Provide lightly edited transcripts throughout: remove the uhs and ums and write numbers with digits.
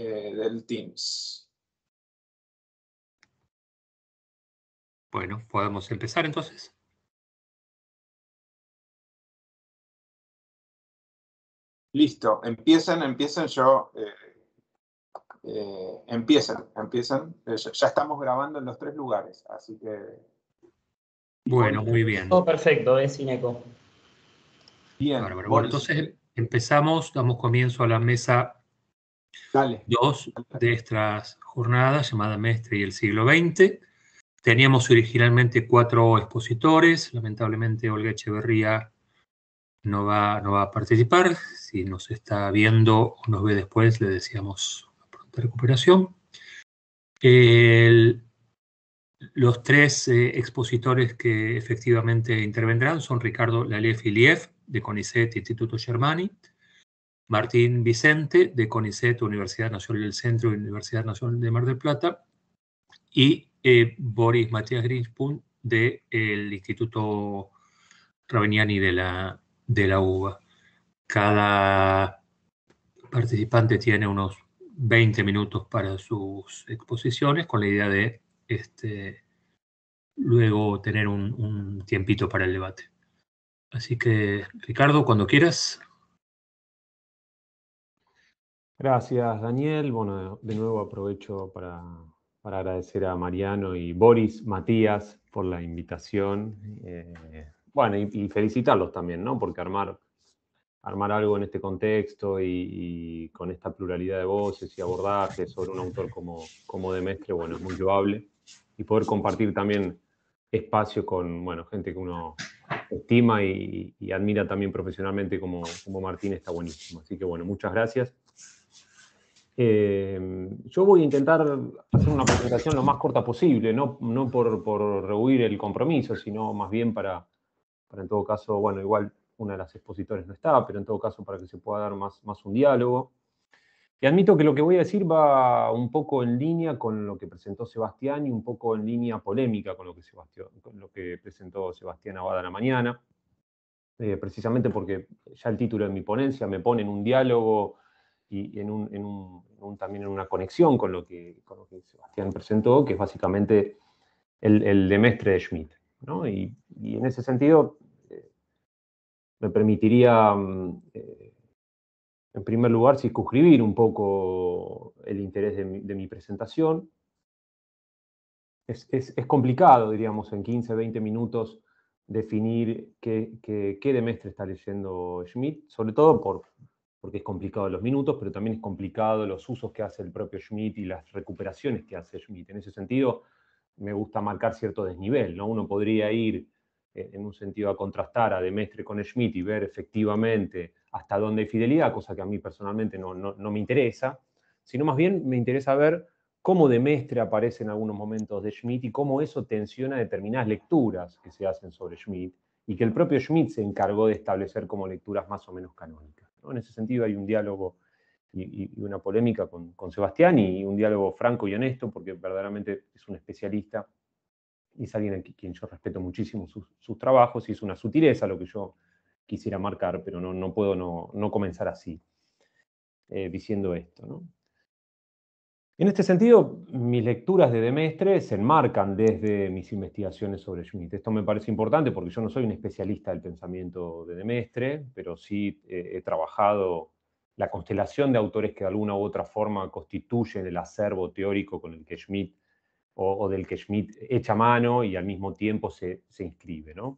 del Teams. Bueno, podemos empezar entonces. Listo, empiecen, yo... empiecen. Ya estamos grabando en los 3 lugares, así que... Bueno, muy bien. Todo perfecto, sin eco. Bien, Bárbaro. Bueno, Boris, entonces empezamos, damos comienzo a la mesa dale. 2 de estas jornadas, llamada Mestre y el siglo XX. Teníamos originalmente 4 expositores. Lamentablemente Olga Echeverría no va a participar. Si nos está viendo o nos ve después, le deseamos una pronta recuperación. Los 3 expositores que efectivamente intervendrán son Ricardo Lalef-Iliev, de CONICET Instituto Germani, Martín Vicente, de CONICET Universidad Nacional del Centro y Universidad Nacional de Mar del Plata, y Boris Matías Grinspun, del Instituto Rabbiniani de la UBA. Cada participante tiene unos 20 minutos para sus exposiciones, con la idea de luego tener un tiempito para el debate. Así que, Ricardo, cuando quieras. Gracias, Daniel. Bueno, de nuevo aprovecho para agradecer a Mariano y Boris, Matías, por la invitación. Bueno, y felicitarlos también, ¿no? Porque armar algo en este contexto y con esta pluralidad de voces y abordajes sobre un autor como Demestre, bueno, es muy loable. Y poder compartir también espacio con, bueno, gente que uno estima y admira también profesionalmente como Martín está buenísimo. Así que, bueno, muchas gracias. Yo voy a intentar hacer una presentación lo más corta posible, no por rehuir el compromiso, sino más bien para en todo caso, bueno, igual una de las expositores no está, pero en todo caso para que se pueda dar más un diálogo. Y admito que lo que voy a decir va un poco en línea con lo que presentó Sebastián y un poco en línea polémica con lo que presentó Sebastián Abad a la mañana, precisamente porque ya el título de mi ponencia me pone en un diálogo y también en una conexión con lo que Sebastián presentó, que es básicamente el Demestre de Schmitt, ¿no? Y en ese sentido me permitiría, en primer lugar, circunscribir un poco el interés de mi presentación. Es complicado, diríamos, en 15, 20 minutos definir qué Demestre está leyendo Schmitt, sobre todo porque es complicado los minutos, pero también es complicado los usos que hace el propio Schmitt y las recuperaciones que hace Schmitt. En ese sentido, me gusta marcar cierto desnivel, ¿no? Uno podría ir en un sentido a contrastar a Demestre con Schmitt y ver efectivamente hasta dónde hay fidelidad, cosa que a mí personalmente no me interesa, sino más bien me interesa ver cómo Demestre aparece en algunos momentos de Schmitt y cómo eso tensiona determinadas lecturas que se hacen sobre Schmitt y que el propio Schmitt se encargó de establecer como lecturas más o menos canónicas, ¿no? En ese sentido hay un diálogo y una polémica con Sebastián y un diálogo franco y honesto, porque verdaderamente es un especialista y es alguien a quien yo respeto muchísimo sus trabajos, y es una sutileza lo que yo quisiera marcar, pero no puedo no comenzar así, diciendo esto, ¿no? En este sentido, mis lecturas de Demestre se enmarcan desde mis investigaciones sobre Schmitt. Esto me parece importante porque yo no soy un especialista del pensamiento de Demestre, pero sí he trabajado la constelación de autores que de alguna u otra forma constituyen el acervo teórico con el que Schmitt, o del que Schmitt echa mano y al mismo tiempo se inscribe, ¿no?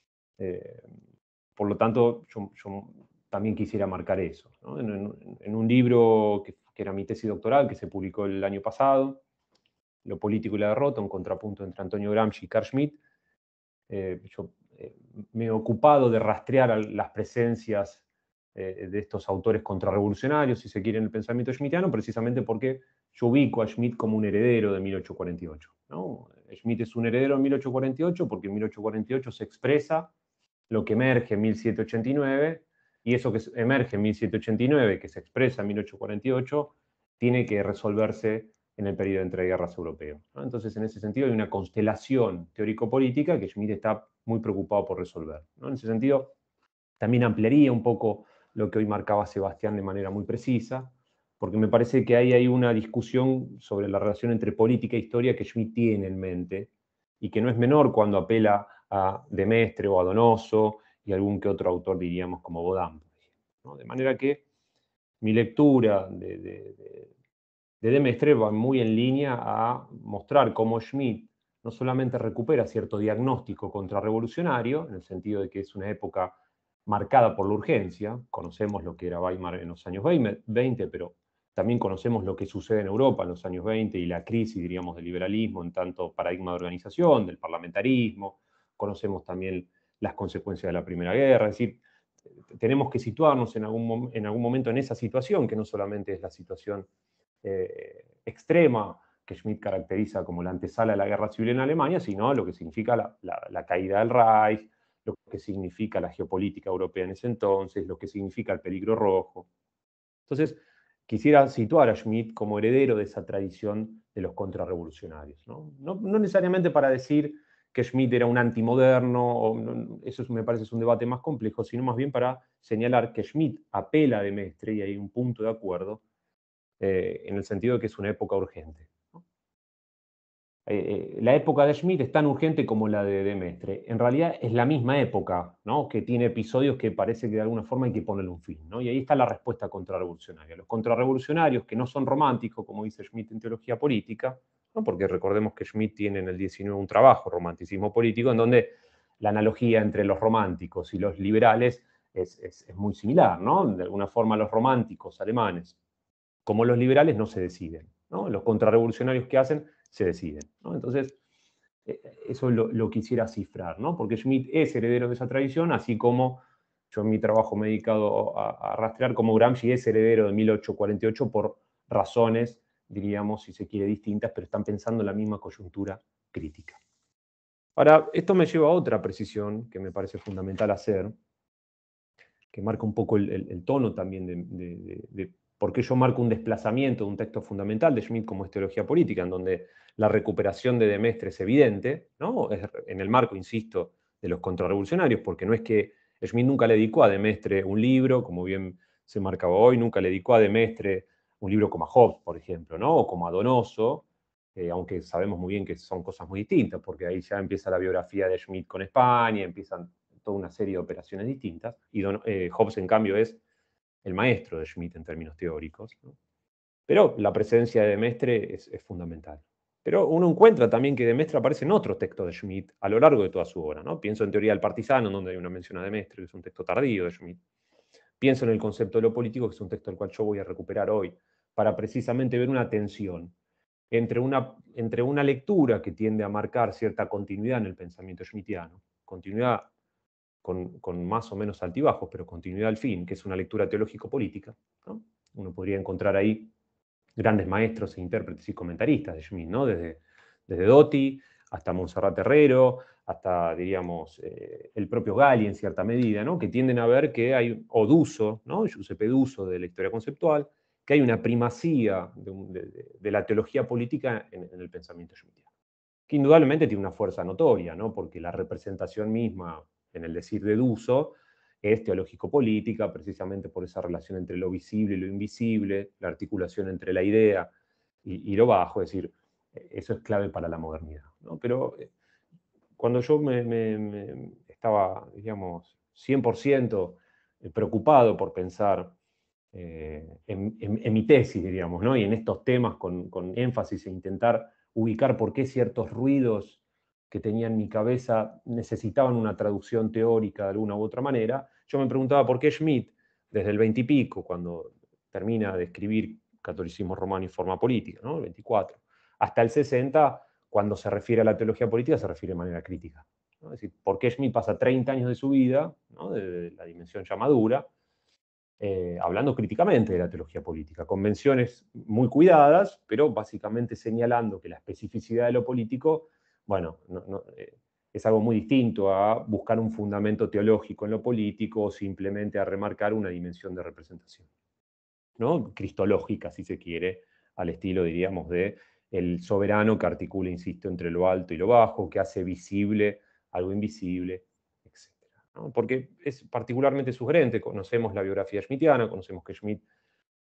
Por lo tanto, yo también quisiera marcar eso, ¿no? En un libro que era mi tesis doctoral, que se publicó el año pasado, Lo político y la derrota, un contrapunto entre Antonio Gramsci y Carl Schmitt, yo me he ocupado de rastrear las presencias de estos autores contrarrevolucionarios, si se quiere, en el pensamiento schmittiano, precisamente porque yo ubico a Schmitt como un heredero de 1848, ¿no? Schmitt es un heredero de 1848 porque en 1848 se expresa lo que emerge en 1789, y eso que emerge en 1789, que se expresa en 1848, tiene que resolverse en el periodo de entreguerras europeo, ¿no? Entonces, en ese sentido, hay una constelación teórico-política que Schmitt está muy preocupado por resolver, ¿no? En ese sentido, también ampliaría un poco lo que hoy marcaba Sebastián de manera muy precisa, porque me parece que ahí hay una discusión sobre la relación entre política e historia que Schmitt tiene en mente, y que no es menor cuando apela a De Maistre o a Donoso y algún que otro autor, diríamos, como Baudin, por ejemplo, ¿no? De manera que mi lectura de Maistre va muy en línea a mostrar cómo Schmitt no solamente recupera cierto diagnóstico contrarrevolucionario, en el sentido de que es una época marcada por la urgencia, conocemos lo que era Weimar en los años 20, pero también conocemos lo que sucede en Europa en los años 20 y la crisis, diríamos, del liberalismo en tanto paradigma de organización, del parlamentarismo, conocemos también las consecuencias de la Primera Guerra, es decir, tenemos que situarnos en algún momento en esa situación, que no solamente es la situación extrema que Schmitt caracteriza como la antesala de la guerra civil en Alemania, sino lo que significa la caída del Reich, lo que significa la geopolítica europea en ese entonces, lo que significa el peligro rojo. Entonces, quisiera situar a Schmitt como heredero de esa tradición de los contrarrevolucionarios. No necesariamente para decir que Schmitt era un antimoderno, eso me parece es un debate más complejo, sino más bien para señalar que Schmitt apela de Maistre, y hay un punto de acuerdo, en el sentido de que es una época urgente. La época de Schmitt es tan urgente como la de Maistre. En realidad es la misma época, ¿no? Que tiene episodios que parece que de alguna forma hay que ponerle un fin, ¿no? Y ahí está la respuesta contrarrevolucionaria. Los contrarrevolucionarios que no son románticos, como dice Schmitt en Teología Política, ¿no? Porque recordemos que Schmitt tiene en el 19 un trabajo, Romanticismo Político, en donde la analogía entre los románticos y los liberales es muy similar, ¿no? De alguna forma los románticos alemanes, como los liberales, no se deciden, ¿no? Los contrarrevolucionarios que hacen se deciden, ¿no? Entonces, eso lo quisiera cifrar, ¿no? Porque Schmitt es heredero de esa tradición, así como yo en mi trabajo me he dedicado a rastrear cómo Gramsci es heredero de 1848 por razones, diríamos, si se quiere, distintas, pero están pensando en la misma coyuntura crítica. Ahora, esto me lleva a otra precisión que me parece fundamental hacer, que marca un poco el tono también de por qué yo marco un desplazamiento de un texto fundamental de Schmitt como es Teología Política, en donde la recuperación de Maistre es evidente, ¿no? En el marco, insisto, de los contrarrevolucionarios, porque no es que Schmitt nunca le dedicó a de Maistre un libro, como bien se marcaba hoy, nunca le dedicó a de Maistre un libro como a Hobbes, por ejemplo, ¿no? O como a Donoso, aunque sabemos muy bien que son cosas muy distintas, porque ahí ya empieza la biografía de Schmitt con España, empiezan toda una serie de operaciones distintas, y Hobbes, en cambio, es el maestro de Schmitt en términos teóricos, ¿no? Pero la presencia de Maistre es fundamental. Pero uno encuentra también que de Maistre aparece en otros textos de Schmitt a lo largo de toda su obra, ¿no? Pienso en Teoría del Partisano, donde hay una mención a de Maistre, que es un texto tardío de Schmitt. Pienso en El concepto de lo político, que es un texto al cual yo voy a recuperar hoy, para precisamente ver una tensión entre una lectura que tiende a marcar cierta continuidad en el pensamiento schmittiano, continuidad con más o menos altibajos, pero continuidad al fin, que es una lectura teológico-política, ¿no? Uno podría encontrar ahí grandes maestros e intérpretes y comentaristas de Schmitt, ¿no? Desde Dotti hasta Montserrat Herrero, hasta, diríamos, el propio Galli en cierta medida, ¿no? Que tienden a ver que hay, o Duso, ¿no? Giuseppe Duso de la historia conceptual, que hay una primacía de la teología política en el pensamiento schmittiano, que indudablemente tiene una fuerza notoria, ¿no? Porque la representación misma, en el decir de Duso, es teológico-política, precisamente por esa relación entre lo visible y lo invisible, la articulación entre la idea y lo bajo, es decir, eso es clave para la modernidad, ¿no? Pero cuando yo me estaba, digamos, 100% preocupado por pensar en mi tesis, diríamos, ¿no? Y en estos temas con énfasis e intentar ubicar por qué ciertos ruidos que tenía en mi cabeza necesitaban una traducción teórica de alguna u otra manera, yo me preguntaba por qué Schmitt, desde el 20 y pico, cuando termina de escribir Catolicismo Romano y Forma Política, ¿no? El 24, hasta el 60, cuando se refiere a la teología política, se refiere de manera crítica, ¿no? Es decir, por qué Schmitt pasa 30 años de su vida, ¿no? De la dimensión ya madura, hablando críticamente de la teología política, con menciones muy cuidadas, pero básicamente señalando que la especificidad de lo político, bueno, es algo muy distinto a buscar un fundamento teológico en lo político o simplemente a remarcar una dimensión de representación, ¿no? Cristológica, si se quiere, al estilo, diríamos, de el soberano que articula, insisto, entre lo alto y lo bajo, que hace visible algo invisible, etc. ¿No? Porque es particularmente sugerente, conocemos la biografía schmittiana, conocemos que Schmitt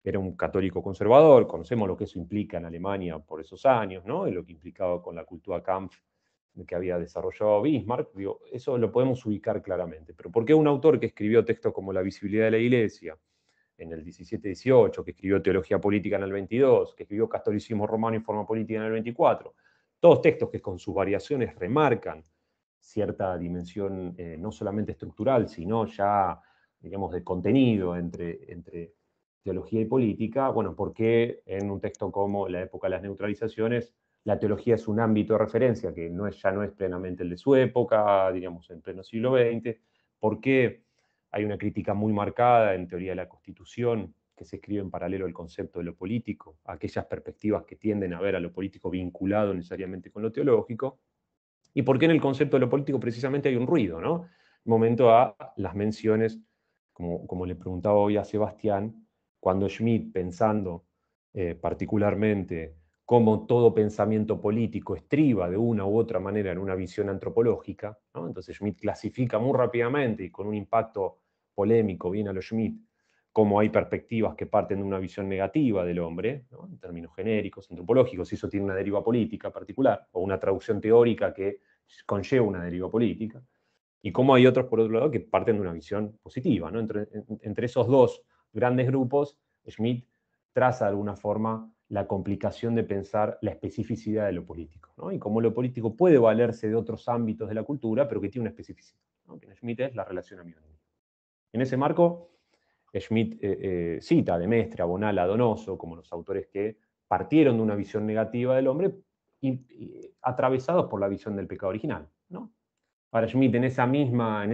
era un católico conservador, conocemos lo que eso implica en Alemania por esos años, ¿no? Y lo que implicaba con la cultura Kampf que había desarrollado Bismarck, digo, eso lo podemos ubicar claramente. Pero ¿por qué un autor que escribió textos como La visibilidad de la Iglesia, en el 17-18, que escribió Teología Política en el 22, que escribió Catolicismo Romano y Forma Política en el 24, todos textos que con sus variaciones remarcan cierta dimensión no solamente estructural, sino ya, digamos, de contenido entre teología y política? Bueno, ¿por qué en un texto como La época de las neutralizaciones la teología es un ámbito de referencia que ya no es plenamente el de su época, digamos, en pleno siglo XX? ¿Por qué hay una crítica muy marcada en teoría de la Constitución que se escribe en paralelo al concepto de lo político, aquellas perspectivas que tienden a ver a lo político vinculado necesariamente con lo teológico? ¿Y por qué en el concepto de lo político precisamente hay un ruido, ¿no? En momento a las menciones, como le preguntaba hoy a Sebastián, cuando Schmitt, pensando particularmente cómo todo pensamiento político estriba de una u otra manera en una visión antropológica, ¿no? Entonces Schmitt clasifica muy rápidamente y con un impacto polémico, bien a lo Schmitt, cómo hay perspectivas que parten de una visión negativa del hombre, ¿no? En términos genéricos, antropológicos, y eso tiene una deriva política particular, o una traducción teórica que conlleva una deriva política, y cómo hay otros, por otro lado, que parten de una visión positiva, ¿no? Entre esos dos grandes grupos, Schmitt traza de alguna forma la complicación de pensar la especificidad de lo político, ¿no? Y cómo lo político puede valerse de otros ámbitos de la cultura, pero que tiene una especificidad, ¿no? Que en Schmitt es la relación amigo-enemigo. En ese marco, Schmitt cita a de Mestre, a Bonal, a Donoso, como los autores que partieron de una visión negativa del hombre, atravesados por la visión del pecado original, ¿no? Para Schmitt, en esa misma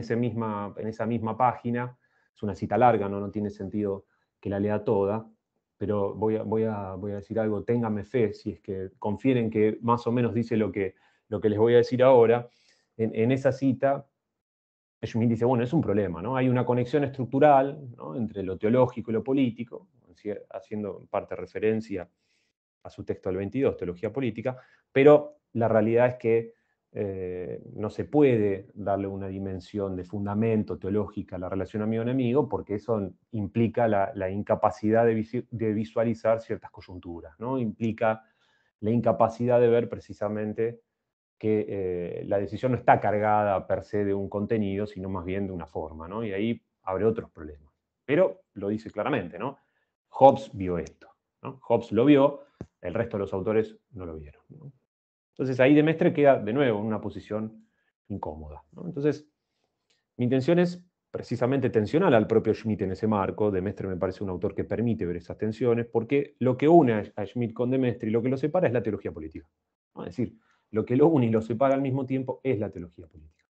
página, es una cita larga, no tiene sentido que la lea toda, pero voy a decir algo, ténganme fe, si es que confieren que más o menos dice lo que les voy a decir ahora. En esa cita, Schmitt dice, bueno, es un problema, ¿no? Hay una conexión estructural, ¿no?, entre lo teológico y lo político, haciendo en parte referencia a su texto del 22, Teología Política, pero la realidad es que no se puede darle una dimensión de fundamento teológica a la relación amigo-enemigo, porque eso implica la incapacidad de visualizar ciertas coyunturas, ¿no? Implica la incapacidad de ver precisamente que la decisión no está cargada per se de un contenido, sino más bien de una forma, ¿no? Y ahí abre otros problemas. Pero lo dice claramente, ¿no? Hobbes vio esto, ¿no? Hobbes lo vio, el resto de los autores no lo vieron, ¿no? Entonces ahí de Mestre queda de nuevo en una posición incómoda, ¿no? Entonces, mi intención es precisamente tensionar al propio Schmitt en ese marco. De Mestre me parece un autor que permite ver esas tensiones, porque lo que une a Schmitt con de Mestre y lo que lo separa es la teología política, ¿no? Es decir, lo que lo une y lo separa al mismo tiempo es la teología política.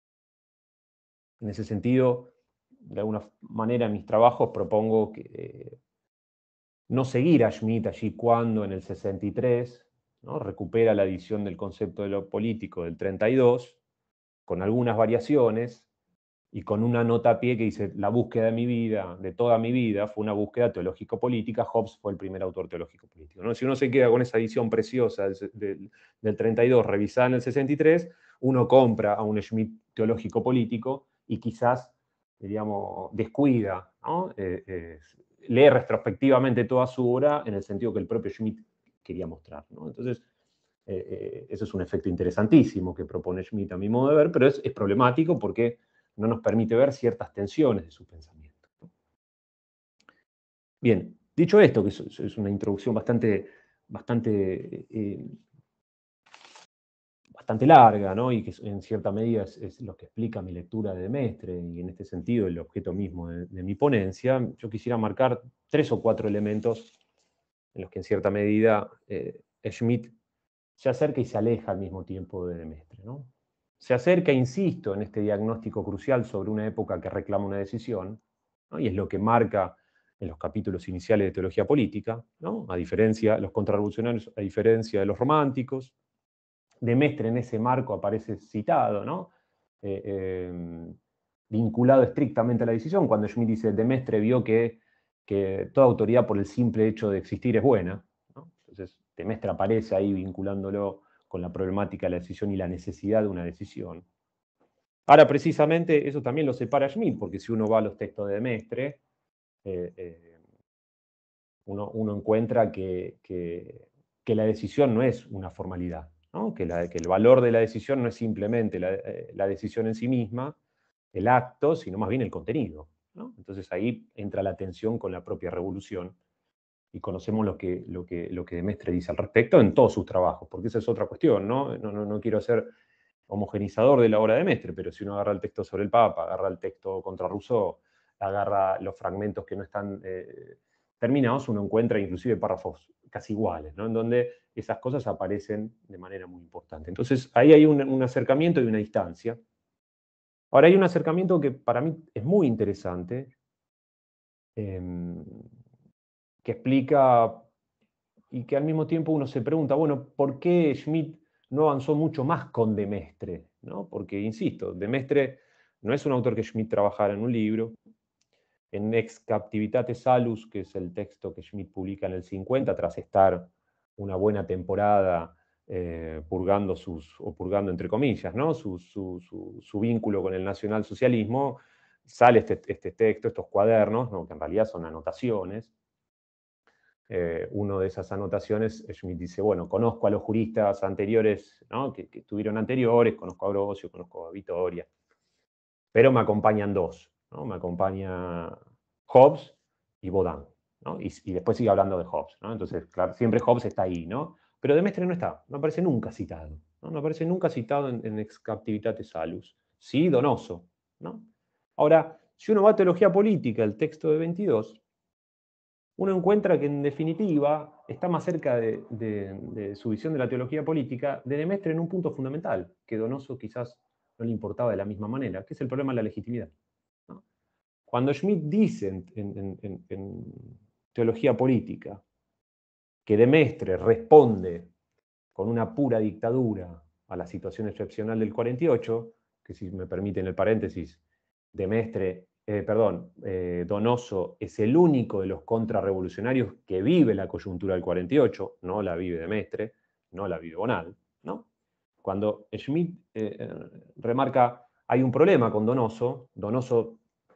En ese sentido, de alguna manera en mis trabajos propongo que no seguir a Schmitt allí cuando en el 63, ¿no?, recupera la edición del concepto de lo político del 32, con algunas variaciones, y con una nota a pie que dice, la búsqueda de mi vida, de toda mi vida, fue una búsqueda teológico-política. Hobbes fue el primer autor teológico-político, ¿no? Si uno se queda con esa edición preciosa del 32, revisada en el 63, uno compra a un Schmitt teológico-político y quizás, digamos, descuida, ¿no? Lee retrospectivamente toda su obra en el sentido que el propio Schmitt quería mostrar, ¿no? Entonces, eso es un efecto interesantísimo que propone Schmitt a mi modo de ver, pero es problemático porque no nos permite ver ciertas tensiones de su pensamiento. Bien, dicho esto, que es una introducción bastante larga, ¿no?, y que en cierta medida es lo que explica mi lectura de Mestre, y en este sentido el objeto mismo de mi ponencia, yo quisiera marcar 3 o 4 elementos en los que en cierta medida Schmitt se acerca y se aleja al mismo tiempo de Mestre, ¿no? Se acerca, insisto, en este diagnóstico crucial sobre una época que reclama una decisión, ¿no?, y es lo que marca en los capítulos iniciales de Teología Política, ¿no?, a diferencia de los contrarrevolucionarios, a diferencia de los románticos. De Mestre en ese marco aparece citado, ¿no?, vinculado estrictamente a la decisión, cuando Schmitt dice, de Mestre vio que toda autoridad por el simple hecho de existir es buena, ¿no? Entonces, de Mestre aparece ahí vinculándolo con la problemática de la decisión y la necesidad de una decisión. Ahora, precisamente, eso también lo separa Schmitt, porque si uno va a los textos de Mestre, uno encuentra que la decisión no es una formalidad, ¿no? Que el valor de la decisión no es simplemente la decisión en sí misma, el acto, sino más bien el contenido, ¿no? Entonces ahí entra la tensión con la propia revolución, y conocemos lo que de Mestre dice al respecto en todos sus trabajos, porque esa es otra cuestión, ¿no? No quiero ser homogenizador de la obra de Mestre, pero si uno agarra el texto sobre el Papa, agarra el texto contra Rousseau, agarra los fragmentos que no están terminados, uno encuentra inclusive párrafos casi iguales, ¿no? En donde esas cosas aparecen de manera muy importante. Entonces ahí hay un acercamiento y una distancia. Ahora hay un acercamiento que para mí es muy interesante, que explica y que al mismo tiempo uno se pregunta, bueno, ¿por qué Schmitt no avanzó mucho más con de Maistre? ¿No? Porque, insisto, de Maistre no es un autor que Schmitt trabajara en un libro. En Ex Captivitate Salus, que es el texto que Schmitt publica en el 50, tras estar una buena temporada purgando entre comillas, ¿no? su vínculo con el nacionalsocialismo, sale este texto, estos cuadernos, ¿no? Que en realidad son anotaciones. Una de esas anotaciones, Schmitt dice, bueno, conozco a los juristas anteriores, ¿no? que estuvieron anteriores, conozco a Ambrosio, conozco a Vittoria, pero me acompañan dos, ¿no? Me acompaña Hobbes y Baudin, ¿no? Y después sigue hablando de Hobbes, ¿no? Entonces, claro, siempre Hobbes está ahí, ¿no? Pero de Maistre no está, no aparece nunca citado, ¿no? No aparece nunca citado en Ex Captivitate Salus. Sí, Donoso, ¿no? Ahora, si uno va a Teología Política, el texto de 22, uno encuentra que en definitiva está más cerca de su visión de la teología política de Maistre en un punto fundamental, que Donoso quizás no le importaba de la misma manera, que es el problema de la legitimidad, ¿no? Cuando Schmitt dice en teología política que de Maistre responde con una pura dictadura a la situación excepcional del 48, que si me permiten el paréntesis, de Maistre, Donoso es el único de los contrarrevolucionarios que vive la coyuntura del 48, no la vive de Maistre, no la vive Bonal, ¿no? Cuando Schmitt remarca, hay un problema con Donoso, Donoso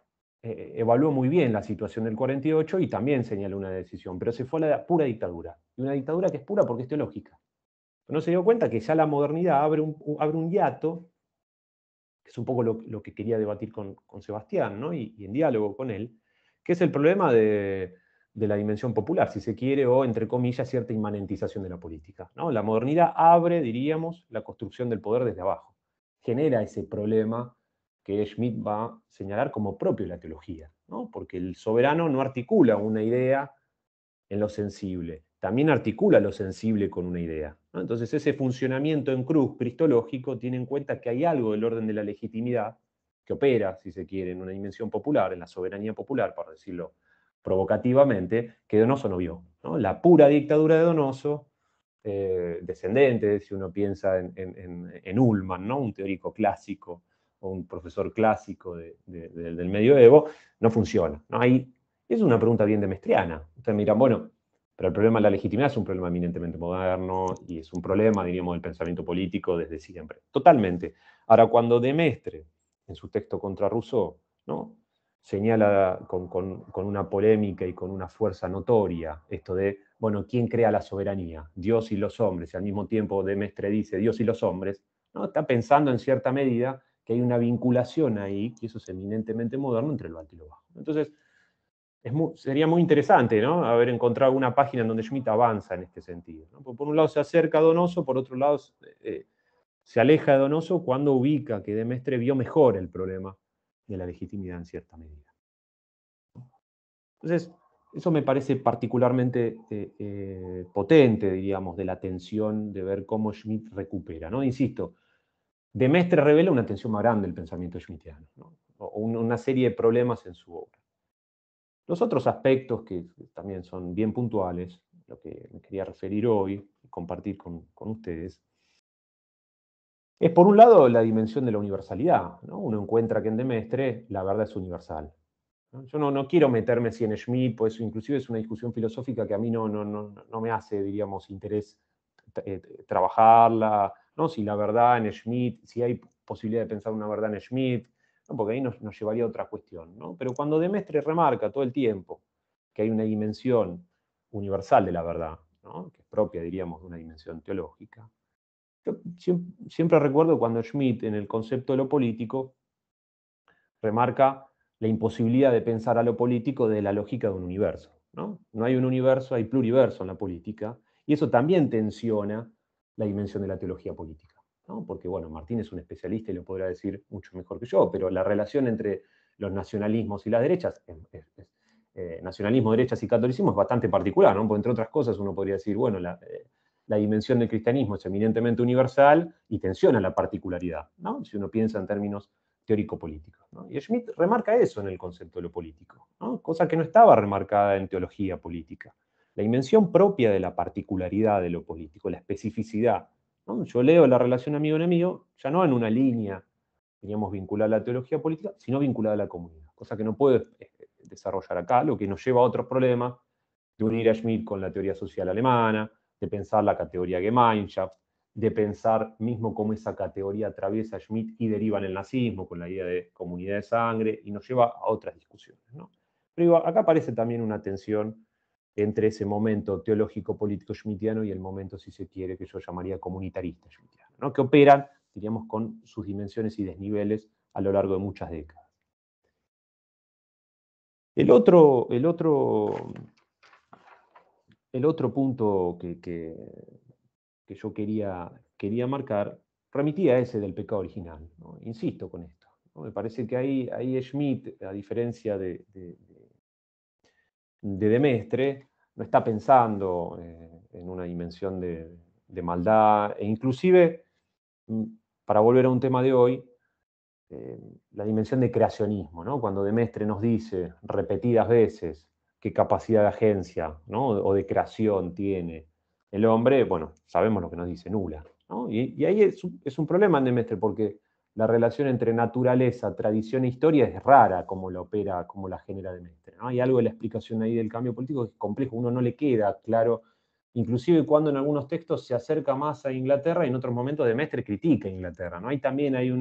evaluó muy bien la situación del 48 y también señaló una decisión, pero se fue a la pura dictadura, y una dictadura que es pura porque es teológica. No se dio cuenta que ya la modernidad abre un hiato, que es un poco lo que quería debatir con Sebastián, ¿no? y en diálogo con él, que es el problema de la dimensión popular, si se quiere, o entre comillas, cierta inmanentización de la política, ¿no? La modernidad abre, diríamos, la construcción del poder desde abajo. Genera ese problema que Schmitt va a señalar como propio de la teología, ¿no? Porque el soberano no articula una idea en lo sensible, también articula lo sensible con una idea, ¿no? Entonces ese funcionamiento en cruz cristológico tiene en cuenta que hay algo del orden de la legitimidad que opera, si se quiere, en una dimensión popular, en la soberanía popular, para decirlo provocativamente, que Donoso no vio, ¿no? La pura dictadura de Donoso, descendente, si uno piensa en Ullmann, ¿no? Un teórico clásico o un profesor clásico del medioevo, no funciona, ¿no? Ahí es una pregunta bien demestriana. Ustedes miran, bueno, pero el problema de la legitimidad es un problema eminentemente moderno y es un problema, diríamos, del pensamiento político desde siempre. Totalmente. Ahora, cuando de Maistre, en su texto contra Rousseau, ¿no? señala con una polémica y con una fuerza notoria esto de, bueno, ¿quién crea la soberanía? Dios y los hombres. Y al mismo tiempo de Maistre dice Dios y los hombres, ¿no? Está pensando en cierta medida que hay una vinculación ahí, y eso es eminentemente moderno, entre lo alto y lo bajo. Entonces, sería muy interesante, ¿no? Haber encontrado una página en donde Schmitt avanza en este sentido, ¿no? Por un lado se acerca a Donoso, por otro lado se aleja de Donoso cuando ubica que de Maistre vio mejor el problema de la legitimidad en cierta medida. Entonces, eso me parece particularmente potente, diríamos, de la tensión de ver cómo Schmitt recupera, ¿no? Insisto, de Maistre revela una tensión más grande del pensamiento schmittiano, ¿no? O una serie de problemas en su obra. Los otros aspectos que también son bien puntuales, lo que me quería referir hoy, compartir con ustedes, es por un lado la dimensión de la universalidad, ¿no? Uno encuentra que en de Maistre la verdad es universal, ¿no? Yo no quiero meterme si en Schmitt, pues inclusive es una discusión filosófica que a mí no me hace, diríamos, interés trabajarla, ¿no? Si la verdad en Schmitt, si hay posibilidad de pensar una verdad en Schmitt, ¿no? Porque ahí nos llevaría a otra cuestión, ¿no? Pero cuando de Maistre remarca todo el tiempo que hay una dimensión universal de la verdad, ¿no? Que es propia, diríamos, de una dimensión teológica. Yo siempre recuerdo cuando Schmitt, en el concepto de lo político, remarca la imposibilidad de pensar a lo político de la lógica de un universo, ¿no? No hay un universo, hay pluriverso en la política, y eso también tensiona la dimensión de la teología política, ¿no? Porque, bueno, Martín es un especialista y lo podrá decir mucho mejor que yo, pero la relación entre los nacionalismos y las derechas, nacionalismo, derechas y catolicismo es bastante particular, ¿no? Porque, entre otras cosas, uno podría decir, bueno, la dimensión del cristianismo es eminentemente universal y tensiona la particularidad, ¿no? Si uno piensa en términos teórico-políticos, ¿no? Y Schmitt remarca eso en el concepto de lo político, ¿no? Cosa que no estaba remarcada en teología política. La dimensión propia de la particularidad de lo político, la especificidad, ¿no? Yo leo la relación amigo-enemigo ya no en una línea, digamos, vinculada a la teología política, sino vinculada a la comunidad, cosa que no puedo desarrollar acá, lo que nos lleva a otros problemas de unir a Schmitt con la teoría social alemana, de pensar la categoría Gemeinschaft, de pensar mismo cómo esa categoría atraviesa a Schmitt y deriva en el nazismo, con la idea de comunidad de sangre, y nos lleva a otras discusiones, ¿no? Pero digo, acá aparece también una tensión entre ese momento teológico-político schmittiano y el momento, si se quiere, que yo llamaría comunitarista schmittiano, ¿no? Que operan, diríamos, con sus dimensiones y desniveles a lo largo de muchas décadas. El otro punto que yo quería marcar remitía a ese del pecado original, ¿no? Insisto con esto, ¿no? Me parece que ahí Schmitt, a diferencia de Mestre, no está pensando en una dimensión de maldad, e inclusive, para volver a un tema de hoy, la dimensión de creacionismo, ¿no? Cuando de Mestre nos dice repetidas veces qué capacidad de agencia, ¿no? O de creación tiene el hombre, bueno, sabemos lo que nos dice, nula, ¿no? Y ahí es un problema en de Mestre, porque la relación entre naturaleza, tradición e historia es rara como la opera, como la genera de Mestre, ¿no? Hay algo de la explicación ahí del cambio político que es complejo, uno no le queda claro, inclusive cuando en algunos textos se acerca más a Inglaterra y en otros momentos de Mestre critica a Inglaterra, ¿no? Ahí también hay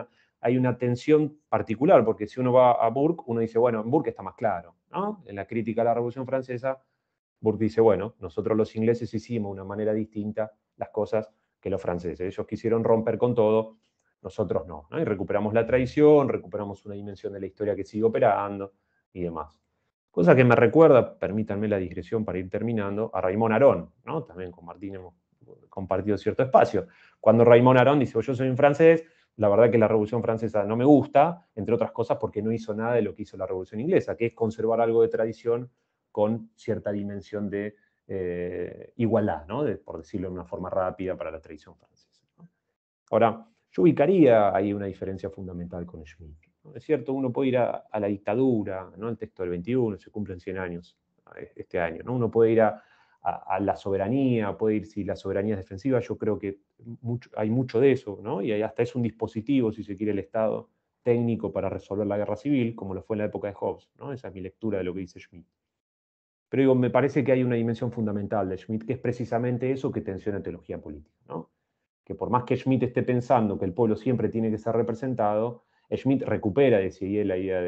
una tensión particular, porque si uno va a Burke, uno dice, bueno, en Burke está más claro, ¿no? En la crítica a la Revolución Francesa, Burke dice, bueno, nosotros los ingleses hicimos de una manera distinta las cosas que los franceses. Ellos quisieron romper con todo, nosotros no, ¿no? Y recuperamos la tradición, recuperamos una dimensión de la historia que sigue operando y demás. Cosa que me recuerda, permítanme la digresión para ir terminando, a Raymond Aron, ¿no? También con Martín hemos compartido cierto espacio. Cuando Raymond Aron dice, yo soy un francés, la verdad que la Revolución Francesa no me gusta, entre otras cosas porque no hizo nada de lo que hizo la Revolución Inglesa, que es conservar algo de tradición con cierta dimensión de igualdad, ¿no? Por decirlo de una forma rápida, para la tradición francesa, ¿no? Ahora, yo ubicaría ahí una diferencia fundamental con Schmitt, ¿no? Es cierto, uno puede ir a la dictadura, ¿no? El texto del 21, se cumplen 100 años este año, ¿no? Uno puede ir a la soberanía, puede ir, si la soberanía es defensiva, yo creo que hay mucho de eso, ¿no? Y hasta es un dispositivo, si se quiere, el Estado técnico para resolver la guerra civil, como lo fue en la época de Hobbes, ¿no? Esa es mi lectura de lo que dice Schmitt. Pero digo, me parece que hay una dimensión fundamental de Schmitt, que es precisamente eso que tensiona teología política, ¿no? Que por más que Schmitt esté pensando que el pueblo siempre tiene que ser representado, Schmitt recupera, decía él, la idea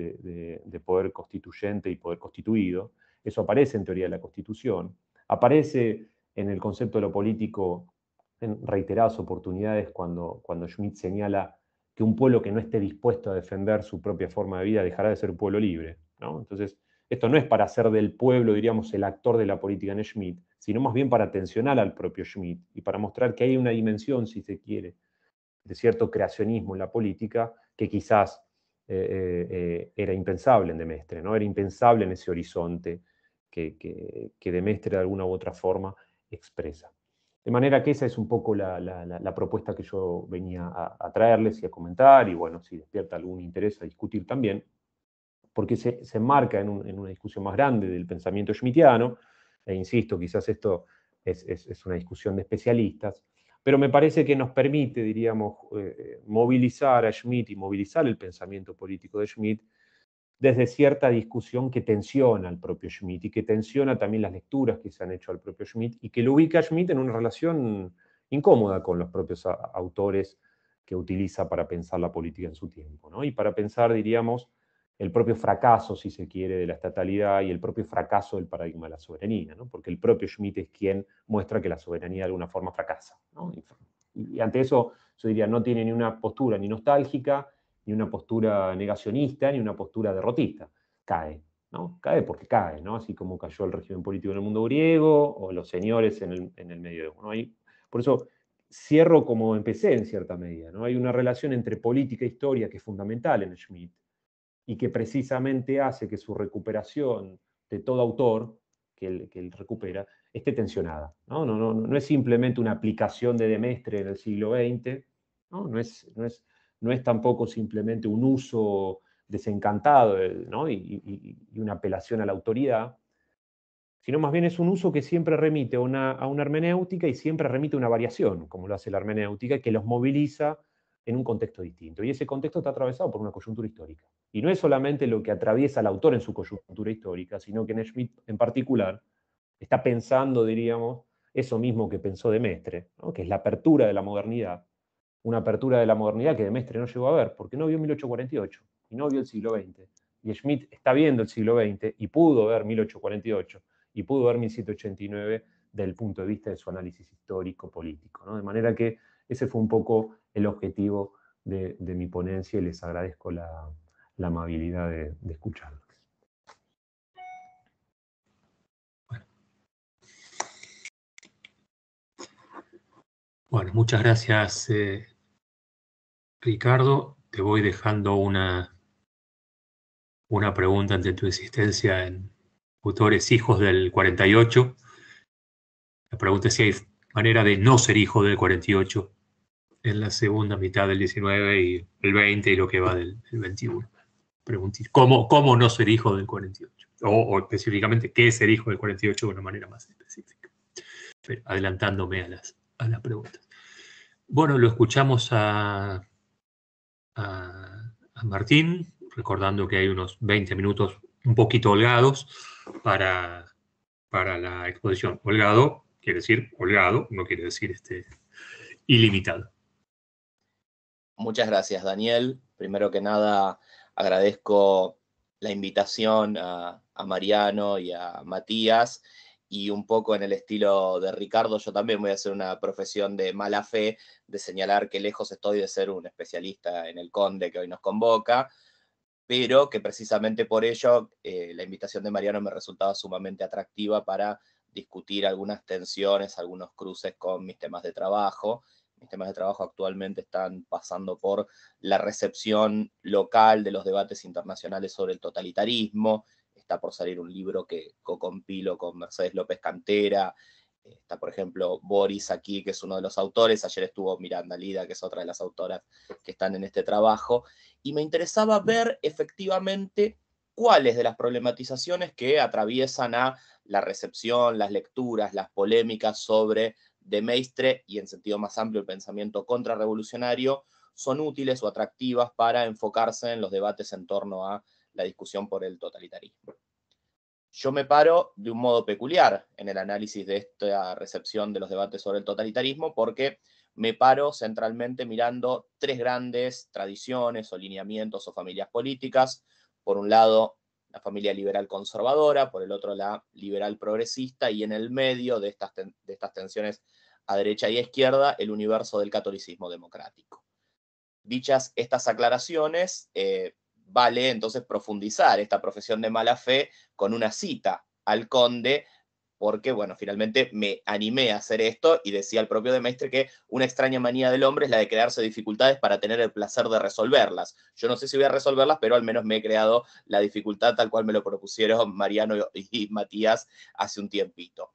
de poder constituyente y poder constituido. Eso aparece en teoría de la Constitución, aparece en el concepto de lo político en reiteradas oportunidades cuando Schmitt señala que un pueblo que no esté dispuesto a defender su propia forma de vida dejará de ser un pueblo libre, ¿no? Entonces, esto no es para hacer del pueblo, diríamos, el actor de la política en Schmitt, sino más bien para tensionar al propio Schmitt y para mostrar que hay una dimensión, si se quiere, de cierto creacionismo en la política que quizás era impensable en de Mestre, ¿no? Era impensable en ese horizonte que de Mestre de alguna u otra forma expresa. De manera que esa es un poco la propuesta que yo venía a traerles y a comentar, y bueno, si despierta algún interés a discutir también, porque se enmarca en una discusión más grande del pensamiento schmittiano, e insisto, quizás esto es una discusión de especialistas, pero me parece que nos permite, diríamos, movilizar a Schmitt y movilizar el pensamiento político de Schmitt desde cierta discusión que tensiona al propio Schmitt y que tensiona también las lecturas que se han hecho al propio Schmitt y que lo ubica a Schmitt en una relación incómoda con los propios autores que utiliza para pensar la política en su tiempo, ¿no? Y para pensar, diríamos, el propio fracaso, si se quiere, de la estatalidad y el propio fracaso del paradigma de la soberanía, ¿no? Porque el propio Schmitt es quien muestra que la soberanía de alguna forma fracasa, ¿no? Y ante eso, yo diría, no tiene ni una postura ni nostálgica, ni una postura negacionista, ni una postura derrotista. Cae, ¿no? Cae porque cae, ¿no? Así como cayó el régimen político en el mundo griego, o los señores en el medioevo, ¿no? Por eso cierro como empecé en cierta medida, ¿no? Hay una relación entre política e historia que es fundamental en Schmitt, y que precisamente hace que su recuperación de todo autor que él recupera esté tensionada. No es simplemente una aplicación de Demestre en el siglo XX, no es tampoco simplemente un uso desencantado, ¿no? y una apelación a la autoridad, sino más bien es un uso que siempre remite a una hermenéutica y siempre remite a una variación, como lo hace la hermenéutica, que los moviliza en un contexto distinto. Y ese contexto está atravesado por una coyuntura histórica. Y no es solamente lo que atraviesa el autor en su coyuntura histórica, sino que Schmitt en particular está pensando, diríamos, eso mismo que pensó Demestre, ¿no? Que es la apertura de la modernidad, una apertura de la modernidad que Demestre no llegó a ver, porque no vio 1848 y no vio el siglo XX. Y Schmitt está viendo el siglo XX y pudo ver 1848 y pudo ver 1789 desde el punto de vista de su análisis histórico-político, ¿no? De manera que ese fue un poco el objetivo de mi ponencia y les agradezco la amabilidad de escucharlo. Bueno, muchas gracias, Ricardo. Te voy dejando una pregunta ante tu existencia en Autores Hijos del 48. La pregunta es si hay manera de no ser hijo del 48 en la segunda mitad del 19 y el 20 y lo que va del 21. Pregunté, ¿cómo no ser hijo del 48? O específicamente, ¿qué es ser hijo del 48 de una manera más específica? Pero adelantándome a las preguntas. Bueno, lo escuchamos a Martín, recordando que hay unos 20 minutos un poquito holgados para la exposición. Holgado quiere decir holgado, no quiere decir ilimitado. Muchas gracias, Daniel. Primero que nada, agradezco la invitación a Mariano y a Matías, y un poco en el estilo de Ricardo, yo también voy a hacer una profesión de mala fe, de señalar que lejos estoy de ser un especialista en el Conde que hoy nos convoca, pero que precisamente por ello la invitación de Mariano me resultaba sumamente atractiva para discutir algunas tensiones, algunos cruces con mis temas de trabajo. Mis temas de trabajo actualmente están pasando por la recepción local de los debates internacionales sobre el totalitarismo. Está por salir un libro que co-compilo con Mercedes López Cantera. Está, por ejemplo, Boris aquí, que es uno de los autores. Ayer estuvo Miranda Lida, que es otra de las autoras que están en este trabajo. Y me interesaba ver efectivamente cuáles de las problematizaciones que atraviesan a la recepción, las lecturas, las polémicas sobre de Maistre y en sentido más amplio el pensamiento contrarrevolucionario son útiles o atractivas para enfocarse en los debates en torno a la discusión por el totalitarismo. Yo me paro de un modo peculiar en el análisis de esta recepción de los debates sobre el totalitarismo porque me paro centralmente mirando tres grandes tradiciones o lineamientos o familias políticas. Por un lado, la familia liberal conservadora, por el otro la liberal progresista, y en el medio de estas tensiones a derecha y a izquierda, el universo del catolicismo democrático. Dichas estas aclaraciones, vale entonces profundizar esta profesión de mala fe con una cita al Conde, porque, bueno, finalmente me animé a hacer esto y decía el propio Demestre que una extraña manía del hombre es la de crearse dificultades para tener el placer de resolverlas. Yo no sé si voy a resolverlas, pero al menos me he creado la dificultad tal cual me lo propusieron Mariano y Matías hace un tiempito.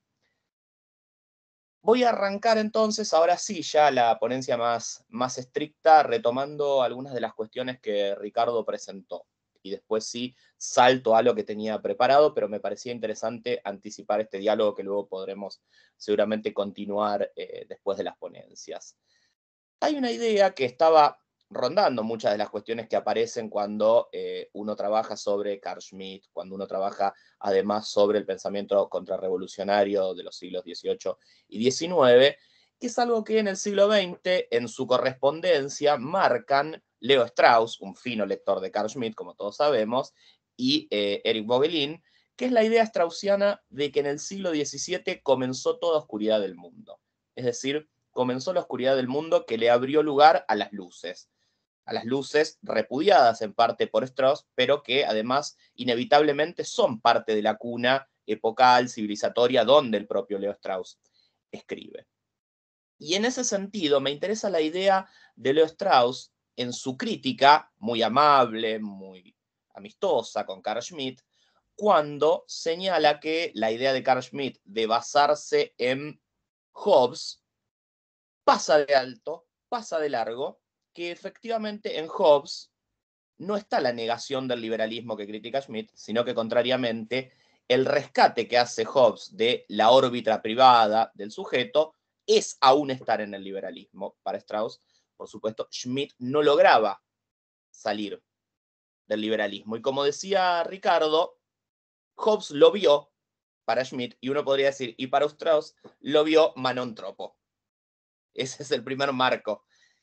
Voy a arrancar entonces, ahora sí, ya la ponencia más estricta, retomando algunas de las cuestiones que Ricardo presentó. Y después sí salto a lo que tenía preparado, pero me parecía interesante anticipar este diálogo que luego podremos seguramente continuar después de las ponencias. Hay una idea que estaba rondando muchas de las cuestiones que aparecen cuando uno trabaja sobre Carl Schmitt, cuando uno trabaja además sobre el pensamiento contrarrevolucionario de los siglos XVIII y XIX, que es algo que en el siglo XX, en su correspondencia, marcan Leo Strauss, un fino lector de Carl Schmitt, como todos sabemos, y Eric Vogelin, que es la idea straussiana de que en el siglo XVII comenzó toda oscuridad del mundo. Es decir, comenzó la oscuridad del mundo que le abrió lugar a las luces repudiadas en parte por Strauss, pero que además inevitablemente son parte de la cuna epocal, civilizatoria, donde el propio Leo Strauss escribe. Y en ese sentido me interesa la idea de Leo Strauss en su crítica, muy amable, muy amistosa con Carl Schmitt, cuando señala que la idea de Carl Schmitt de basarse en Hobbes pasa de alto, pasa de largo, que efectivamente en Hobbes no está la negación del liberalismo que critica Schmitt, sino que contrariamente el rescate que hace Hobbes de la órbita privada del sujeto es aún estar en el liberalismo. Para Strauss, por supuesto, Schmitt no lograba salir del liberalismo. Y como decía Ricardo, Hobbes lo vio para Schmitt, y uno podría decir, y para Strauss lo vio Manon Tropo. Ese es el primer marco.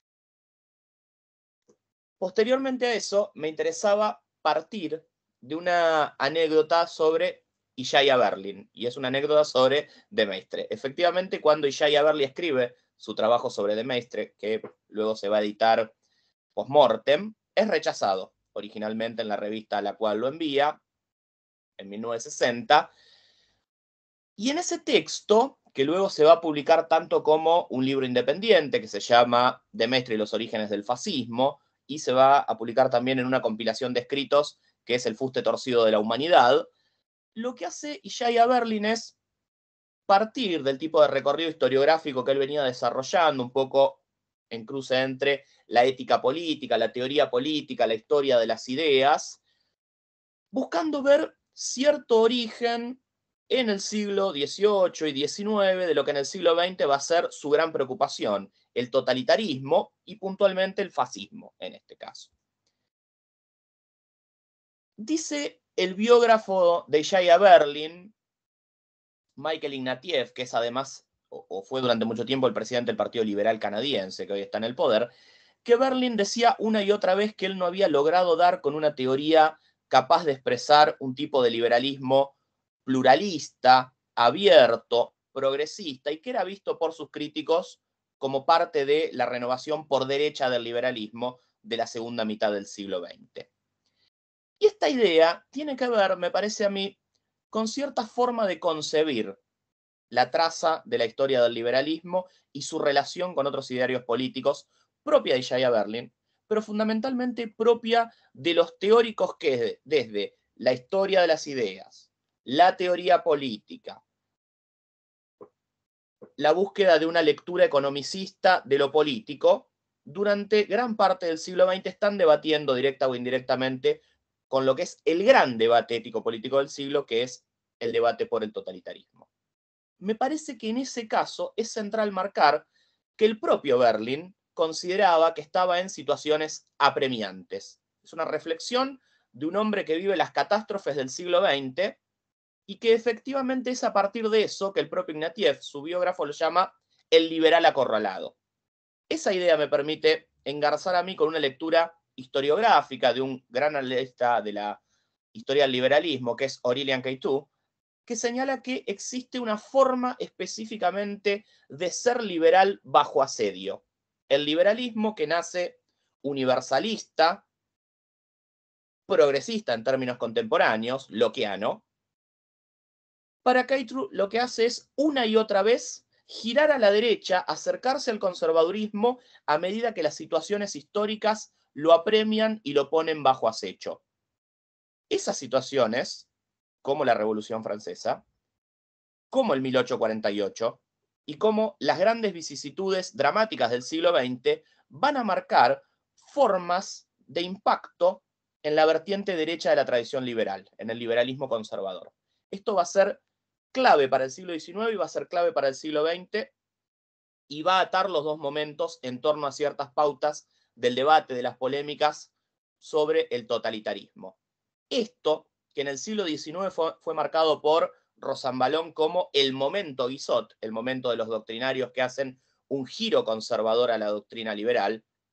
Posteriormente a eso, me interesaba partir de una anécdota sobre Isaiah Berlin, y es una anécdota sobre de Maistre. Efectivamente, cuando Isaiah Berlin escribe su trabajo sobre de Maistre, que luego se va a editar post-mortem, es rechazado originalmente en la revista a la cual lo envía, en 1960, y en ese texto, que luego se va a publicar tanto como un libro independiente, que se llama De Maistre y los orígenes del fascismo, y se va a publicar también en una compilación de escritos, que es El fuste torcido de la humanidad, lo que hace Isaiah Berlin es partir del tipo de recorrido historiográfico que él venía desarrollando, un poco en cruce entre la ética política, la teoría política, la historia de las ideas, buscando ver cierto origen en el siglo XVIII y XIX de lo que en el siglo XX va a ser su gran preocupación, el totalitarismo y puntualmente el fascismo en este caso. Dice el biógrafo de Isaiah Berlin, Michael Ignatieff, que es además, o fue durante mucho tiempo el presidente del Partido Liberal Canadiense, que hoy está en el poder, que Berlin decía una y otra vez que él no había logrado dar con una teoría capaz de expresar un tipo de liberalismo pluralista, abierto, progresista, y que era visto por sus críticos como parte de la renovación por derecha del liberalismo de la segunda mitad del siglo XX. Y esta idea tiene que ver, me parece a mí, con cierta forma de concebir la traza de la historia del liberalismo y su relación con otros idearios políticos, propia de Isaiah Berlin, pero fundamentalmente propia de los teóricos que desde la historia de las ideas, la teoría política, la búsqueda de una lectura economicista de lo político, durante gran parte del siglo XX están debatiendo directa o indirectamente con lo que es el gran debate ético-político del siglo, que es el debate por el totalitarismo. Me parece que en ese caso es central marcar que el propio Berlin consideraba que estaba en situaciones apremiantes. Es una reflexión de un hombre que vive las catástrofes del siglo XX y que efectivamente es a partir de eso que el propio Ignatieff, su biógrafo, lo llama el liberal acorralado. Esa idea me permite engarzar a mí con una lectura historiográfica de un gran analista de la historia del liberalismo, que es Aurélien Caytou, que señala que existe una forma específicamente de ser liberal bajo asedio. El liberalismo que nace universalista, progresista en términos contemporáneos, lockeano. Para Caytou lo que hace es una y otra vez girar a la derecha, acercarse al conservadurismo a medida que las situaciones históricas lo apremian y lo ponen bajo acecho. Esas situaciones, como la Revolución Francesa, como el 1848, y como las grandes vicisitudes dramáticas del siglo XX van a marcar formas de impacto en la vertiente derecha de la tradición liberal, en el liberalismo conservador. Esto va a ser clave para el siglo XIX y va a ser clave para el siglo XX, y va a atar los dos momentos en torno a ciertas pautas del debate, de las polémicas sobre el totalitarismo. Esto, que en el siglo XIX fue marcado por Rosanvallon como el momento Guizot, el momento de los doctrinarios que hacen un giro conservador a la doctrina liberal,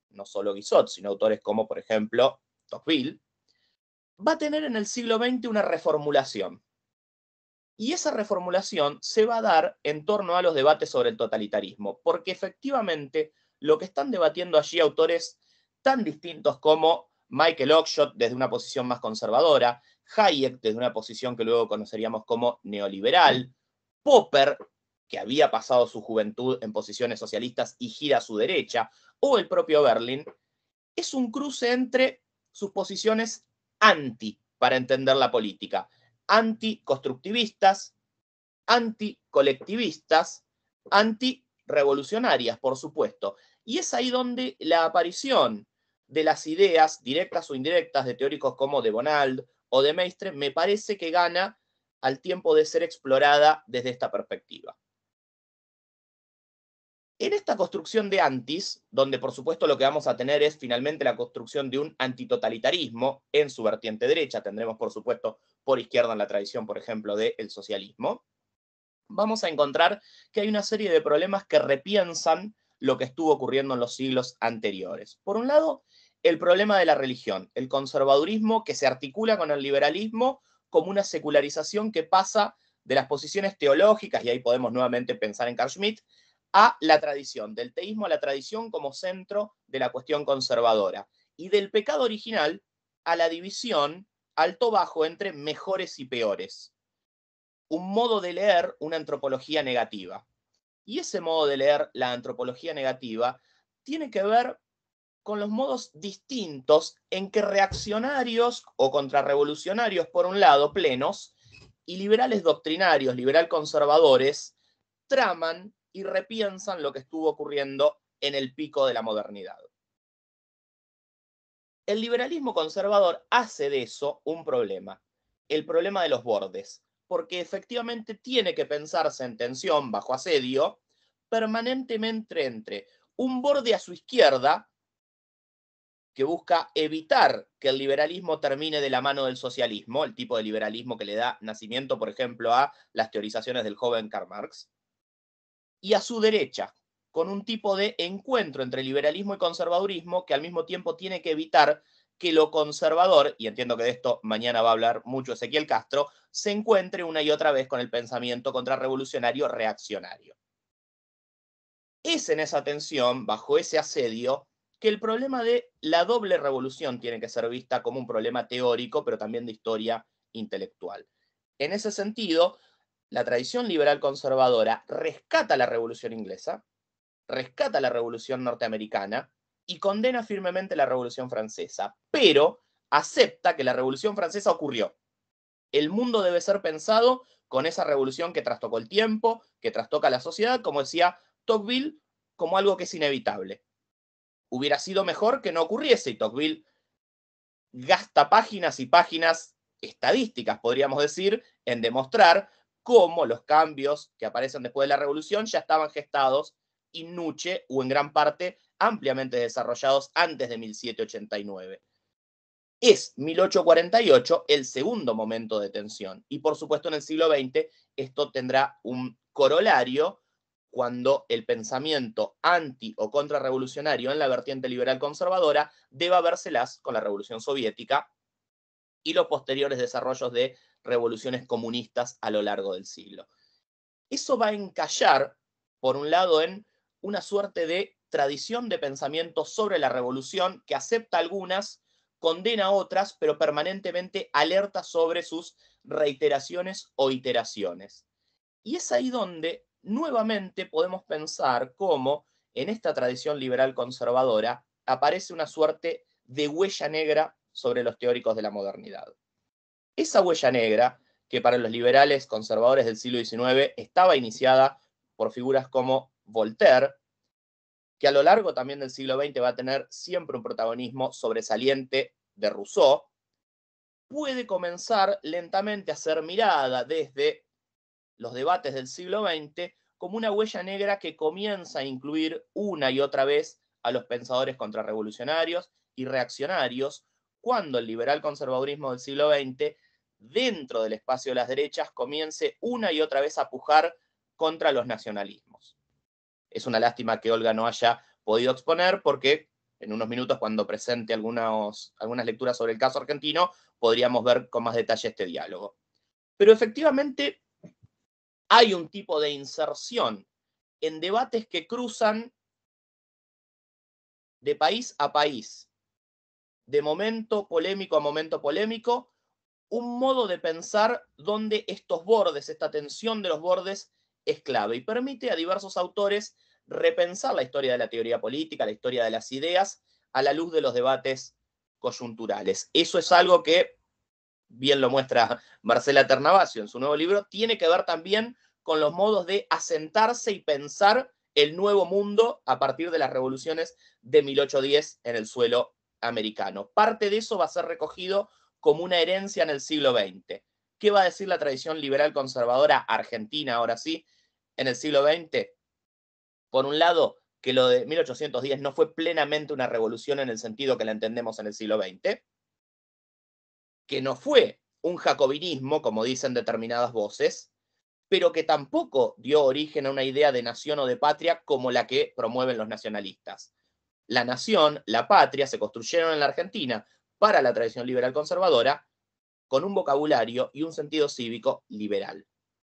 no solo Guizot, sino autores como, por ejemplo, Tocqueville, va a tener en el siglo XX una reformulación. Y esa reformulación se va a dar en torno a los debates sobre el totalitarismo, porque efectivamente lo que están debatiendo allí autores tan distintos como Michael Oakeshott desde una posición más conservadora, Hayek desde una posición que luego conoceríamos como neoliberal, Popper, que había pasado su juventud en posiciones socialistas y gira a su derecha, o el propio Berlin, es un cruce entre sus posiciones anti, para entender la política, anticonstructivistas, anticolectivistas, antirevolucionarias, por supuesto. Y es ahí donde la aparición de las ideas, directas o indirectas, de teóricos como de Bonald o de Maistre, me parece que gana al tiempo de ser explorada desde esta perspectiva. En esta construcción de antis, donde por supuesto lo que vamos a tener es finalmente la construcción de un antitotalitarismo en su vertiente derecha, tendremos por supuesto por izquierda en la tradición, por ejemplo, del socialismo, vamos a encontrar que hay una serie de problemas que repiensan lo que estuvo ocurriendo en los siglos anteriores. Por un lado, el problema de la religión, el conservadurismo que se articula con el liberalismo como una secularización que pasa de las posiciones teológicas, y ahí podemos nuevamente pensar en Carl Schmitt, a la tradición, del teísmo a la tradición como centro de la cuestión conservadora, y del pecado original a la división alto-bajo entre mejores y peores. Un modo de leer una antropología negativa. Y ese modo de leer la antropología negativa tiene que ver con los modos distintos en que reaccionarios o contrarrevolucionarios, por un lado, plenos, y liberales doctrinarios, liberal conservadores, traman y repiensan lo que estuvo ocurriendo en el pico de la modernidad. El liberalismo conservador hace de eso un problema, el problema de los bordes, porque efectivamente tiene que pensarse en tensión, bajo asedio, permanentemente entre un borde a su izquierda, que busca evitar que el liberalismo termine de la mano del socialismo, el tipo de liberalismo que le da nacimiento, por ejemplo, a las teorizaciones del joven Karl Marx, y a su derecha, con un tipo de encuentro entre liberalismo y conservadurismo que al mismo tiempo tiene que evitar que lo conservador, y entiendo que de esto mañana va a hablar mucho Ezequiel Castro, se encuentre una y otra vez con el pensamiento contrarrevolucionario reaccionario. Es en esa tensión, bajo ese asedio, que el problema de la doble revolución tiene que ser vista como un problema teórico, pero también de historia intelectual. En ese sentido, la tradición liberal conservadora rescata la Revolución Inglesa, rescata la Revolución Norteamericana y condena firmemente la Revolución Francesa, pero acepta que la Revolución Francesa ocurrió. El mundo debe ser pensado con esa revolución que trastocó el tiempo, que trastoca la sociedad, como decía Tocqueville, como algo que es inevitable. Hubiera sido mejor que no ocurriese, y Tocqueville gasta páginas y páginas estadísticas, podríamos decir, en demostrar cómo los cambios que aparecen después de la revolución ya estaban gestados in nuce o en gran parte ampliamente desarrollados antes de 1789. Es 1848 el segundo momento de tensión, y por supuesto en el siglo XX esto tendrá un corolario cuando el pensamiento anti o contrarrevolucionario en la vertiente liberal conservadora deba vérselas con la Revolución Soviética y los posteriores desarrollos de revoluciones comunistas a lo largo del siglo. Eso va a encallar, por un lado, en una suerte de tradición de pensamiento sobre la revolución que acepta algunas, condena otras, pero permanentemente alerta sobre sus reiteraciones o iteraciones. Y es ahí donde nuevamente podemos pensar cómo en esta tradición liberal conservadora aparece una suerte de huella negra sobre los teóricos de la modernidad. Esa huella negra, que para los liberales conservadores del siglo XIX estaba iniciada por figuras como Voltaire, que a lo largo también del siglo XX va a tener siempre un protagonismo sobresaliente de Rousseau, puede comenzar lentamente a ser mirada desde los debates del siglo XX como una huella negra que comienza a incluir una y otra vez a los pensadores contrarrevolucionarios y reaccionarios, cuando el liberal conservadurismo del siglo XX, dentro del espacio de las derechas, comience una y otra vez a pujar contra los nacionalismos. Es una lástima que Olga no haya podido exponer porque en unos minutos, cuando presente algunas lecturas sobre el caso argentino, podríamos ver con más detalle este diálogo. Pero efectivamente hay un tipo de inserción en debates que cruzan de país a país, de momento polémico a momento polémico, un modo de pensar donde estos bordes, esta tensión de los bordes, es clave y permite a diversos autores repensar la historia de la teoría política, la historia de las ideas, a la luz de los debates coyunturales. Eso es algo que, bien lo muestra Marcela Ternavasio en su nuevo libro, tiene que ver también con los modos de asentarse y pensar el nuevo mundo a partir de las revoluciones de 1810 en el suelo americano. Parte de eso va a ser recogido como una herencia en el siglo XX. ¿Qué va a decir la tradición liberal conservadora argentina, ahora sí, en el siglo XX? Por un lado, que lo de 1810 no fue plenamente una revolución en el sentido que la entendemos en el siglo XX, que no fue un jacobinismo, como dicen determinadas voces, pero que tampoco dio origen a una idea de nación o de patria como la que promueven los nacionalistas. La nación, la patria, se construyeron en la Argentina para la tradición liberal conservadora con un vocabulario y un sentido cívico liberal.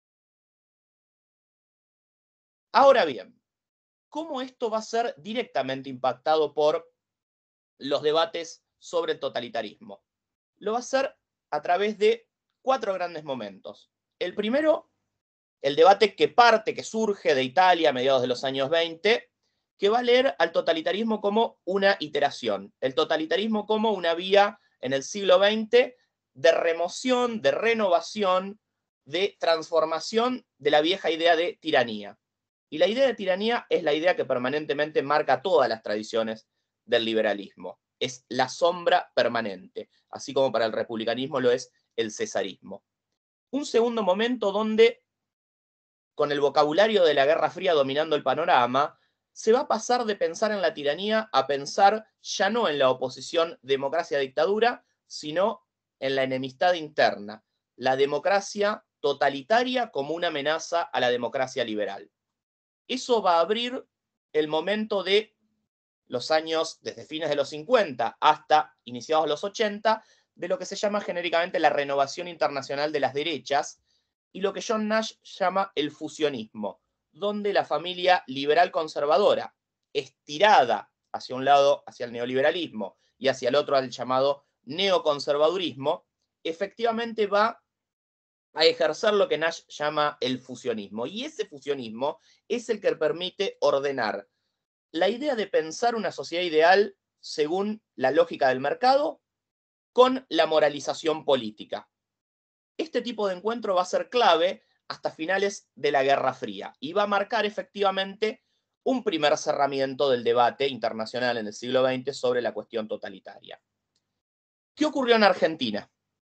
Ahora bien, ¿cómo esto va a ser directamente impactado por los debates sobre el totalitarismo? Lo va a hacer a través de 4 grandes momentos. El primero, el debate que surge de Italia a mediados de los años 20, que va a leer al totalitarismo como una iteración, el totalitarismo como una vía en el siglo XX de remoción, de renovación, de transformación de la vieja idea de tiranía. Y la idea de tiranía es la idea que permanentemente marca todas las tradiciones del liberalismo. Es la sombra permanente, así como para el republicanismo lo es el cesarismo. Un segundo momento donde, con el vocabulario de la Guerra Fría dominando el panorama, se va a pasar de pensar en la tiranía a pensar ya no en la oposición democracia-dictadura, sino en la enemistad interna, la democracia totalitaria como una amenaza a la democracia liberal. Eso va a abrir el momento de los años, desde fines de los 50 hasta iniciados los 80, de lo que se llama genéricamente la renovación internacional de las derechas, y lo que John Nash llama el fusionismo, donde la familia liberal conservadora, estirada hacia un lado, hacia el neoliberalismo, y hacia el otro al llamado neoconservadurismo, efectivamente va a ejercer lo que Nash llama el fusionismo. Y ese fusionismo es el que permite ordenar la idea de pensar una sociedad ideal según la lógica del mercado con la moralización política. Este tipo de encuentro va a ser clave hasta finales de la Guerra Fría y va a marcar efectivamente un primer cerramiento del debate internacional en el siglo XX sobre la cuestión totalitaria. ¿Qué ocurrió en Argentina?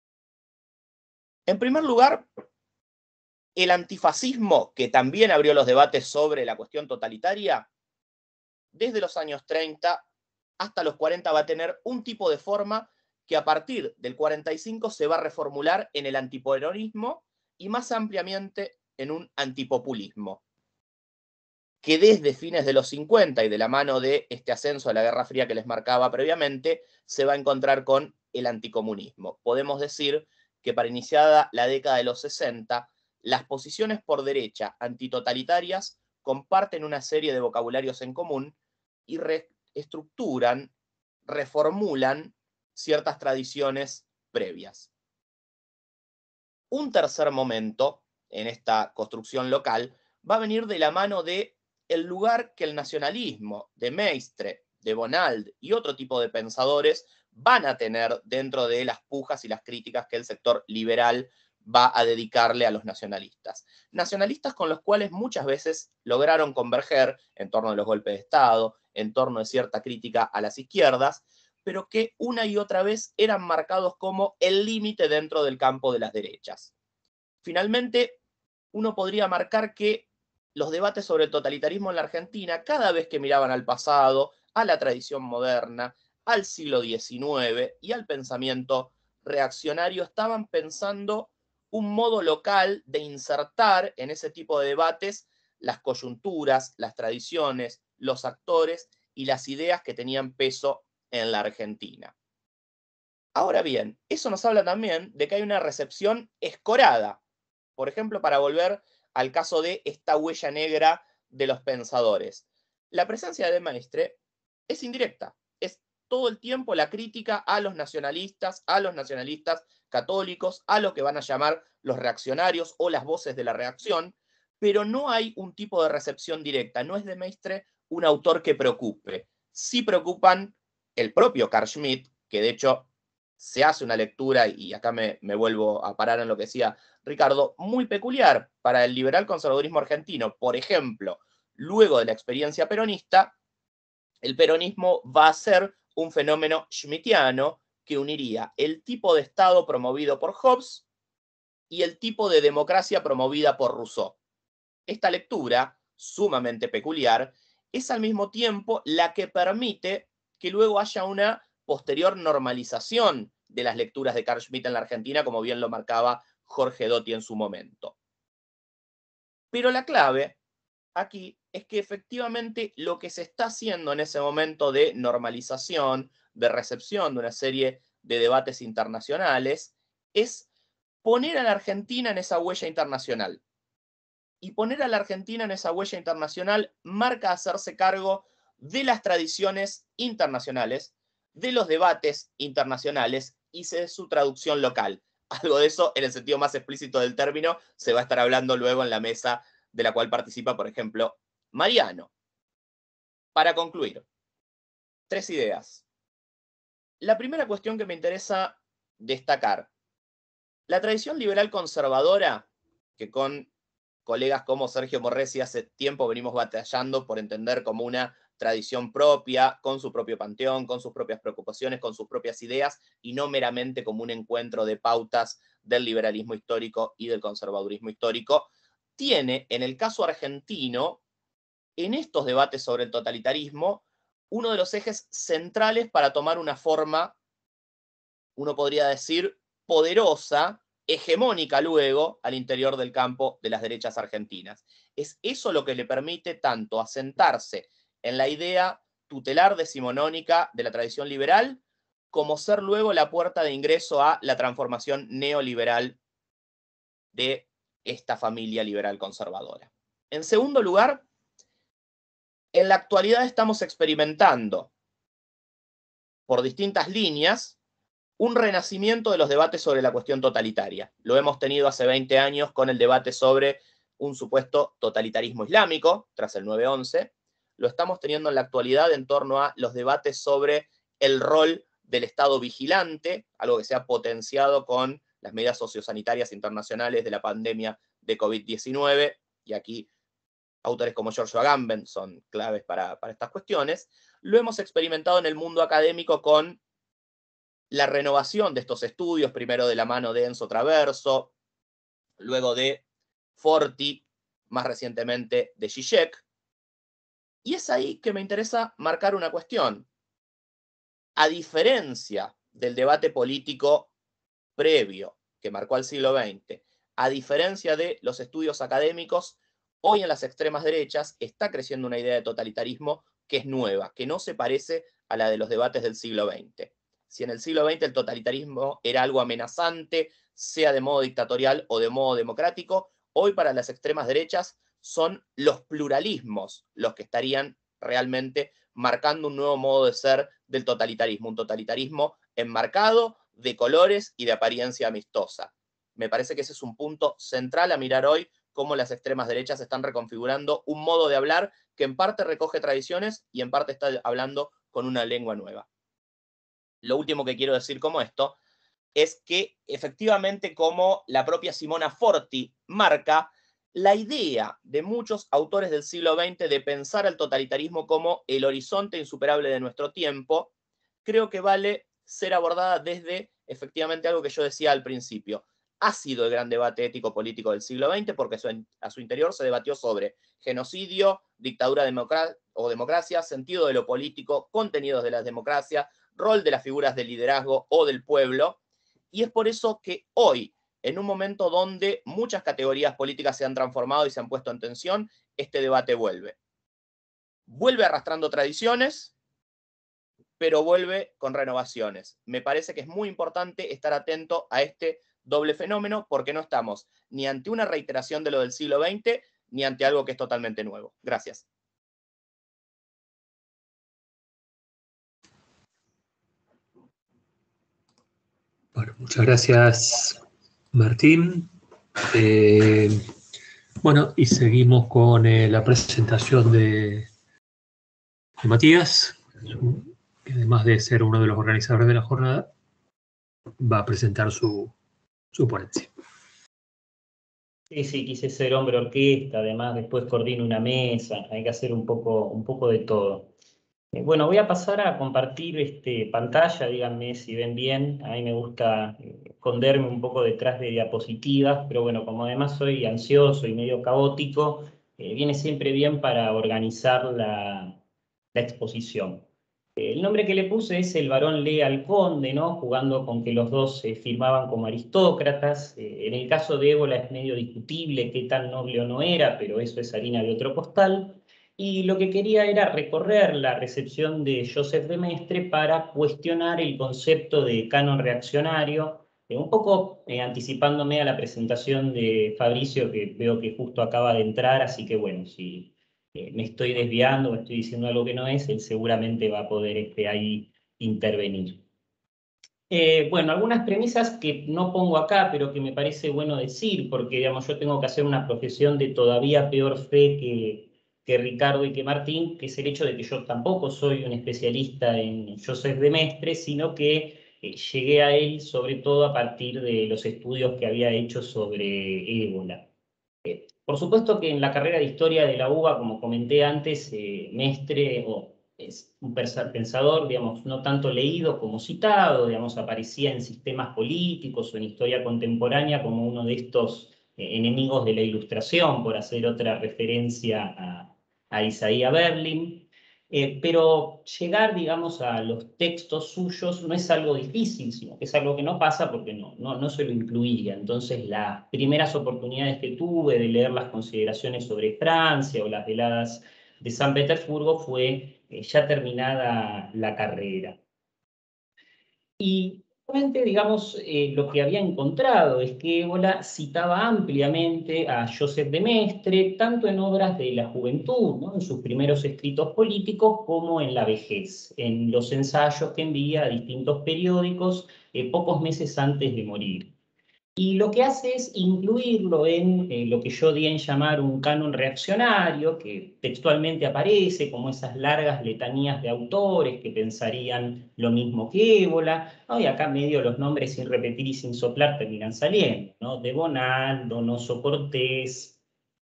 En primer lugar, el antifascismo, que también abrió los debates sobre la cuestión totalitaria, desde los años 30 hasta los 40 va a tener un tipo de forma que a partir del 45 se va a reformular en el antiperonismo y más ampliamente en un antipopulismo, que desde fines de los 50 y de la mano de este ascenso a la Guerra Fría que les marcaba previamente, se va a encontrar con el anticomunismo. Podemos decir que para iniciada la década de los 60, las posiciones por derecha antitotalitarias comparten una serie de vocabularios en común y reestructuran, reformulan ciertas tradiciones previas. Un tercer momento en esta construcción local va a venir de la mano de el lugar que el nacionalismo de Maistre, de Bonald y otro tipo de pensadores van a tener dentro de las pujas y las críticas que el sector liberal va a dedicarle a los nacionalistas. Nacionalistas con los cuales muchas veces lograron converger en torno a los golpes de Estado, en torno a cierta crítica a las izquierdas, pero que una y otra vez eran marcados como el límite dentro del campo de las derechas. Finalmente, uno podría marcar que los debates sobre el totalitarismo en la Argentina, cada vez que miraban al pasado, a la tradición moderna, al siglo XIX y al pensamiento reaccionario, estaban pensando un modo local de insertar en ese tipo de debates las coyunturas, las tradiciones, los actores y las ideas que tenían peso en la Argentina. Ahora bien, eso nos habla también de que hay una recepción escorada. Por ejemplo, para volver al caso de esta huella negra de los pensadores. La presencia de Maistre es indirecta, es todo el tiempo la crítica a los nacionalistas católicos, a lo que van a llamar los reaccionarios o las voces de la reacción, pero no hay un tipo de recepción directa, no es de Maistre un autor que preocupe. Sí preocupan el propio Carl Schmitt, que de hecho se hace una lectura, y acá me vuelvo a parar en lo que decía Ricardo, muy peculiar para el liberal conservadurismo argentino. Por ejemplo, luego de la experiencia peronista, el peronismo va a ser un fenómeno schmittiano que uniría el tipo de Estado promovido por Hobbes y el tipo de democracia promovida por Rousseau. Esta lectura, sumamente peculiar, es al mismo tiempo la que permite que luego haya una posterior normalización de las lecturas de Carl Schmitt en la Argentina, como bien lo marcaba Jorge Dotti en su momento. Pero la clave aquí es que efectivamente lo que se está haciendo en ese momento de normalización, de recepción de una serie de debates internacionales, es poner a la Argentina en esa huella internacional. Y poner a la Argentina en esa huella internacional marca hacerse cargo de las tradiciones internacionales, de los debates internacionales y de su traducción local. Algo de eso, en el sentido más explícito del término, se va a estar hablando luego en la mesa de la cual participa, por ejemplo, Mariano. Para concluir, 3 ideas. La primera cuestión que me interesa destacar. La tradición liberal conservadora, que con colegas como Sergio Morresi hace tiempo venimos batallando por entender como una tradición propia, con su propio panteón, con sus propias preocupaciones, con sus propias ideas, y no meramente como un encuentro de pautas del liberalismo histórico y del conservadurismo histórico, tiene, en el caso argentino, en estos debates sobre el totalitarismo, uno de los ejes centrales para tomar una forma, uno podría decir, poderosa, hegemónica luego al interior del campo de las derechas argentinas. Es eso lo que le permite tanto asentarse en la idea tutelar decimonónica de la tradición liberal, como ser luego la puerta de ingreso a la transformación neoliberal de esta familia liberal conservadora. En segundo lugar, en la actualidad estamos experimentando por distintas líneas un renacimiento de los debates sobre la cuestión totalitaria. Lo hemos tenido hace 20 años con el debate sobre un supuesto totalitarismo islámico, tras el 9/11. Lo estamos teniendo en la actualidad en torno a los debates sobre el rol del Estado vigilante, algo que se ha potenciado con las medidas sociosanitarias internacionales de la pandemia de COVID-19, y aquí autores como Giorgio Agamben son claves para estas cuestiones. Lo hemos experimentado en el mundo académico con la renovación de estos estudios, primero de la mano de Enzo Traverso, luego de Forti, más recientemente de Zizek. Y es ahí que me interesa marcar una cuestión. A diferencia del debate político previo que marcó al siglo XX, a diferencia de los estudios académicos, hoy en las extremas derechas está creciendo una idea de totalitarismo que es nueva, que no se parece a la de los debates del siglo XX. Si en el siglo XX el totalitarismo era algo amenazante, sea de modo dictatorial o de modo democrático, hoy para las extremas derechas son los pluralismos los que estarían realmente marcando un nuevo modo de ser del totalitarismo, un totalitarismo enmarcado, de colores y de apariencia amistosa. Me parece que ese es un punto central a mirar hoy, cómo las extremas derechas están reconfigurando un modo de hablar que en parte recoge tradiciones y en parte está hablando con una lengua nueva. Lo último que quiero decir como esto es que efectivamente, como la propia Simona Forti marca, la idea de muchos autores del siglo XX de pensar al totalitarismo como el horizonte insuperable de nuestro tiempo, creo que vale ser abordada desde efectivamente algo que yo decía al principio. Ha sido el gran debate ético-político del siglo XX porque a su interior se debatió sobre genocidio, dictadura o democracia, sentido de lo político, contenidos de la democracia, rol de las figuras de liderazgo o del pueblo, y es por eso que hoy, en un momento donde muchas categorías políticas se han transformado y se han puesto en tensión, este debate vuelve. vuelve arrastrando tradiciones, pero vuelve con renovaciones. Me parece que es muy importante estar atento a este doble fenómeno, porque no estamos ni ante una reiteración de lo del siglo XX, ni ante algo que es totalmente nuevo. Gracias. Bueno, muchas gracias, Martín. Bueno, y seguimos con la presentación de Matías, que además de ser uno de los organizadores de la jornada, va a presentar su ponencia. Sí, quise ser hombre orquesta, además después coordino una mesa, hay que hacer un poco de todo. Bueno, voy a pasar a compartir pantalla, díganme si ven bien. A mí me gusta esconderme un poco detrás de diapositivas, pero bueno, como además soy ansioso y medio caótico, viene siempre bien para organizar la exposición. El nombre que le puse es El varón lee al conde, ¿no? Jugando con que los dos se firmaban como aristócratas. En el caso de Ébola es medio discutible qué tan noble o no era, pero eso es harina de otro costal. Y lo que quería era recorrer la recepción de Joseph de Maistre para cuestionar el concepto de canon reaccionario, un poco anticipándome a la presentación de Fabricio, que veo que justo acaba de entrar, así que bueno, si me estoy desviando o estoy diciendo algo que no es, él seguramente va a poder ahí intervenir. Bueno, algunas premisas que no pongo acá, pero que me parece bueno decir, porque digamos, yo tengo que hacer una profesión de todavía peor fe que Ricardo y que Martín, que es el hecho de que yo tampoco soy un especialista en Joseph de Maistre, sino que llegué a él sobre todo a partir de los estudios que había hecho sobre ébola. Por supuesto que en la carrera de Historia de la UBA, como comenté antes, Maistre es un pensador, digamos, no tanto leído como citado, digamos, aparecía en sistemas políticos o en historia contemporánea como uno de estos enemigos de la Ilustración, por hacer otra referencia a Isaiah Berlin. Pero llegar, digamos, a los textos suyos no es algo difícil, sino que es algo que no pasa porque no se lo incluía. Entonces, las primeras oportunidades que tuve de leer las consideraciones sobre Francia o las veladas de San Petersburgo fue ya terminada la carrera. Y realmente, digamos, lo que había encontrado es que Ébola citaba ampliamente a Joseph de Maistre, tanto en obras de la juventud, ¿no? En sus primeros escritos políticos, como en la vejez, en los ensayos que envía a distintos periódicos pocos meses antes de morir. Y lo que hace es incluirlo en lo que yo di en llamar un canon reaccionario, que textualmente aparece como esas largas letanías de autores que pensarían lo mismo que Ébola, ¿no? Y acá medio los nombres sin repetir y sin soplar terminan saliendo, ¿no? De Bonald, Donoso Cortés,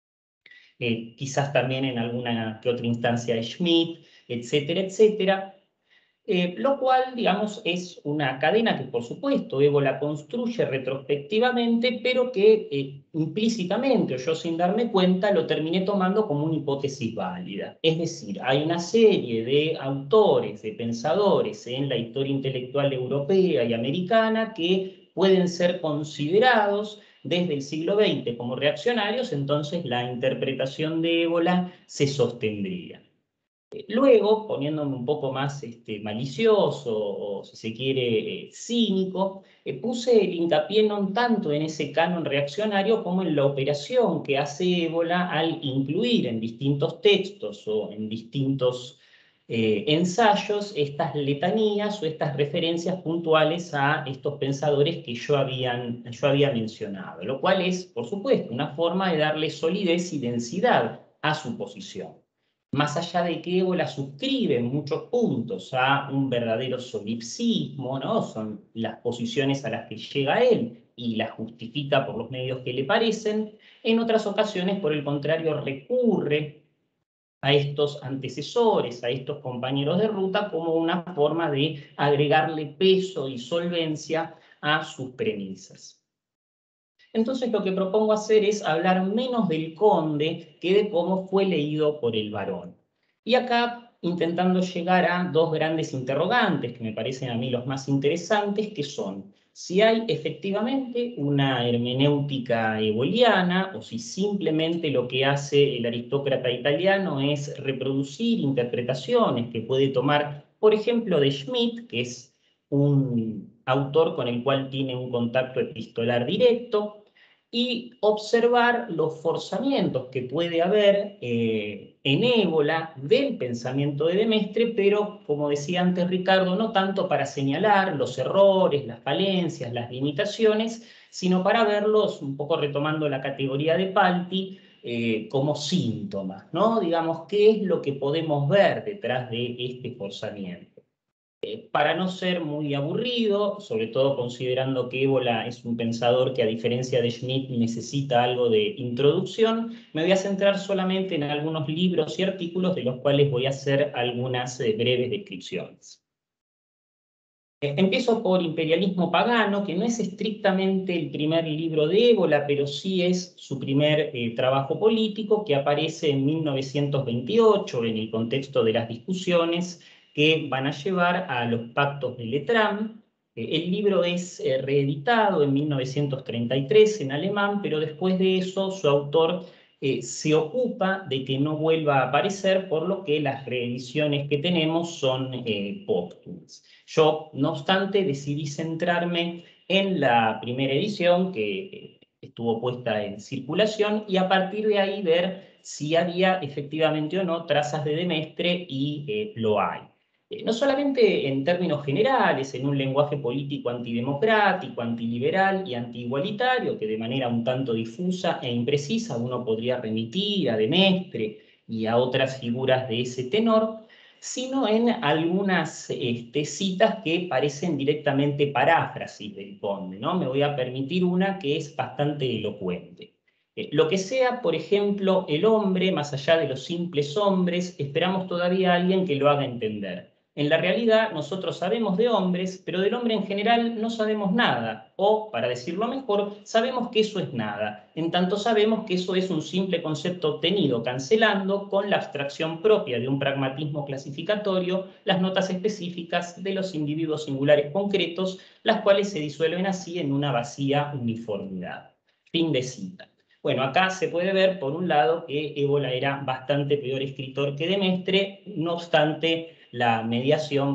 quizás también en alguna que otra instancia de Schmidt, etcétera, etcétera. Lo cual, digamos, es una cadena que, por supuesto, Ébola construye retrospectivamente, pero que implícitamente, o yo sin darme cuenta, lo terminé tomando como una hipótesis válida. Es decir, hay una serie de autores, de pensadores en la historia intelectual europea y americana que pueden ser considerados desde el siglo XX como reaccionarios, entonces la interpretación de Ébola se sostendría. Luego, poniéndome un poco más malicioso o, si se quiere, cínico, puse el hincapié no tanto en ese canon reaccionario como en la operación que hace Ébola al incluir en distintos textos o en distintos ensayos estas letanías o estas referencias puntuales a estos pensadores que yo había mencionado, lo cual es, por supuesto, una forma de darle solidez y densidad a su posición. Más allá de que Ébola suscribe en muchos puntos a un verdadero solipsismo, ¿no? Son las posiciones a las que llega él y las justifica por los medios que le parecen, en otras ocasiones, por el contrario, recurre a estos antecesores, a estos compañeros de ruta, como una forma de agregarle peso y solvencia a sus premisas. Entonces lo que propongo hacer es hablar menos del conde que de cómo fue leído por el varón. Y acá intentando llegar a dos grandes interrogantes que me parecen a mí los más interesantes, que son si hay efectivamente una hermenéutica eboliana o si simplemente lo que hace el aristócrata italiano es reproducir interpretaciones que puede tomar, por ejemplo, de Schmitt, que es un autor con el cual tiene un contacto epistolar directo, y observar los forzamientos que puede haber en Ébola del pensamiento de de Maistre, pero, como decía antes Ricardo, no tanto para señalar los errores, las falencias, las limitaciones, sino para verlos, un poco retomando la categoría de Palti, como síntomas, ¿no? Digamos, ¿qué es lo que podemos ver detrás de este forzamiento? Para no ser muy aburrido, sobre todo considerando que Ébola es un pensador que, a diferencia de Schmitt, necesita algo de introducción, me voy a centrar solamente en algunos libros y artículos de los cuales voy a hacer algunas breves descripciones. Empiezo por Imperialismo Pagano, que no es estrictamente el primer libro de Ébola, pero sí es su primer trabajo político, que aparece en 1928 en el contexto de las discusiones que van a llevar a los pactos de Letrán. El libro es reeditado en 1933 en alemán, pero después de eso su autor se ocupa de que no vuelva a aparecer, por lo que las reediciones que tenemos son póstumas. Yo, no obstante, decidí centrarme en la primera edición, que estuvo puesta en circulación, y a partir de ahí ver si había efectivamente o no trazas de Maistre, y lo hay. No solamente en términos generales, en un lenguaje político antidemocrático, antiliberal y antiigualitario, que de manera un tanto difusa e imprecisa uno podría remitir a de Maistre y a otras figuras de ese tenor, sino en algunas citas que parecen directamente paráfrasis del Conde, ¿no? Me voy a permitir una que es bastante elocuente. Lo que sea, por ejemplo, el hombre, más allá de los simples hombres, esperamos todavía a alguien que lo haga entender. En la realidad, nosotros sabemos de hombres, pero del hombre en general no sabemos nada. O, para decirlo mejor, sabemos que eso es nada. En tanto sabemos que eso es un simple concepto obtenido cancelando con la abstracción propia de un pragmatismo clasificatorio las notas específicas de los individuos singulares concretos, las cuales se disuelven así en una vacía uniformidad. Fin de cita. Bueno, acá se puede ver, por un lado, que Ébola era bastante peor escritor que de Maistre, no obstante, la mediación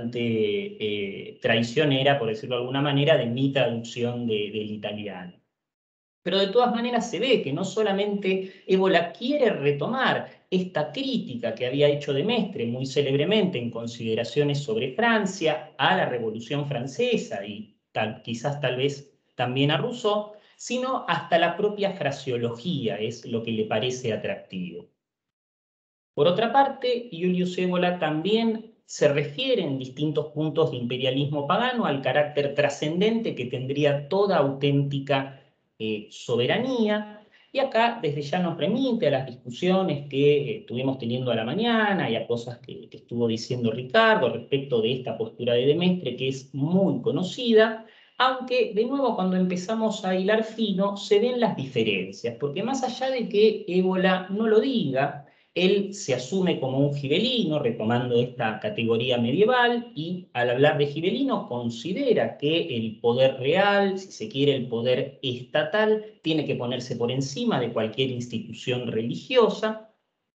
bastante traicionera, por decirlo de alguna manera, de mi traducción del italiano. Pero de todas maneras se ve que no solamente Ébola quiere retomar esta crítica que había hecho de Maistre muy célebremente en Consideraciones sobre Francia, a la Revolución Francesa y quizás tal vez también a Rousseau, sino hasta la propia fraseología es lo que le parece atractivo. Por otra parte, Julius Evola también se refiere en distintos puntos de imperialismo pagano al carácter trascendente que tendría toda auténtica soberanía, y acá desde ya nos remite a las discusiones que estuvimos teniendo a la mañana y a cosas que estuvo diciendo Ricardo respecto de esta postura de Maistre, que es muy conocida, aunque de nuevo cuando empezamos a hilar fino se ven las diferencias, porque más allá de que Evola no lo diga, él se asume como un gibelino, retomando esta categoría medieval, y al hablar de gibelino considera que el poder real, si se quiere el poder estatal, tiene que ponerse por encima de cualquier institución religiosa.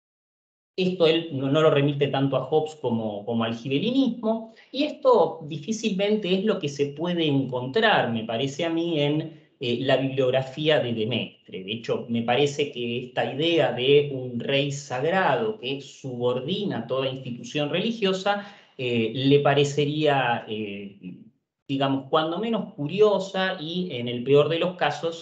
Esto él no lo remite tanto a Hobbes como al gibelinismo, y esto difícilmente es lo que se puede encontrar, me parece a mí, en la bibliografía de Maistre. De hecho, me parece que esta idea de un rey sagrado que subordina toda institución religiosa le parecería, digamos, cuando menos curiosa y, en el peor de los casos,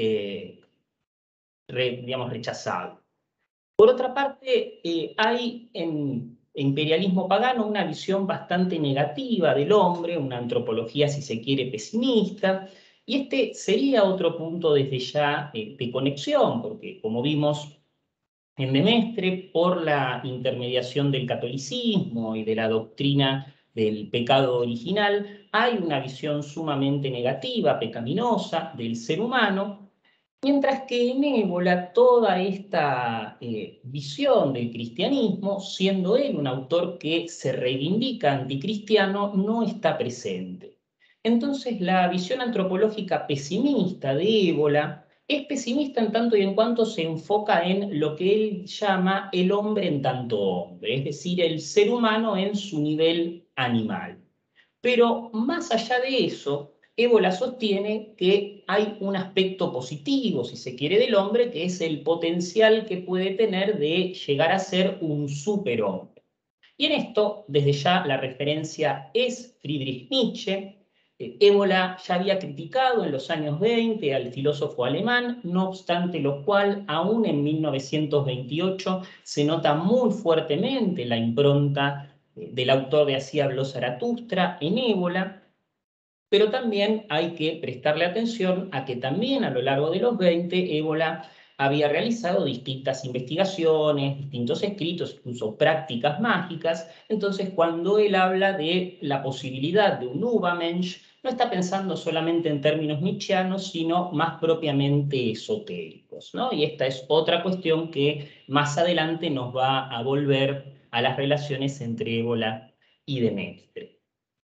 digamos, rechazable. Por otra parte, hay en imperialismo pagano una visión bastante negativa del hombre, una antropología, si se quiere, pesimista, y este sería otro punto desde ya de conexión, porque como vimos en de Maistre, por la intermediación del catolicismo y de la doctrina del pecado original, hay una visión sumamente negativa, pecaminosa del ser humano, mientras que en Évola toda esta visión del cristianismo, siendo él un autor que se reivindica anticristiano, no está presente. Entonces, la visión antropológica pesimista de Évola es pesimista en tanto y en cuanto se enfoca en lo que él llama el hombre en tanto hombre, es decir, el ser humano en su nivel animal. Pero más allá de eso, Évola sostiene que hay un aspecto positivo, si se quiere, del hombre, que es el potencial que puede tener de llegar a ser un superhombre. Y en esto, desde ya, la referencia es Friedrich Nietzsche. Évola ya había criticado en los años 20 al filósofo alemán, no obstante lo cual, aún en 1928, se nota muy fuertemente la impronta del autor de Así habló Zaratustra en Évola, pero también hay que prestarle atención a que también a lo largo de los 20 Évola había realizado distintas investigaciones, distintos escritos, incluso prácticas mágicas. Entonces, cuando él habla de la posibilidad de un Übermensch, no está pensando solamente en términos nietzscheanos, sino más propiamente esotéricos, ¿no? Y esta es otra cuestión que más adelante nos va a volver a las relaciones entre Évola y de Mestre.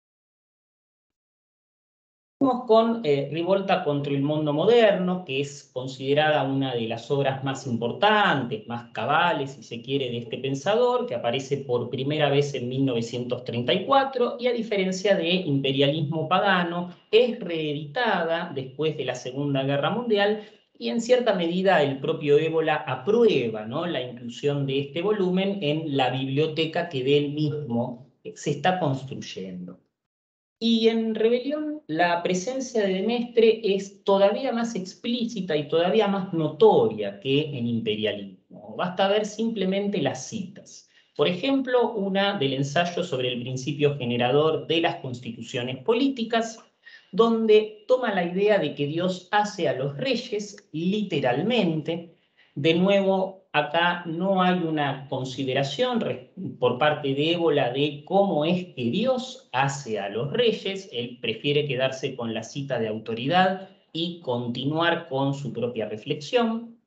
Vamos con Rivolta contra el mundo moderno, que es considerada una de las obras más importantes, más cabales, si se quiere, de este pensador, que aparece por primera vez en 1934, y a diferencia de Imperialismo pagano, es reeditada después de la Segunda Guerra Mundial, y en cierta medida el propio Évola aprueba, ¿no?, la inclusión de este volumen en la biblioteca que de él mismo se está construyendo. Y en Rebelión la presencia de Mestre es todavía más explícita y todavía más notoria que en Imperialismo. Basta ver simplemente las citas. Por ejemplo, una del ensayo sobre el principio generador de las constituciones políticas, donde toma la idea de que Dios hace a los reyes, literalmente. De nuevo, acá no hay una consideración por parte de Évola de cómo es que Dios hace a los reyes. Él prefiere quedarse con la cita de autoridad y continuar con su propia reflexión.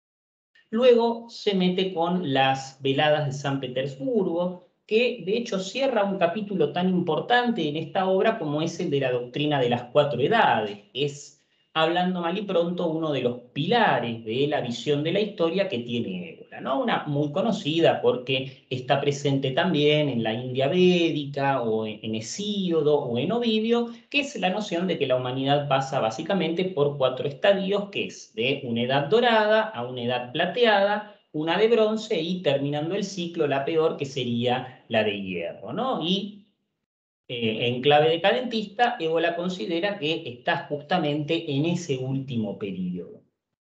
Luego se mete con las veladas de San Petersburgo, que de hecho cierra un capítulo tan importante en esta obra como es el de la doctrina de las cuatro edades. Es, hablando mal y pronto, uno de los pilares de la visión de la historia que tiene Évola, ¿no? Una muy conocida porque está presente también en la India védica o en Hesíodo o en Ovidio, que es la noción de que la humanidad pasa básicamente por cuatro estadios, que es de una edad dorada a una edad plateada, una de bronce y terminando el ciclo, la peor, que sería la de hierro, ¿no? Y en clave decadentista, Évola considera que está justamente en ese último periodo.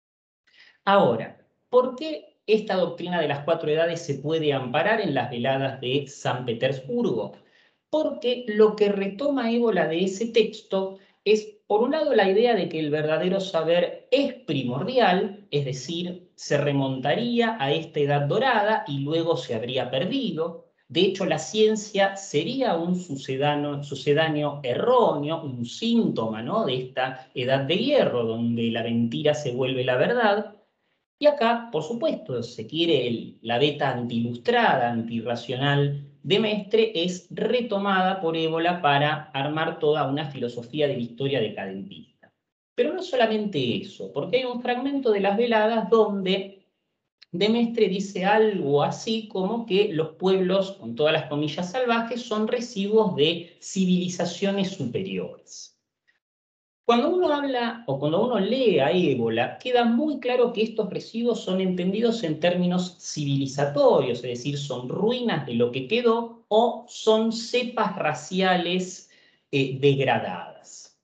Ahora, ¿por qué esta doctrina de las cuatro edades se puede amparar en las veladas de San Petersburgo? Porque lo que retoma Évola de ese texto es, por un lado, la idea de que el verdadero saber es primordial, es decir, se remontaría a esta edad dorada y luego se habría perdido. De hecho, la ciencia sería un sucedáneo erróneo, un síntoma, ¿no?, de esta edad de hierro, donde la mentira se vuelve la verdad. Y acá, por supuesto, se quiere la beta antiilustrada, antirracional de Mestre, es retomada por Évola para armar toda una filosofía de la historia decadentista. Pero no solamente eso, porque hay un fragmento de las veladas donde de Mestre dice algo así como que los pueblos, con todas las comillas salvajes, son residuos de civilizaciones superiores. Cuando uno habla o cuando uno lee a Évola, queda muy claro que estos residuos son entendidos en términos civilizatorios, es decir, son ruinas de lo que quedó o son cepas raciales degradadas.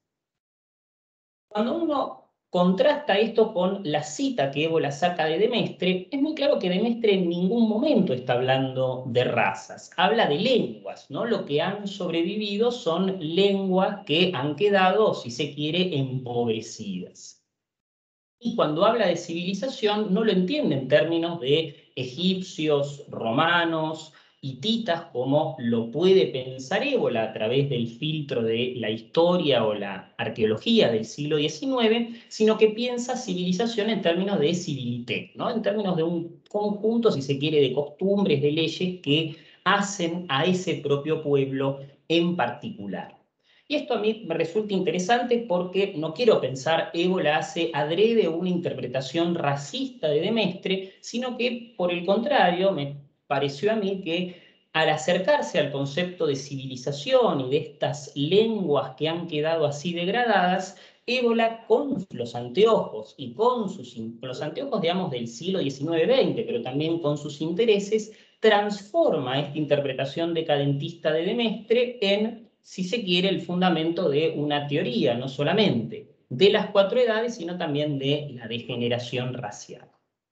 Cuando uno contrasta esto con la cita que Évola saca de Mestre, es muy claro que Mestre en ningún momento está hablando de razas, habla de lenguas, ¿no? Lo que han sobrevivido son lenguas que han quedado, si se quiere, empobrecidas. Y cuando habla de civilización, no lo entiende en términos de egipcios, romanos, hititas, como lo puede pensar Évola a través del filtro de la historia o la arqueología del siglo XIX, sino que piensa civilización en términos de civilité, ¿no?, en términos de un conjunto, si se quiere, de costumbres, de leyes que hacen a ese propio pueblo en particular. Y esto a mí me resulta interesante porque no quiero pensar Évola hace adrede una interpretación racista de de Maistre, sino que, por el contrario, me pareció a mí que al acercarse al concepto de civilización y de estas lenguas que han quedado así degradadas, Évola con los anteojos y con los anteojos, digamos, del siglo XIX-XX, pero también con sus intereses, transforma esta interpretación decadentista de de Maistre en, si se quiere, el fundamento de una teoría, no solamente de las 4 edades, sino también de la degeneración racial.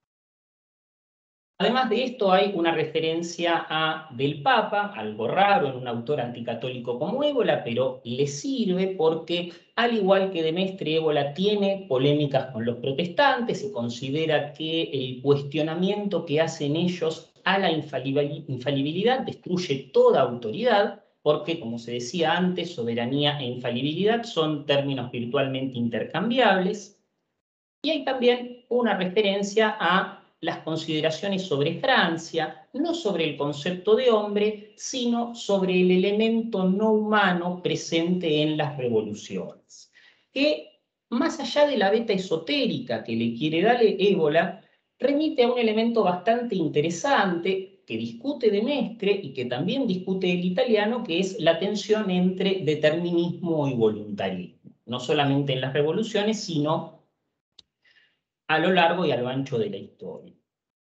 Además de esto, hay una referencia a del Papa, algo raro en un autor anticatólico como Évola, pero le sirve porque, al igual que de Maistre, Évola tiene polémicas con los protestantes, se considera que el cuestionamiento que hacen ellos a la infalibilidad destruye toda autoridad, porque, como se decía antes, soberanía e infalibilidad son términos virtualmente intercambiables. Y hay también una referencia a las consideraciones sobre Francia, no sobre el concepto de hombre, sino sobre el elemento no humano presente en las revoluciones, que más allá de la beta esotérica que le quiere dar Évola, remite a un elemento bastante interesante que discute de Maistre y que también discute el italiano, que es la tensión entre determinismo y voluntarismo, no solamente en las revoluciones, sino a lo largo y a lo ancho de la historia.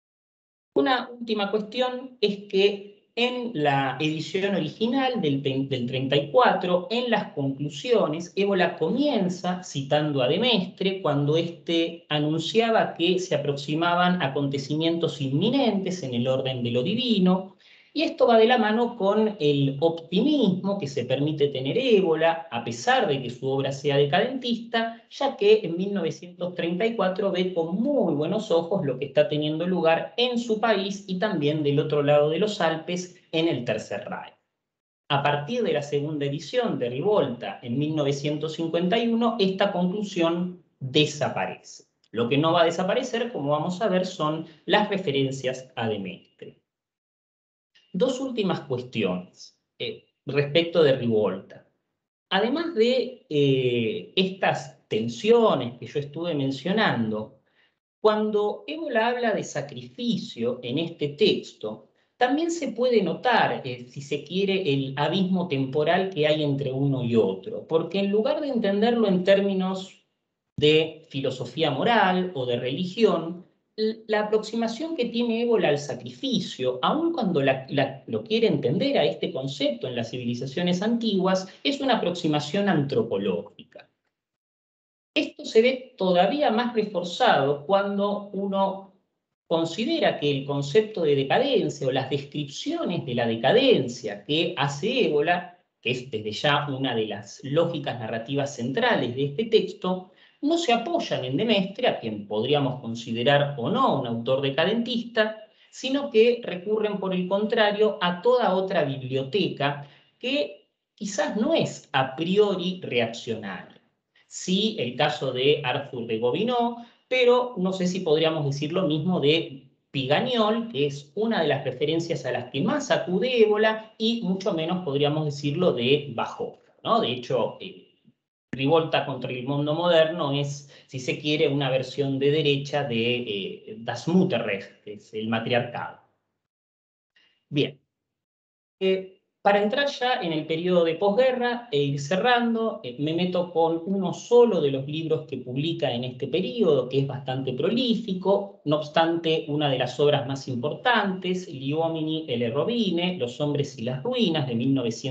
Una última cuestión es que en la edición original del 34, en las conclusiones, Évola comienza citando a de Maistre cuando éste anunciaba que se aproximaban acontecimientos inminentes en el orden de lo divino, y esto va de la mano con el optimismo que se permite tener Évola, a pesar de que su obra sea decadentista, ya que en 1934 ve con muy buenos ojos lo que está teniendo lugar en su país y también del otro lado de los Alpes, en el Tercer Reich. A partir de la segunda edición de Rivolta, en 1951, esta conclusión desaparece. Lo que no va a desaparecer, como vamos a ver, son las referencias a de Maistre. Dos últimas cuestiones respecto de Rivolta. Además de estas tensiones que yo estuve mencionando, cuando Évola habla de sacrificio en este texto, también se puede notar, si se quiere, el abismo temporal que hay entre uno y otro, porque en lugar de entenderlo en términos de filosofía moral o de religión, la aproximación que tiene Évola al sacrificio, aun cuando lo quiere entender a este concepto en las civilizaciones antiguas, es una aproximación antropológica. Esto se ve todavía más reforzado cuando uno considera que el concepto de decadencia o las descripciones de la decadencia que hace Évola, que es desde ya una de las lógicas narrativas centrales de este texto, no se apoyan en de Maistre, a quien podríamos considerar o no un autor decadentista, sino que recurren por el contrario a toda otra biblioteca que quizás no es a priori reaccionaria. Sí, el caso de Arthur de Gobineau, pero no sé si podríamos decir lo mismo de Pigagnol, que es una de las referencias a las que más acude Évola, y mucho menos podríamos decirlo de Bajofer, ¿no? De hecho, Rivolta contra el mundo moderno es, si se quiere, una versión de derecha de Das Mutterrecht, que es el matriarcado. Bien. Para entrar ya en el periodo de posguerra e ir cerrando, me meto con uno solo de los libros que publica en este periodo, que es bastante prolífico, no obstante, una de las obras más importantes, Gli uomini e le rovine, Los hombres y las ruinas, de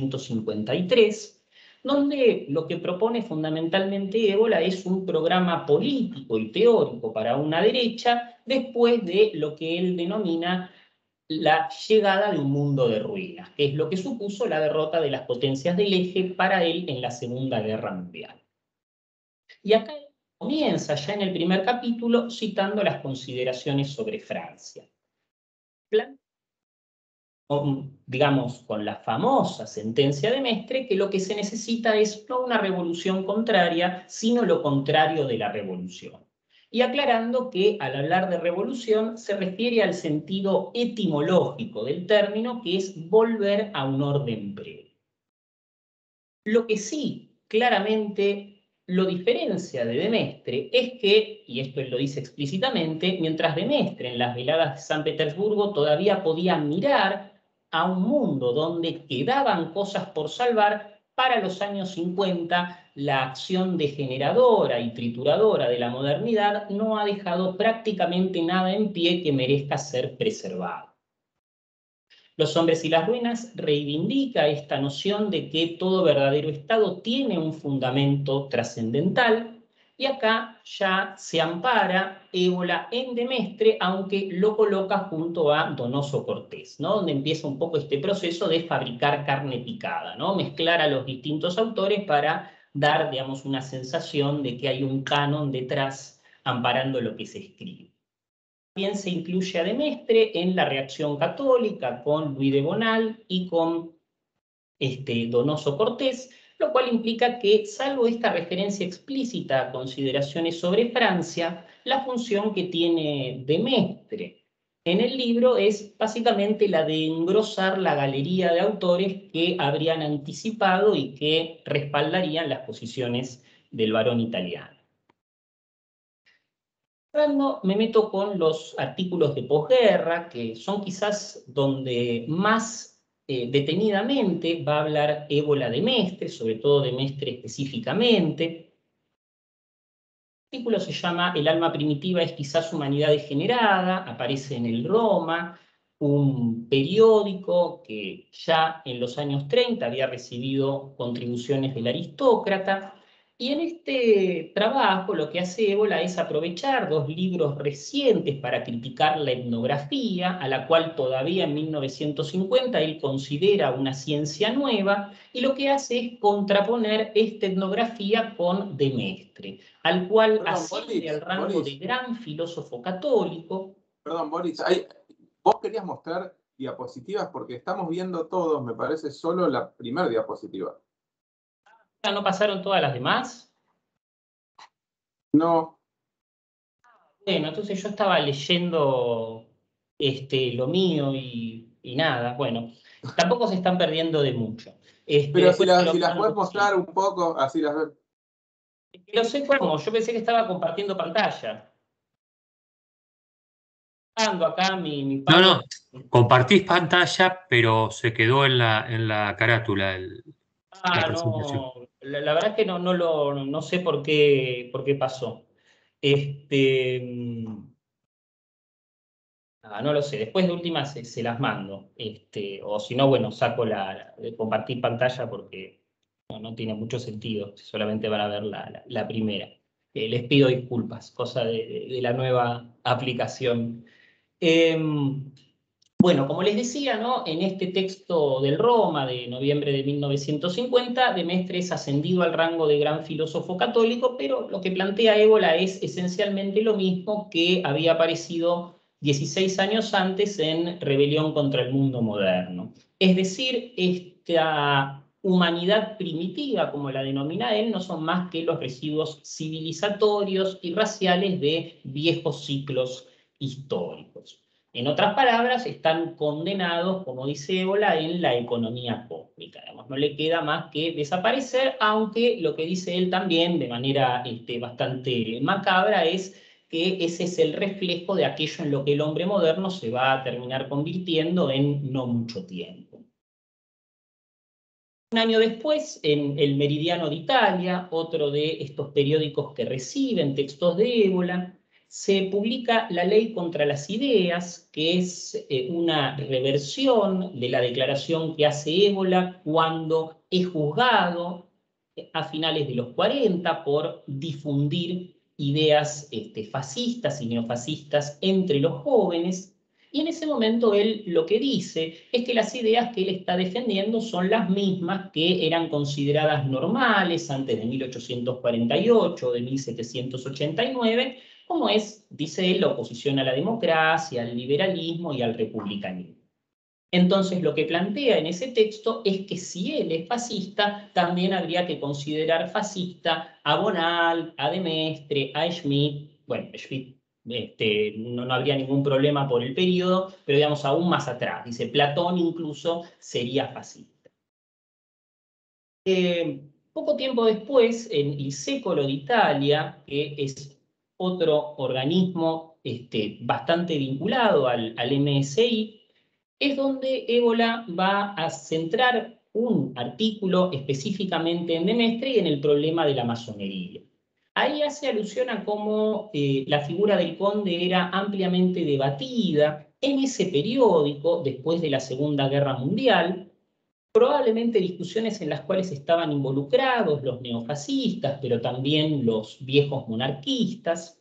1953, donde lo que propone fundamentalmente Évola es un programa político y teórico para una derecha, después de lo que él denomina la llegada de un mundo de ruinas, que es lo que supuso la derrota de las potencias del eje para él en la Segunda Guerra Mundial. Y acá comienza ya en el primer capítulo citando las consideraciones sobre Francia. Digamos, con la famosa sentencia de Maistre, que lo que se necesita es no una revolución contraria, sino lo contrario de la revolución. Y aclarando que al hablar de revolución se refiere al sentido etimológico del término, que es volver a un orden breve. Lo que sí claramente lo diferencia de de Maistre es que, y esto él lo dice explícitamente, mientras de Maistre en las veladas de San Petersburgo todavía podía mirar a un mundo donde quedaban cosas por salvar, para los años 50 la acción degeneradora y trituradora de la modernidad no ha dejado prácticamente nada en pie que merezca ser preservado. Los hombres y las ruinas reivindica esta noción de que todo verdadero Estado tiene un fundamento trascendental, y acá ya se ampara Évola en de Maistre, aunque lo coloca junto a Donoso Cortés, ¿no? Donde empieza un poco este proceso de fabricar carne picada, ¿no? Mezclar a los distintos autores para dar, digamos, una sensación de que hay un canon detrás amparando lo que se escribe. También se incluye a de Maistre en la reacción católica con Luis de Bonald y con Donoso Cortés, lo cual implica que, salvo esta referencia explícita a consideraciones sobre Francia, la función que tiene de Maistre en el libro es básicamente la de engrosar la galería de autores que habrían anticipado y que respaldarían las posiciones del varón italiano. Me meto con los artículos de posguerra, que son quizás donde más detenidamente va a hablar Évola de Maistre, sobre todo de Maistre específicamente. El artículo se llama El alma primitiva es quizás humanidad degenerada, aparece en el Roma, un periódico que ya en los años 30 había recibido contribuciones del aristócrata. Y en este trabajo lo que hace Évola es aprovechar dos libros recientes para criticar la etnografía, a la cual todavía en 1950 él considera una ciencia nueva, y lo que hace es contraponer esta etnografía con de Maistre, al cual asciende al rango de gran filósofo católico. Perdón, Boris, vos querías mostrar diapositivas porque estamos viendo todos, me parece, solo la primera diapositiva. ¿No pasaron todas las demás? No. Bueno, entonces yo estaba leyendo lo mío y nada, bueno, tampoco se están perdiendo de mucho. Pero si las puedes mostrar un poco, así las ves. Lo sé cómo, yo pensé que estaba compartiendo pantalla. Acá mi no, compartís pantalla, pero se quedó en la carátula la presentación. No, la verdad es que no sé por qué pasó. No lo sé, después de última se las mando. O si no, bueno, saco de compartir pantalla porque no tiene mucho sentido, solamente van a ver la primera. Les pido disculpas, cosa de la nueva aplicación. Bueno, como les decía, ¿no? En este texto del Roma de noviembre de 1950, de Maistre es ascendido al rango de gran filósofo católico, pero lo que plantea Évola es esencialmente lo mismo que había aparecido 16 años antes en Rebelión contra el Mundo Moderno. Es decir, esta humanidad primitiva, como la denomina él, no son más que los residuos civilizatorios y raciales de viejos ciclos históricos. En otras palabras, están condenados, como dice Évola, en la economía cósmica. Digamos, no le queda más que desaparecer, aunque lo que dice él también, de manera bastante macabra, es que ese es el reflejo de aquello en lo que el hombre moderno se va a terminar convirtiendo en no mucho tiempo. Un año después, en El Meridiano de Italia, otro de estos periódicos que reciben textos de Évola, se publica La Ley contra las Ideas, que es una reversión de la declaración que hace Évola cuando es juzgado a finales de los 40 por difundir ideas fascistas y neofascistas entre los jóvenes. Y en ese momento él lo que dice es que las ideas que él está defendiendo son las mismas que eran consideradas normales antes de 1848 o de 1789, como es, dice él, la oposición a la democracia, al liberalismo y al republicanismo. Entonces lo que plantea en ese texto es que si él es fascista, también habría que considerar fascista a Bonald, a de Maistre, a Schmitt. Bueno, Schmitt no habría ningún problema por el periodo, pero digamos aún más atrás. Dice, Platón incluso sería fascista. Poco tiempo después, en il Secolo d'Italia, que es otro organismo bastante vinculado al MSI, es donde Évola va a centrar un artículo específicamente en de Mestre y en el problema de la masonería. Ahí hace alusión a cómo la figura del conde era ampliamente debatida en ese periódico después de la Segunda Guerra Mundial, probablemente discusiones en las cuales estaban involucrados los neofascistas, pero también los viejos monarquistas.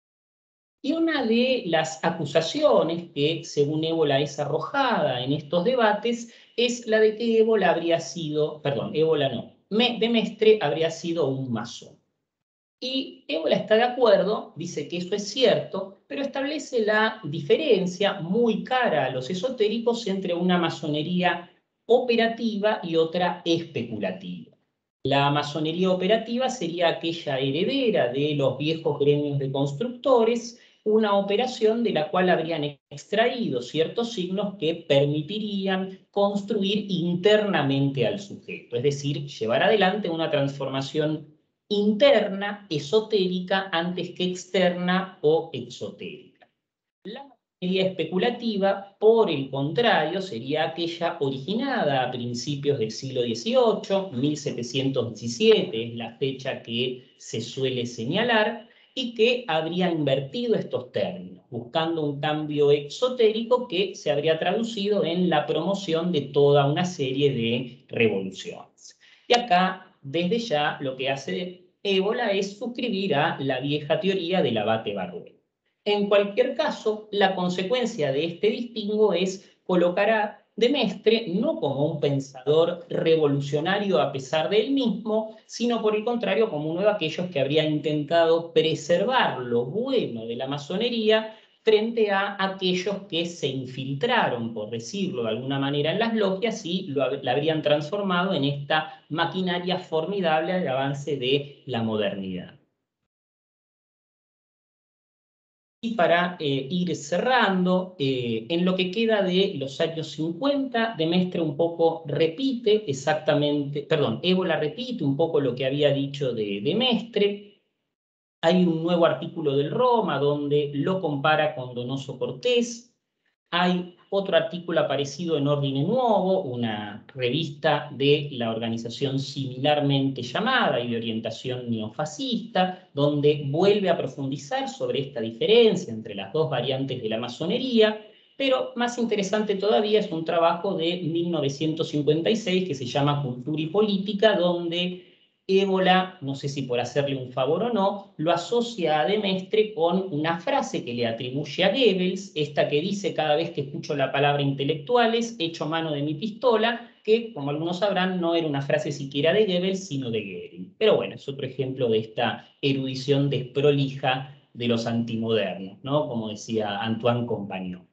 Y una de las acusaciones que, según Évola, es arrojada en estos debates es la de que Évola habría sido, perdón, Évola no, de Mestre habría sido un masón. Y Évola está de acuerdo, dice que eso es cierto, pero establece la diferencia muy cara a los esotéricos entre una masonería operativa y otra especulativa. La masonería operativa sería aquella heredera de los viejos gremios de constructores, una operación de la cual habrían extraído ciertos signos que permitirían construir internamente al sujeto, es decir, llevar adelante una transformación interna, esotérica, antes que externa o exotérica. La masonería especulativa, por el contrario, sería aquella originada a principios del siglo XVIII, 1717 es la fecha que se suele señalar, y que habría invertido estos términos, buscando un cambio exotérico que se habría traducido en la promoción de toda una serie de revoluciones. Y acá, desde ya, lo que hace Évola es suscribir a la vieja teoría del abate Barruel. En cualquier caso, la consecuencia de este distingo es colocar a de Mestre no como un pensador revolucionario a pesar de él mismo, sino por el contrario como uno de aquellos que habría intentado preservar lo bueno de la masonería frente a aquellos que se infiltraron, por decirlo de alguna manera, en las logias y la habrían transformado en esta maquinaria formidable al avance de la modernidad. Y para ir cerrando, en lo que queda de los años 50, de Mestre un poco repite exactamente, perdón, Évola repite un poco lo que había dicho de Mestre. Hay un nuevo artículo del Roma donde lo compara con Donoso Cortés. Hay otro artículo aparecido en Ordine Nuovo, una revista de la organización similarmente llamada y de orientación neofascista, donde vuelve a profundizar sobre esta diferencia entre las dos variantes de la masonería, pero más interesante todavía es un trabajo de 1956 que se llama Cultura y Política, donde Évola, no sé si por hacerle un favor o no, lo asocia a de Mestre con una frase que le atribuye a Goebbels, esta que dice cada vez que escucho la palabra intelectuales, echo mano de mi pistola, que, como algunos sabrán, no era una frase siquiera de Goebbels, sino de Goering. Pero bueno, es otro ejemplo de esta erudición desprolija de los antimodernos, ¿no? Como decía Antoine Compagnon.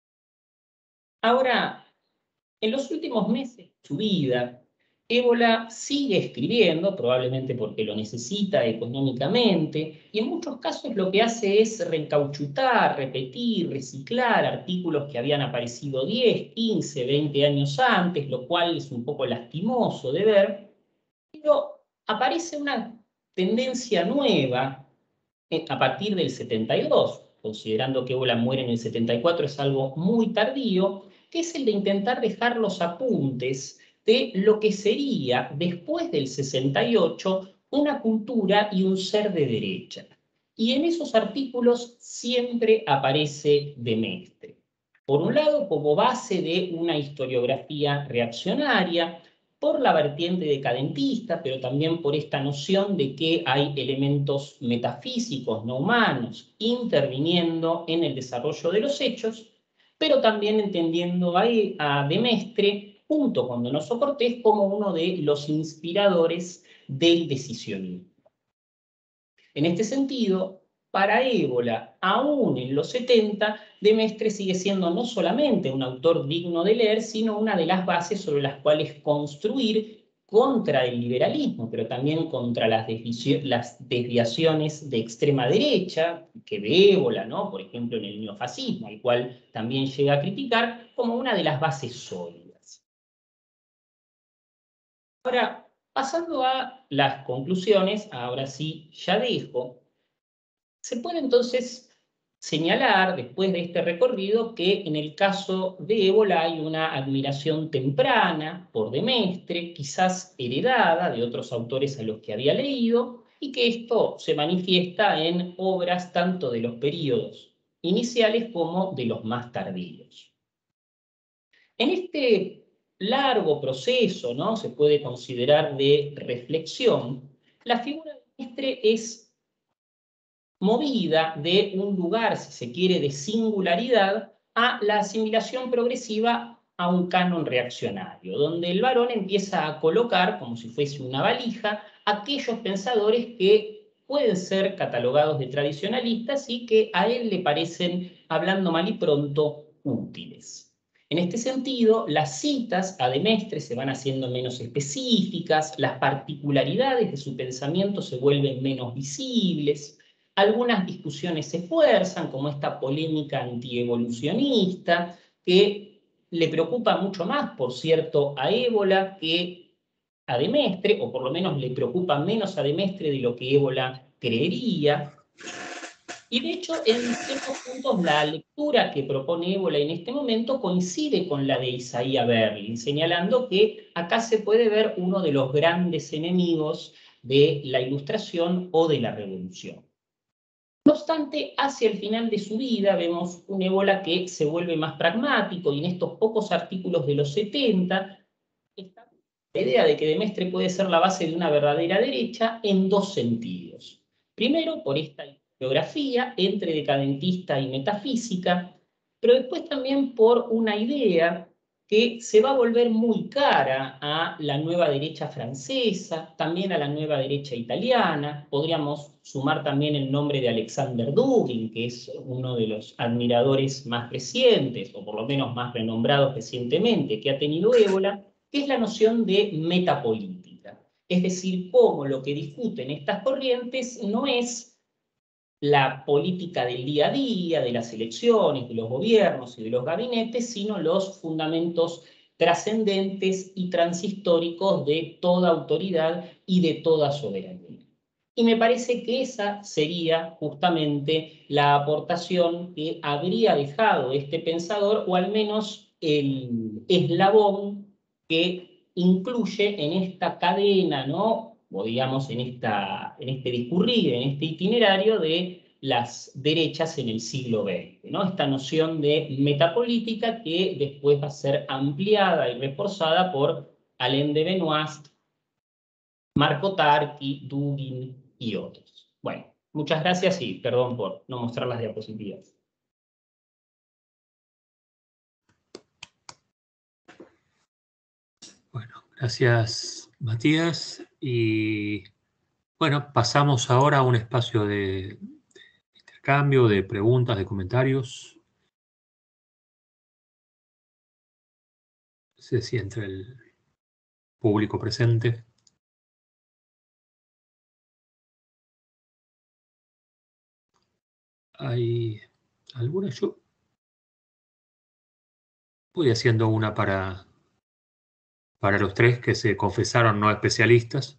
Ahora, en los últimos meses de su vida, Évola sigue escribiendo, probablemente porque lo necesita económicamente, y en muchos casos lo que hace es reencauchutar, repetir, reciclar artículos que habían aparecido 10, 15, 20 años antes, lo cual es un poco lastimoso de ver, pero aparece una tendencia nueva a partir del 72, considerando que Évola muere en el 74, es algo muy tardío, que es el de intentar dejar los apuntes de lo que sería, después del 68, una cultura y un ser de derecha. Y en esos artículos siempre aparece de Mestre. Por un lado, como base de una historiografía reaccionaria, por la vertiente decadentista, pero también por esta noción de que hay elementos metafísicos no humanos interviniendo en el desarrollo de los hechos, pero también entendiendo a de Mestre, junto con Donoso Cortés, como uno de los inspiradores del decisionismo. En este sentido, para Évola, aún en los 70, de Mestre sigue siendo no solamente un autor digno de leer, sino una de las bases sobre las cuales construir contra el liberalismo, pero también contra las desviaciones de extrema derecha, que ve Évola, ¿no? Por ejemplo, en el neofascismo, al cual también llega a criticar, como una de las bases sólidas. Ahora, Pasando a las conclusiones, ahora sí ya dejo, se puede entonces señalar, después de este recorrido, que en el caso de Ébola hay una admiración temprana por de Maistre, quizás heredada de otros autores a los que había leído, y que esto se manifiesta en obras tanto de los períodos iniciales como de los más tardíos. En este largo proceso, ¿no?, se puede considerar de reflexión, la figura de Maistre es movida de un lugar, si se quiere, de singularidad a la asimilación progresiva a un canon reaccionario, donde el varón empieza a colocar, como si fuese una valija, aquellos pensadores que pueden ser catalogados de tradicionalistas y que a él le parecen, hablando mal y pronto, útiles. En este sentido, las citas a de Maistre se van haciendo menos específicas, las particularidades de su pensamiento se vuelven menos visibles. Algunas discusiones se fuerzan, como esta polémica antievolucionista, que le preocupa mucho más, por cierto, a Ébola que a de Maistre, o por lo menos le preocupa menos a de Maistre de lo que Ébola creería. Y de hecho, en ciertos puntos, la lectura que propone Ébola en este momento coincide con la de Isaiah Berlin, señalando que acá se puede ver uno de los grandes enemigos de la Ilustración o de la Revolución. No obstante, hacia el final de su vida vemos un Ébola que se vuelve más pragmático, y en estos pocos artículos de los 70 está la idea de que de Maistre puede ser la base de una verdadera derecha en dos sentidos. Primero, por esta biografía entre decadentista y metafísica, pero después también por una idea que se va a volver muy cara a la nueva derecha francesa, también a la nueva derecha italiana. Podríamos sumar también el nombre de Alexander Dugin, que es uno de los admiradores más recientes, o por lo menos más renombrados recientemente, que ha tenido Ébola, que es la noción de metapolítica. Es decir, cómo lo que discuten estas corrientes no es la política del día a día, de las elecciones, de los gobiernos y de los gabinetes, sino los fundamentos trascendentes y transhistóricos de toda autoridad y de toda soberanía. Y me parece que esa sería justamente la aportación que habría dejado este pensador, o al menos el eslabón que incluye en esta cadena, ¿no?, o digamos en este discurrir, en este itinerario de las derechas en el siglo XX, ¿no? Esta noción de metapolítica que después va a ser ampliada y reforzada por Alain de Benoist, Marco Tarqui, Dugin y otros. Bueno, muchas gracias y perdón por no mostrar las diapositivas. Bueno, gracias, Matías. Y bueno, pasamos ahora a un espacio de intercambio, de preguntas, de comentarios. No sé si entre el público presente. ¿Hay alguna? Yo voy haciendo una para los tres que se confesaron no especialistas.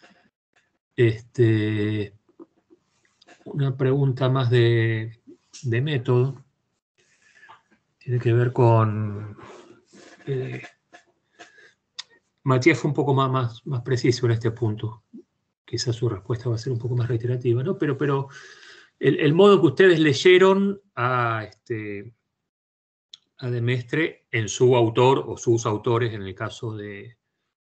Una pregunta más de método. Tiene que ver con... Matías fue un poco más preciso en este punto. Quizás su respuesta va a ser un poco más reiterativa, ¿no? Pero el modo que ustedes leyeron a de Maistre en su autor o sus autores, en el caso de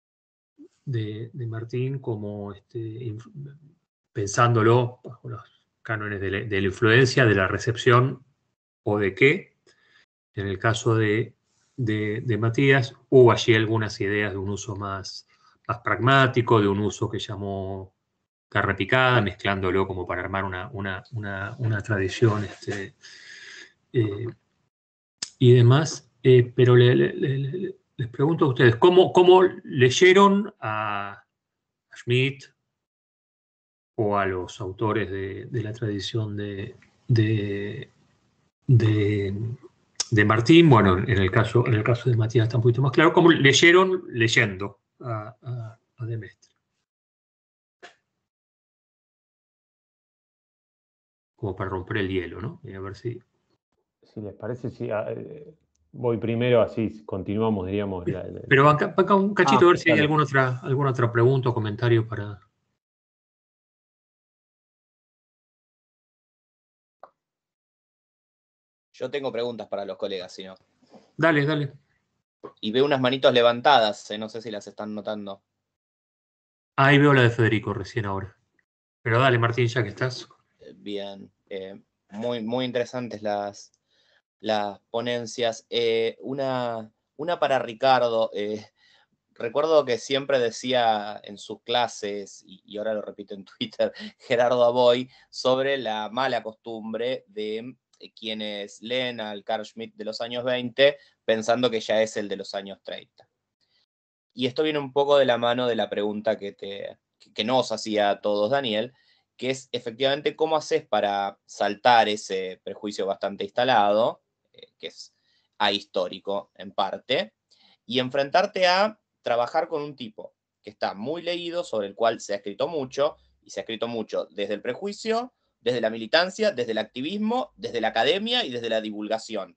Martín, como pensándolo bajo los cánones de la influencia, de la recepción o de qué. En el caso de Matías, hubo allí algunas ideas de un uso más pragmático, de un uso que llamó carne picada, mezclándolo como para armar una tradición y demás. Pero les pregunto a ustedes, ¿cómo leyeron a Schmitt o a los autores de la tradición de Martín? Bueno, en el caso de Matías está un poquito más claro. ¿Cómo leyeron leyendo a de Maistre? como para romper el hielo, ¿no? Y a ver si... Si les parece, sí, voy primero, así continuamos, diríamos. Pero banca un cachito a ver si hay dale. alguna otra pregunta o comentario para... Yo tengo preguntas para los colegas, si no. Dale, dale. Y veo unas manitos levantadas, no sé si las están notando. Ahí veo la de Federico recién ahora. Pero dale, Martín, ya que estás. Bien, muy interesantes las ponencias. Una para Ricardo. Recuerdo que siempre decía en sus clases, y ahora lo repito en Twitter, Gerardo Aboy, sobre la mala costumbre de quienes leen al Carl Schmitt de los años 20 pensando que ya es el de los años 30. Y esto viene un poco de la mano de la pregunta que nos hacía a todos Daniel, que es efectivamente cómo haces para saltar ese prejuicio bastante instalado, que es ahistórico en parte, y enfrentarte a trabajar con un tipo que está muy leído, sobre el cual se ha escrito mucho, y se ha escrito mucho desde el prejuicio, desde la militancia, desde el activismo, desde la academia y desde la divulgación.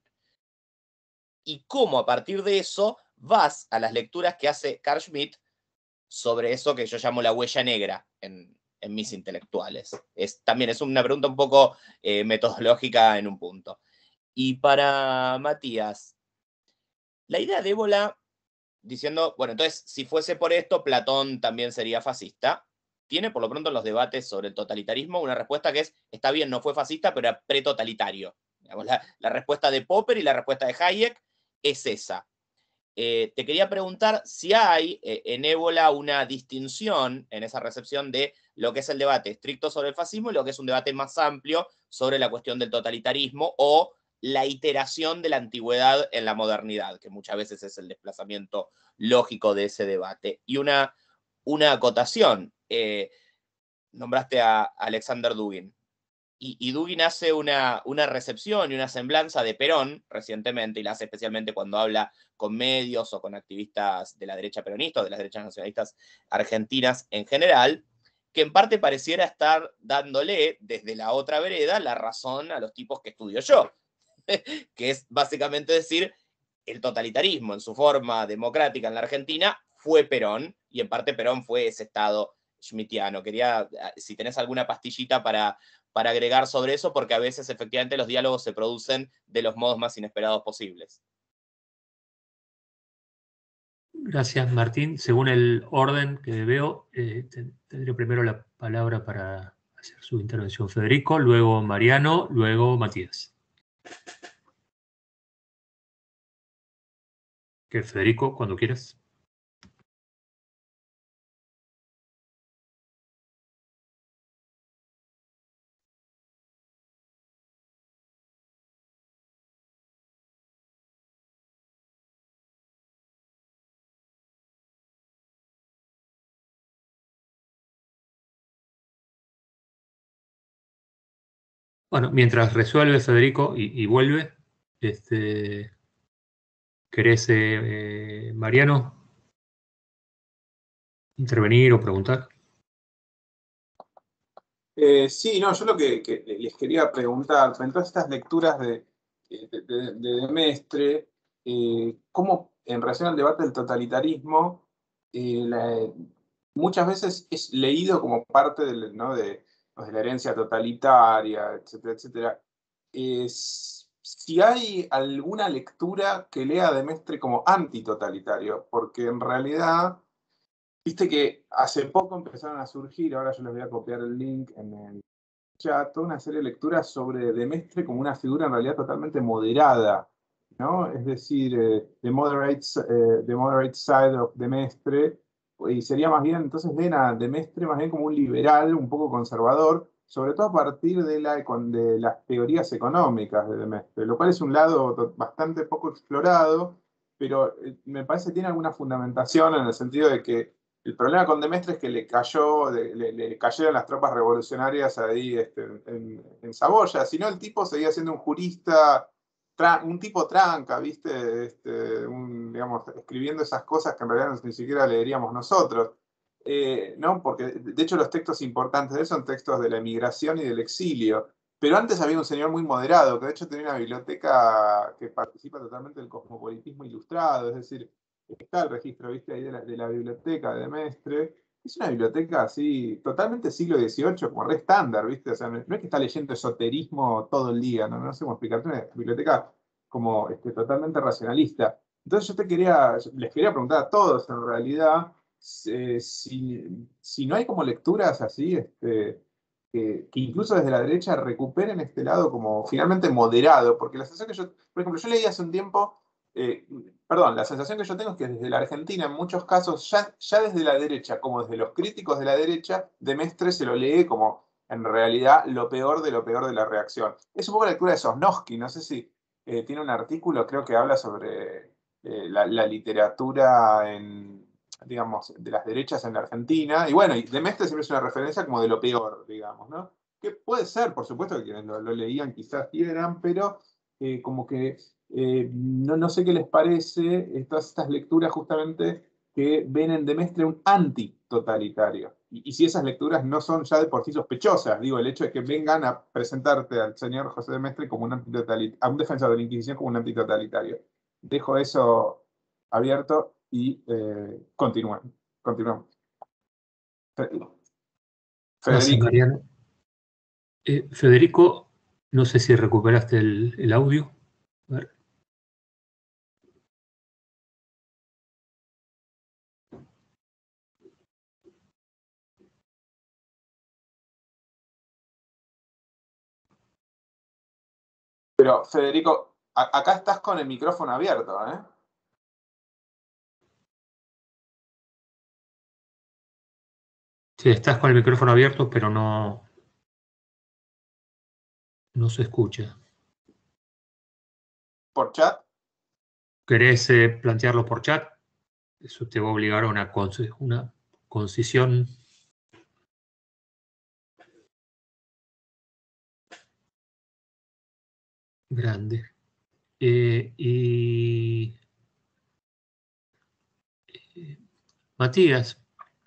Y cómo a partir de eso vas a las lecturas que hace Carl Schmitt sobre eso que yo llamo la huella negra en mis intelectuales. También es una pregunta un poco metodológica en un punto. Y para Matías, la idea de Ébola, diciendo, bueno, entonces, si fuese por esto, Platón también sería fascista, tiene por lo pronto en los debates sobre el totalitarismo una respuesta que es, está bien, no fue fascista, pero era pretotalitario. Digamos, la respuesta de Popper y la respuesta de Hayek es esa. Te quería preguntar si hay en Ébola una distinción en esa recepción de lo que es el debate estricto sobre el fascismo y lo que es un debate más amplio sobre la cuestión del totalitarismo o la iteración de la antigüedad en la modernidad, que muchas veces es el desplazamiento lógico de ese debate. Y una acotación, nombraste a Alexander Dugin. Y Dugin hace una recepción y una semblanza de Perón recientemente, y la hace especialmente cuando habla con medios o con activistas de la derecha peronista o de las derechas nacionalistas argentinas en general, que en parte pareciera estar dándole desde la otra vereda la razón a los tipos que estudio yo, que es básicamente decir, el totalitarismo en su forma democrática en la Argentina fue Perón, y en parte Perón fue ese Estado schmittiano. Quería, si tenés alguna pastillita para agregar sobre eso, porque a veces efectivamente los diálogos se producen de los modos más inesperados posibles. Gracias, Martín. Según el orden que veo, tendré primero la palabra para hacer su intervención Federico, luego Mariano, luego Matías. Que Federico, cuando quieras. Bueno, mientras resuelve Federico y vuelve, ¿querés, Mariano, intervenir o preguntar? Sí, no, yo lo que les quería preguntar, en todas estas lecturas de Mestre, cómo en relación al debate del totalitarismo, muchas veces es leído como parte ¿no? de la herencia totalitaria, etcétera, etcétera. Si hay alguna lectura que lea de Mestre como antitotalitario, porque en realidad... Viste que hace poco empezaron a surgir, ahora yo les voy a copiar el link en el chat, toda una serie de lecturas sobre Demestre como una figura en realidad totalmente moderada, ¿no? Es decir, the moderate side of Demestre, y sería más bien, entonces ven a Demestre más bien como un liberal, un poco conservador, sobre todo a partir de las teorías económicas de Demestre, lo cual es un lado bastante poco explorado, pero me parece que tiene alguna fundamentación en el sentido de que el problema con Demestre es que le cayeron las tropas revolucionarias ahí en Saboya. Si no, el tipo seguía siendo un jurista, un tipo tranca, ¿viste? Digamos, escribiendo esas cosas que en realidad ni siquiera leeríamos nosotros. ¿No? Porque de hecho los textos importantes de él son textos de la emigración y del exilio. Pero antes había un señor muy moderado, que de hecho tenía una biblioteca que participa totalmente del cosmopolitismo ilustrado, es decir, está el registro, viste, ahí de la biblioteca de Mestre. Es una biblioteca así, totalmente siglo XVIII, como re estándar, viste, o sea, no es que está leyendo esoterismo todo el día, no sé cómo explicarte, una biblioteca como totalmente racionalista. Entonces les quería preguntar a todos en realidad, si no hay como lecturas así, que incluso desde la derecha recuperen este lado como finalmente moderado, porque la sensación que yo, por ejemplo, yo leí hace un tiempo, la sensación que yo tengo es que desde la Argentina, en muchos casos, ya desde la derecha, como desde los críticos de la derecha, de Mestre se lo lee como en realidad lo peor de la reacción. Es un poco la lectura de Sosnowski, no sé si tiene un artículo, creo que habla sobre la literatura digamos, de las derechas en la Argentina. Y bueno, y de Mestre siempre es una referencia como de lo peor, digamos, ¿no? Que puede ser, por supuesto, que quienes lo leían quizás quieran, pero como que no sé qué les parece todas estas lecturas justamente que ven en Demestre un antitotalitario. Y si esas lecturas no son ya de por sí sospechosas, digo, el hecho de que vengan a presentarte al señor José Demestre como a un defensor de la Inquisición como un antitotalitario. Dejo eso abierto y continuamos. Gracias, Federico. Mariano. Federico, no sé si recuperaste el audio. A ver. Pero, Federico, acá estás con el micrófono abierto, ¿eh? Sí, estás con el micrófono abierto, pero no se escucha. ¿Por chat? ¿Querés plantearlo por chat? Eso te va a obligar a una concisión. Grande. Matías.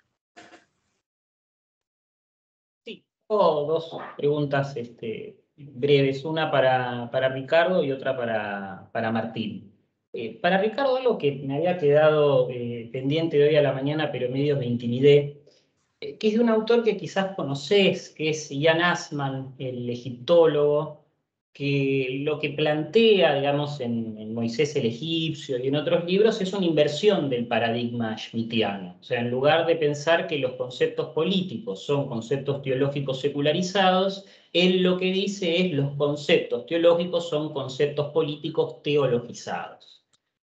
Sí, tengo dos preguntas breves, una para Ricardo y otra para Martín. Para Ricardo, algo que me había quedado pendiente de hoy a la mañana, pero medio me intimidé, que es de un autor que quizás conocés, que es Ian Assman, el egiptólogo, que lo que plantea, digamos, en Moisés el egipcio y en otros libros es una inversión del paradigma schmittiano. O sea, en lugar de pensar que los conceptos políticos son conceptos teológicos secularizados, él lo que dice es los conceptos teológicos son conceptos políticos teologizados.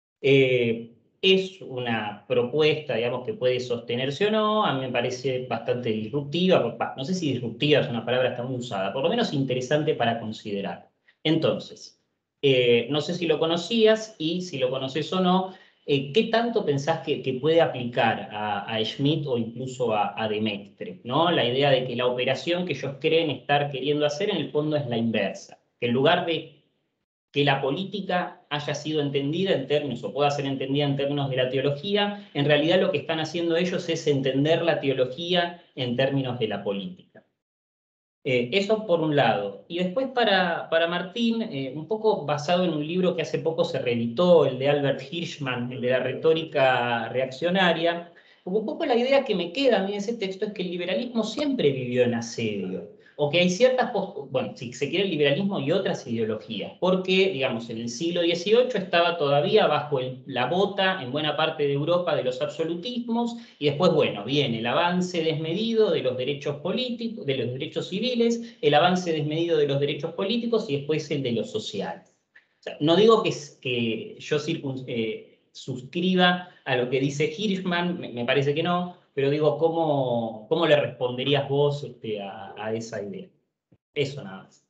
Es una propuesta, digamos, que puede sostenerse o no, a mí me parece bastante disruptiva, no sé si disruptiva es una palabra tan usada, por lo menos interesante para considerar. Entonces, no sé si lo conocías y si lo conoces o no, ¿qué tanto pensás que puede aplicar a Schmitt o incluso a Demestre, ¿no? La idea de que la operación que ellos creen estar queriendo hacer en el fondo es la inversa, que en lugar de que la política haya sido entendida en términos, o pueda ser entendida en términos de la teología, en realidad lo que están haciendo ellos es entender la teología en términos de la política. Eso por un lado. Y después para Martín, un poco basado en un libro que hace poco se reeditó, el de Albert Hirschman, el de la retórica reaccionaria, un poco la idea que me queda a mí en ese texto es que el liberalismo siempre vivió en asedio, o que hay ciertas, bueno, si se quiere el liberalismo y otras ideologías, porque, digamos, en el siglo XVIII estaba todavía bajo la bota en buena parte de Europa de los absolutismos, y después, bueno, viene el avance desmedido de los derechos políticos, de los derechos civiles, el avance desmedido de los derechos políticos y después el de los sociales. O sea, no digo que yo suscriba a lo que dice Hirschman, me parece que no, pero digo, ¿cómo le responderías vos a esa idea? Eso nada más.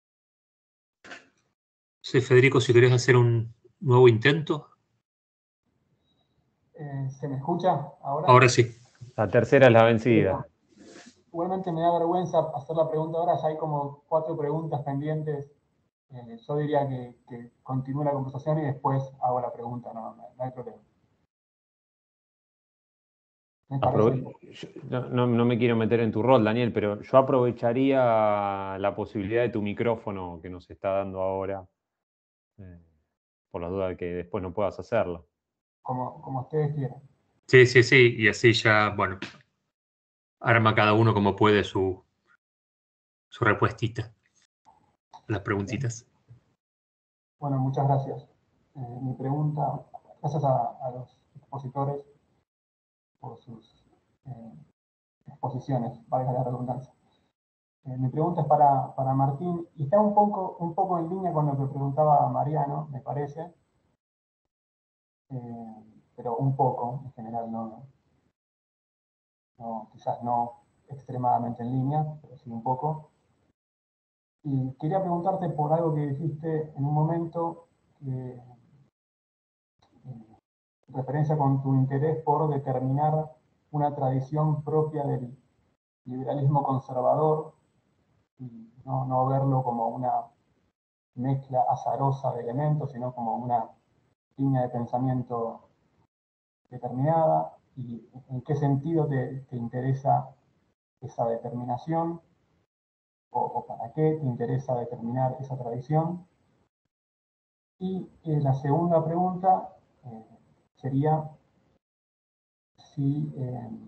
Sí, Federico, si querés hacer un nuevo intento. ¿Se me escucha ahora? Ahora sí. La tercera es la vencida. Igualmente me da vergüenza hacer la pregunta ahora, ya hay como 4 preguntas pendientes. Yo diría que continúe la conversación y después hago la pregunta, no hay problema. Me parece. No me quiero meter en tu rol, Daniel, pero yo aprovecharía la posibilidad de tu micrófono que nos está dando ahora, por la duda de que después no puedas hacerlo. Como ustedes quieran. Sí, y así ya, bueno, arma cada uno como puede su respuestita, las preguntitas. Bueno, muchas gracias. Mi pregunta, gracias a los expositores por sus exposiciones, valga la redundancia. Mi pregunta es para Martín, y está un poco en línea con lo que preguntaba Mariano, me parece, pero un poco, en general quizás no extremadamente en línea, pero sí un poco. Y quería preguntarte por algo que dijiste en un momento, en referencia con tu interés por determinar una tradición propia del liberalismo conservador y no verlo como una mezcla azarosa de elementos, sino como una línea de pensamiento determinada. ¿Y en qué sentido te interesa esa determinación? ¿O para qué te interesa determinar esa tradición? Y la segunda pregunta sería si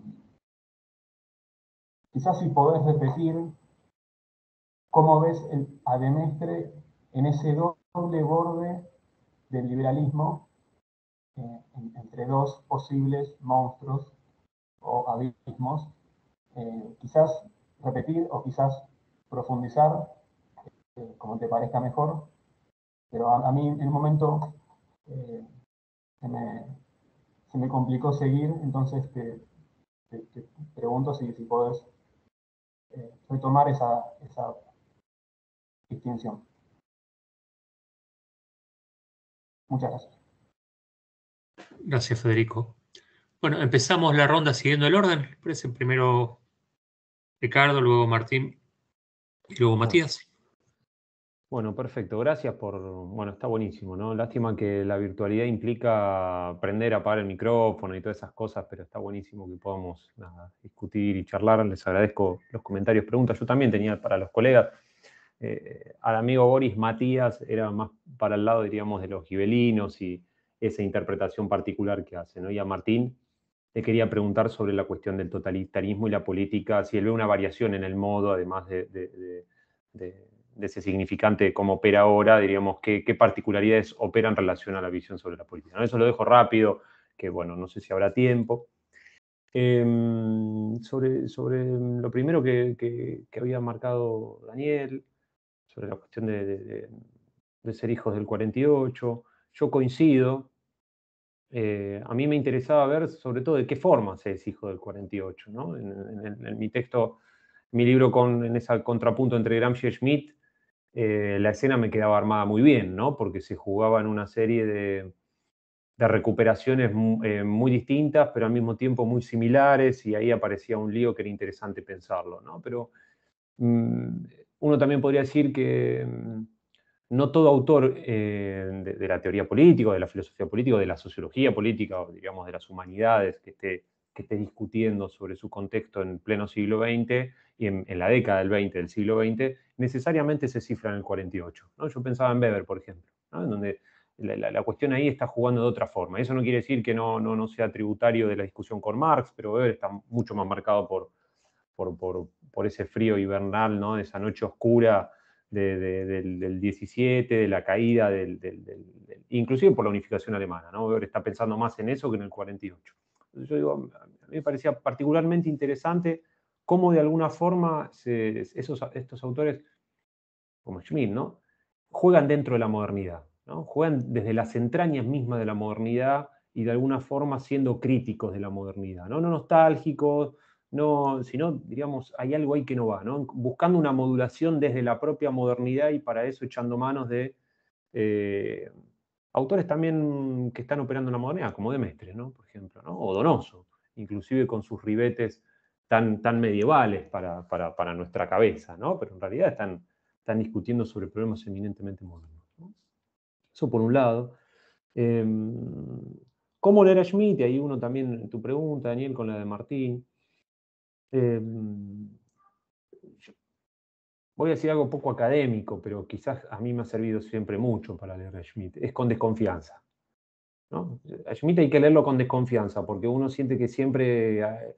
quizás si podés repetir cómo ves a de Mestre en ese doble borde del liberalismo entre dos posibles monstruos o abismos. Quizás repetir o quizás profundizar como te parezca mejor, pero a mí en un momento se me complicó seguir, entonces te pregunto si podés retomar esa distinción. Muchas gracias. Gracias, Federico. Bueno, empezamos la ronda siguiendo el orden. ¿Les parece? Primero Ricardo, luego Martín y luego Matías. Bueno, perfecto. Gracias por... Bueno, está buenísimo, ¿no? Lástima que la virtualidad implica aprender a apagar el micrófono y todas esas cosas, pero está buenísimo que podamos discutir y charlar. Les agradezco los comentarios, preguntas. Yo también tenía para los colegas. Al amigo Boris, Matías era más para el lado, diríamos, de los gibelinos y esa interpretación particular que hace, ¿no? Y a Martín le quería preguntar sobre la cuestión del totalitarismo y la política, si él ve una variación en el modo, además de ese significante de cómo opera ahora, diríamos, qué particularidades opera en relación a la visión sobre la política, ¿no? Eso lo dejo rápido, que bueno, no sé si habrá tiempo. Sobre lo primero que había marcado Daniel, sobre la cuestión de ser hijos del 48, yo coincido. A mí me interesaba ver sobre todo de qué forma se es hijo del 48, ¿no? En mi texto, mi libro en ese contrapunto entre Gramsci y Schmitt, la escena me quedaba armada muy bien, ¿no? Porque se jugaba en una serie de recuperaciones muy distintas, pero al mismo tiempo muy similares, y ahí aparecía un lío que era interesante pensarlo, ¿no? Pero uno también podría decir que no todo autor de la teoría política, de la filosofía política, de la sociología política, o digamos de las humanidades, que esté discutiendo sobre su contexto en pleno siglo XX y en la década del 20, del siglo XX, necesariamente se cifra en el 48, ¿no? Yo pensaba en Weber, por ejemplo, ¿no? En donde la cuestión ahí está jugando de otra forma. Eso no quiere decir que no sea tributario de la discusión con Marx, pero Weber está mucho más marcado por ese frío hibernal, ¿no? Esa noche oscura del 17, de la caída, inclusive por la unificación alemana, ¿no? Weber está pensando más en eso que en el 48. Entonces yo digo, a mí me parecía particularmente interesante cómo de alguna forma estos autores, como Schmitt, ¿no? Juegan dentro de la modernidad, ¿no? Juegan desde las entrañas mismas de la modernidad y de alguna forma siendo críticos de la modernidad, ¿no? No nostálgicos, sino, diríamos, hay algo ahí que no va, ¿no? Buscando una modulación desde la propia modernidad y para eso echando manos de autores también que están operando en la modernidad, como de Mestre, ¿no? Por ejemplo, ¿no? O Donoso, inclusive con sus ribetes tan medievales para nuestra cabeza, ¿no? Pero en realidad están discutiendo sobre problemas eminentemente modernos, ¿no? Eso por un lado. ¿Cómo leer a Schmitt? Y ahí uno también, tu pregunta, Daniel, con la de Martín. Voy a decir algo poco académico, pero quizás a mí me ha servido siempre mucho para leer a Schmitt. Es con desconfianza, ¿no? A Schmitt hay que leerlo con desconfianza, porque uno siente que siempre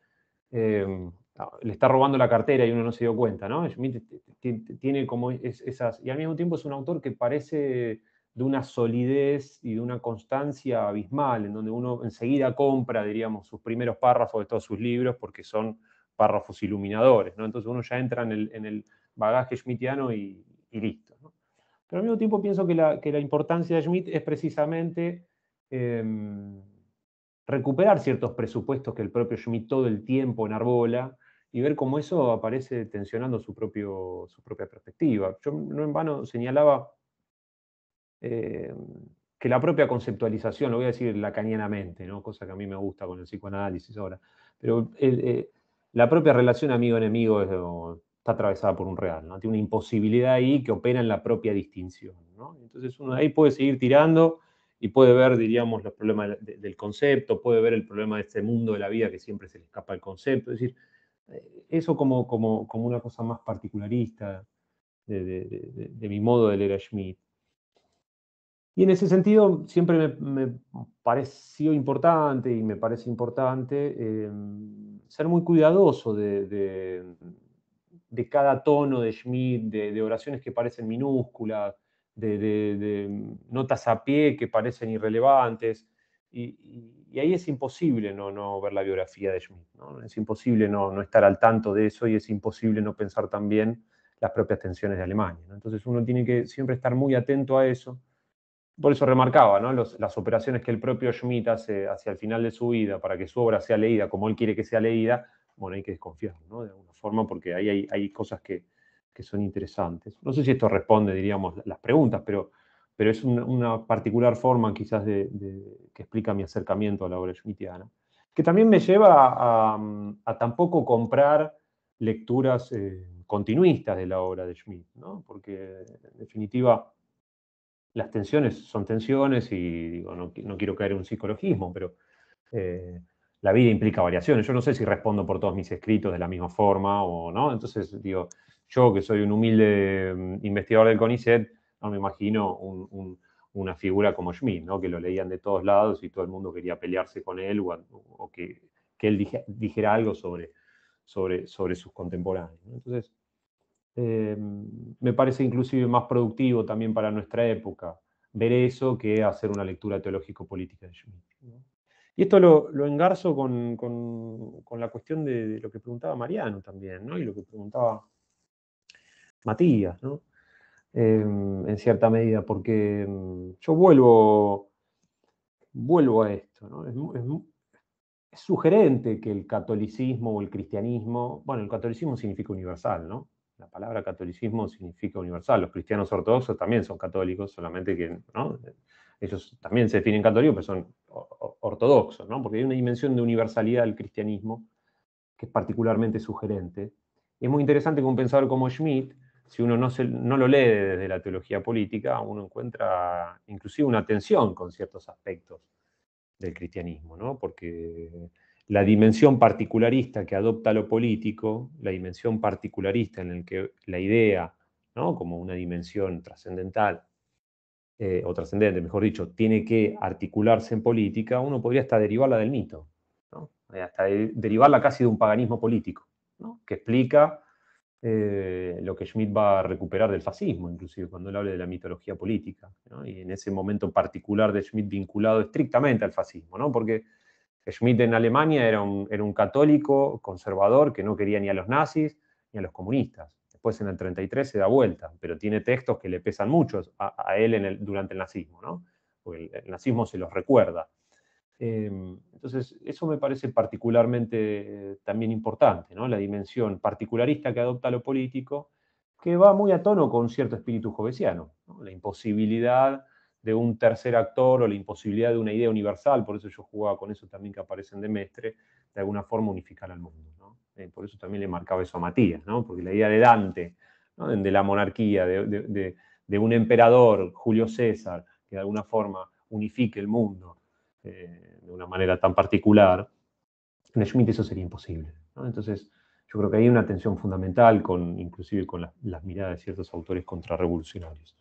le está robando la cartera y uno no se dio cuenta, ¿no? Schmitt tiene como esas... Y al mismo tiempo es un autor que parece de una solidez y de una constancia abismal, en donde uno enseguida compra, diríamos, sus primeros párrafos de todos sus libros, porque son párrafos iluminadores, ¿no? Entonces uno ya entra en el bagaje schmittiano y listo, ¿no? Pero al mismo tiempo pienso que la importancia de Schmitt es precisamente recuperar ciertos presupuestos que el propio Schmitt todo el tiempo enarbola y ver cómo eso aparece tensionando su propia perspectiva. Yo no en vano señalaba que la propia conceptualización, lo voy a decir lacanianamente, ¿no? Cosa que a mí me gusta con el psicoanálisis ahora, pero la propia relación amigo-enemigo está atravesada por un real, ¿no? Tiene una imposibilidad ahí que opera en la propia distinción, ¿no? Entonces uno ahí puede seguir tirando y puede ver, diríamos, los problemas del concepto, puede ver el problema de este mundo de la vida que siempre se le escapa el concepto, es decir, eso como una cosa más particularista de mi modo de leer a Schmitt. Y en ese sentido siempre me pareció importante y me parece importante ser muy cuidadoso de cada tono de Schmitt, de oraciones que parecen minúsculas, de notas a pie que parecen irrelevantes. Y ahí es imposible no ver la biografía de Schmitt, ¿no? Es imposible no estar al tanto de eso y es imposible no pensar también las propias tensiones de Alemania, ¿no? Entonces uno tiene que siempre estar muy atento a eso. Por eso remarcaba, ¿no? Las operaciones que el propio Schmitt hace hacia el final de su vida para que su obra sea leída como él quiere que sea leída, bueno, hay que desconfiar, ¿no? De alguna forma, porque ahí hay cosas que son interesantes. No sé si esto responde, diríamos, las preguntas, pero es una particular forma quizás que explica mi acercamiento a la obra schmittiana, que también me lleva a tampoco comprar lecturas continuistas de la obra de Schmitt, ¿no? Porque en definitiva las tensiones son tensiones y digo, no quiero caer en un psicologismo, pero la vida implica variaciones. Yo no sé si respondo por todos mis escritos de la misma forma o no. Entonces, digo, yo que soy un humilde investigador del CONICET, no me imagino una figura como Schmitt, ¿no? Que lo leían de todos lados y todo el mundo quería pelearse con él o que él dijera algo sobre sus contemporáneos, ¿no? Entonces, me parece inclusive más productivo también para nuestra época ver eso que hacer una lectura teológico-política de Schmitt, ¿no? Y esto lo engarzo con la cuestión de lo que preguntaba Mariano también, ¿no? Y lo que preguntaba Matías, ¿no? En cierta medida, porque yo vuelvo a esto, ¿no? Es sugerente que el catolicismo o el cristianismo, bueno, el catolicismo significa universal, ¿no? La palabra catolicismo significa universal. Los cristianos ortodoxos también son católicos, solamente que, ¿no? Ellos también se definen católicos, pero son ortodoxos, ¿no? Porque hay una dimensión de universalidad del cristianismo que es particularmente sugerente. Y es muy interesante que un pensador como Schmitt, si uno no lo lee desde la teología política, uno encuentra inclusive una tensión con ciertos aspectos del cristianismo, ¿no? Porque la dimensión particularista que adopta lo político, la dimensión particularista en la que la idea, ¿no? Como una dimensión trascendental, o trascendente, mejor dicho, tiene que articularse en política, uno podría hasta derivarla del mito, ¿no? Hasta derivarla casi de un paganismo político, ¿no? Que explica lo que Schmitt va a recuperar del fascismo, inclusive cuando él habla de la mitología política, ¿no? Y en ese momento particular de Schmitt vinculado estrictamente al fascismo, ¿no? Porque Schmitt en Alemania era un católico conservador que no quería ni a los nazis ni a los comunistas. Después en el 33 se da vuelta, pero tiene textos que le pesan mucho a él durante el nazismo, ¿no? Porque el nazismo se los recuerda. Entonces, eso me parece particularmente también importante, ¿no? La dimensión particularista que adopta lo político, que va muy a tono con cierto espíritu jovesiano, ¿no? La imposibilidad de un tercer actor o la imposibilidad de una idea universal, por eso yo jugaba con eso también que aparece en de Mestre, de alguna forma unificar al mundo, ¿no? Por eso también le marcaba eso a Matías, ¿no? Porque la idea de Dante, ¿no? De la monarquía, de un emperador, Julio César, que de alguna forma unifique el mundo, de una manera tan particular, en Schmitt eso sería imposible, ¿no? Entonces, yo creo que hay una tensión fundamental, inclusive con las miradas de ciertos autores contrarrevolucionarios.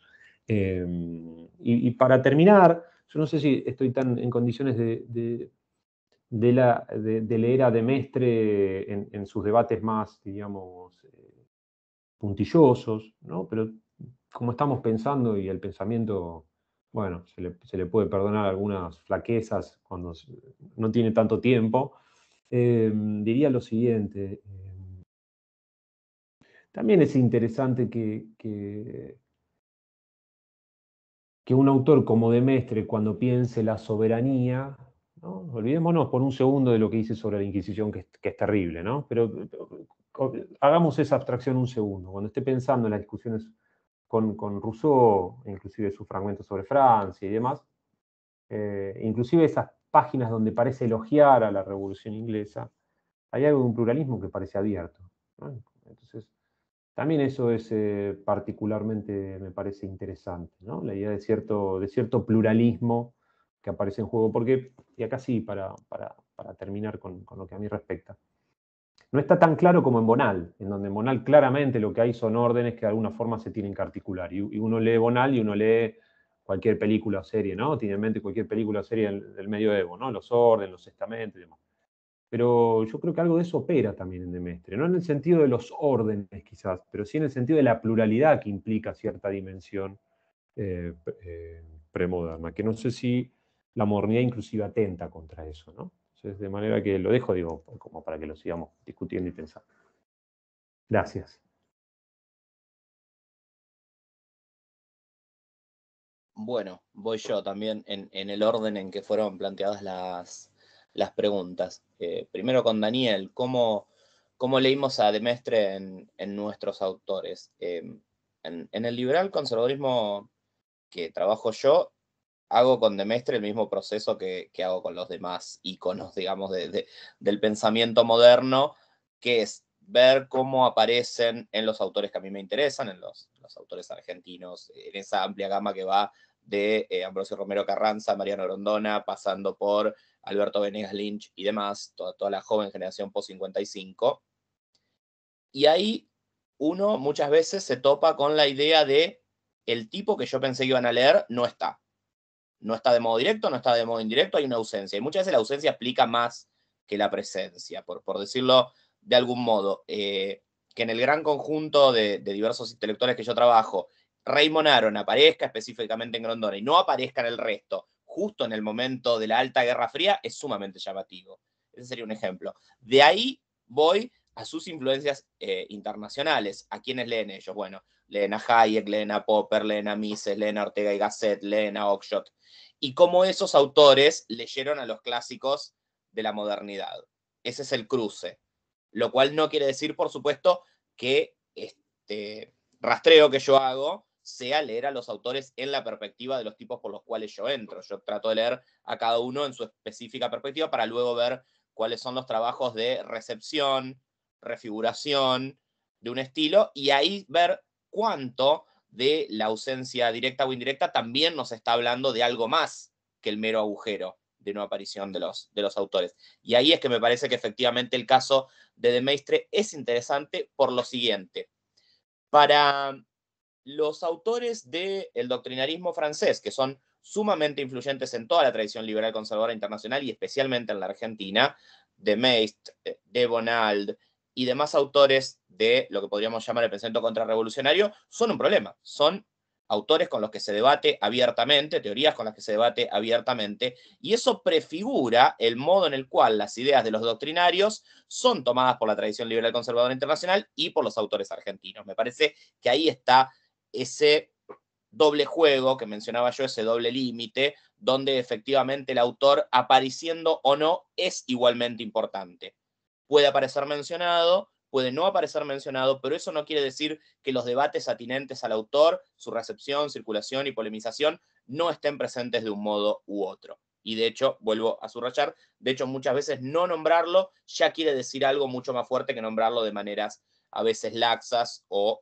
Y para terminar, yo no sé si estoy tan en condiciones de leer a de Mestre en sus debates más, digamos, puntillosos, ¿no? Pero como estamos pensando y el pensamiento, bueno, se le puede perdonar algunas flaquezas cuando no tiene tanto tiempo, diría lo siguiente. También es interesante que un autor como de Mestre, cuando piense la soberanía, ¿no? Olvidémonos por un segundo de lo que dice sobre la Inquisición, que es terrible, ¿no? Pero hagamos esa abstracción un segundo. Cuando esté pensando en las discusiones con Rousseau, inclusive sus fragmentos sobre Francia y demás, inclusive esas páginas donde parece elogiar a la Revolución Inglesa, hay algo de un pluralismo que parece abierto, ¿no? Entonces, también eso es particularmente, me parece interesante, ¿no? La idea de cierto pluralismo que aparece en juego, porque, y acá sí, para terminar con lo que a mí respecta, no está tan claro como en Bonal, en donde en Bonal claramente lo que hay son órdenes que de alguna forma se tienen que articular, y uno lee Bonal y uno lee cualquier película o serie, ¿no? Tiene en mente cualquier película o serie del medioevo, ¿no? Los órdenes, los estamentos y demás. Pero yo creo que algo de eso opera también en de Mestre, no en el sentido de los órdenes quizás, pero sí en el sentido de la pluralidad que implica cierta dimensión premoderna, que no sé si la modernidad inclusive atenta contra eso, ¿no? Entonces, de manera que lo dejo, digo, como para que lo sigamos discutiendo y pensando. Gracias. Bueno, voy yo también en el orden en que fueron planteadas las preguntas. Primero con Daniel, ¿cómo leímos a de Mestre en nuestros autores? En el liberal conservadurismo que trabajo yo, hago con de Mestre el mismo proceso que hago con los demás íconos, digamos, del pensamiento moderno, que es ver cómo aparecen en los autores que a mí me interesan, en los autores argentinos, en esa amplia gama que va de Ambrosio Romero Carranza, Mariano Grondona, pasando por Alberto Venegas Lynch y demás, toda la joven generación post-55. Y ahí uno muchas veces se topa con la idea de el tipo que yo pensé que iban a leer no está. No está de modo directo, no está de modo indirecto, hay una ausencia. Y muchas veces la ausencia explica más que la presencia, por decirlo de algún modo. Que en el gran conjunto de diversos intelectuales que yo trabajo, Raymond Aron aparezca específicamente en Grondona y no aparezca en el resto, justo en el momento de la alta Guerra Fría, es sumamente llamativo. Ese sería un ejemplo. De ahí voy a sus influencias internacionales. ¿A quiénes leen ellos? Bueno, leen a Hayek, leen a Popper, leen a Mises, leen a Ortega y Gasset, leen a Oakeshott. Y cómo esos autores leyeron a los clásicos de la modernidad. Ese es el cruce. Lo cual no quiere decir, por supuesto, que este rastreo que yo hago sea leer a los autores en la perspectiva de los tipos por los cuales yo entro. Yo trato de leer a cada uno en su específica perspectiva para luego ver cuáles son los trabajos de recepción, refiguración de un estilo y ahí ver cuánto de la ausencia directa o indirecta también nos está hablando de algo más que el mero agujero de no aparición de los autores. Y ahí es que me parece que efectivamente el caso de de Maistre es interesante por lo siguiente. Para los autores del doctrinarismo francés, que son sumamente influyentes en toda la tradición liberal conservadora internacional y especialmente en la Argentina, de Maistre, de Bonald y demás autores de lo que podríamos llamar el pensamiento contrarrevolucionario, son un problema. Son autores con los que se debate abiertamente, teorías con las que se debate abiertamente, y eso prefigura el modo en el cual las ideas de los doctrinarios son tomadas por la tradición liberal conservadora internacional y por los autores argentinos. Me parece que ahí está ese doble juego que mencionaba yo, ese doble límite, donde efectivamente el autor, apareciendo o no, es igualmente importante. Puede aparecer mencionado, puede no aparecer mencionado, pero eso no quiere decir que los debates atinentes al autor, su recepción, circulación y polemización no estén presentes de un modo u otro. Y de hecho, vuelvo a subrayar, de hecho muchas veces no nombrarlo ya quiere decir algo mucho más fuerte que nombrarlo de maneras a veces laxas o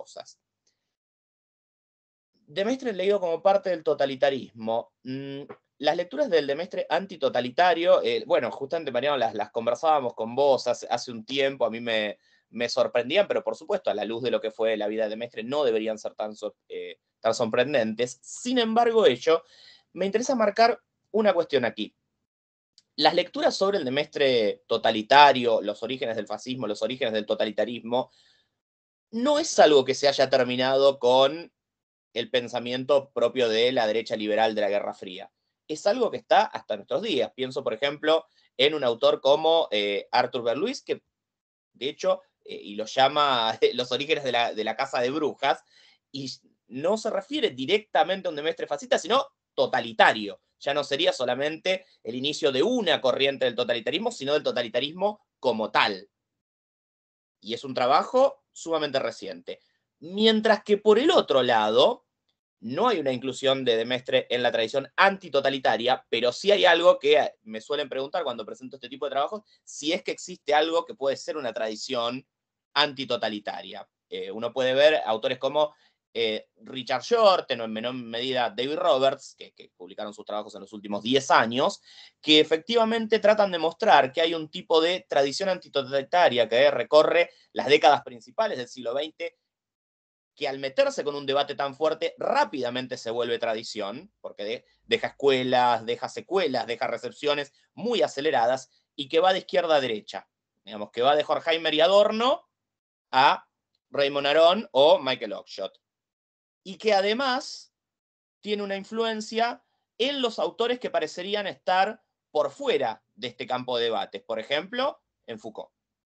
porosas. De Maistre leído como parte del totalitarismo. las lecturas del de Mestre antitotalitario, bueno, justamente Mariano, las conversábamos con vos hace un tiempo, a mí me sorprendían, pero por supuesto, a la luz de lo que fue la vida de Mestre, no deberían ser tan sorprendentes. Sin embargo, me interesa marcar una cuestión aquí. Las lecturas sobre el de Mestre totalitario, los orígenes del fascismo, los orígenes del totalitarismo, no es algo que se haya terminado con el pensamiento propio de la derecha liberal de la Guerra Fría. Es algo que está hasta nuestros días. Pienso, por ejemplo, en un autor como Arthur Berluis, que de hecho, y lo llama Los orígenes de la casa de brujas, y no se refiere directamente a un de Mestre fascista, sino totalitario. Ya no sería solamente el inicio de una corriente del totalitarismo, sino del totalitarismo como tal. Y es un trabajo sumamente reciente. Mientras que por el otro lado, no hay una inclusión de Mestre en la tradición antitotalitaria, pero sí hay algo que me suelen preguntar cuando presento este tipo de trabajos, si es que existe algo que puede ser una tradición antitotalitaria. Uno puede ver autores como Richard Shorten o en menor medida David Roberts, que publicaron sus trabajos en los últimos 10 años, que efectivamente tratan de mostrar que hay un tipo de tradición antitotalitaria que recorre las décadas principales del siglo XX, que al meterse con un debate tan fuerte rápidamente se vuelve tradición, porque deja escuelas, deja secuelas, deja recepciones muy aceleradas, y que va de izquierda a derecha. Digamos, que va de Horkheimer y Adorno a Raymond Aron o Michael Oakeshott. Y que además tiene una influencia en los autores que parecerían estar por fuera de este campo de debates. Por ejemplo, en Foucault.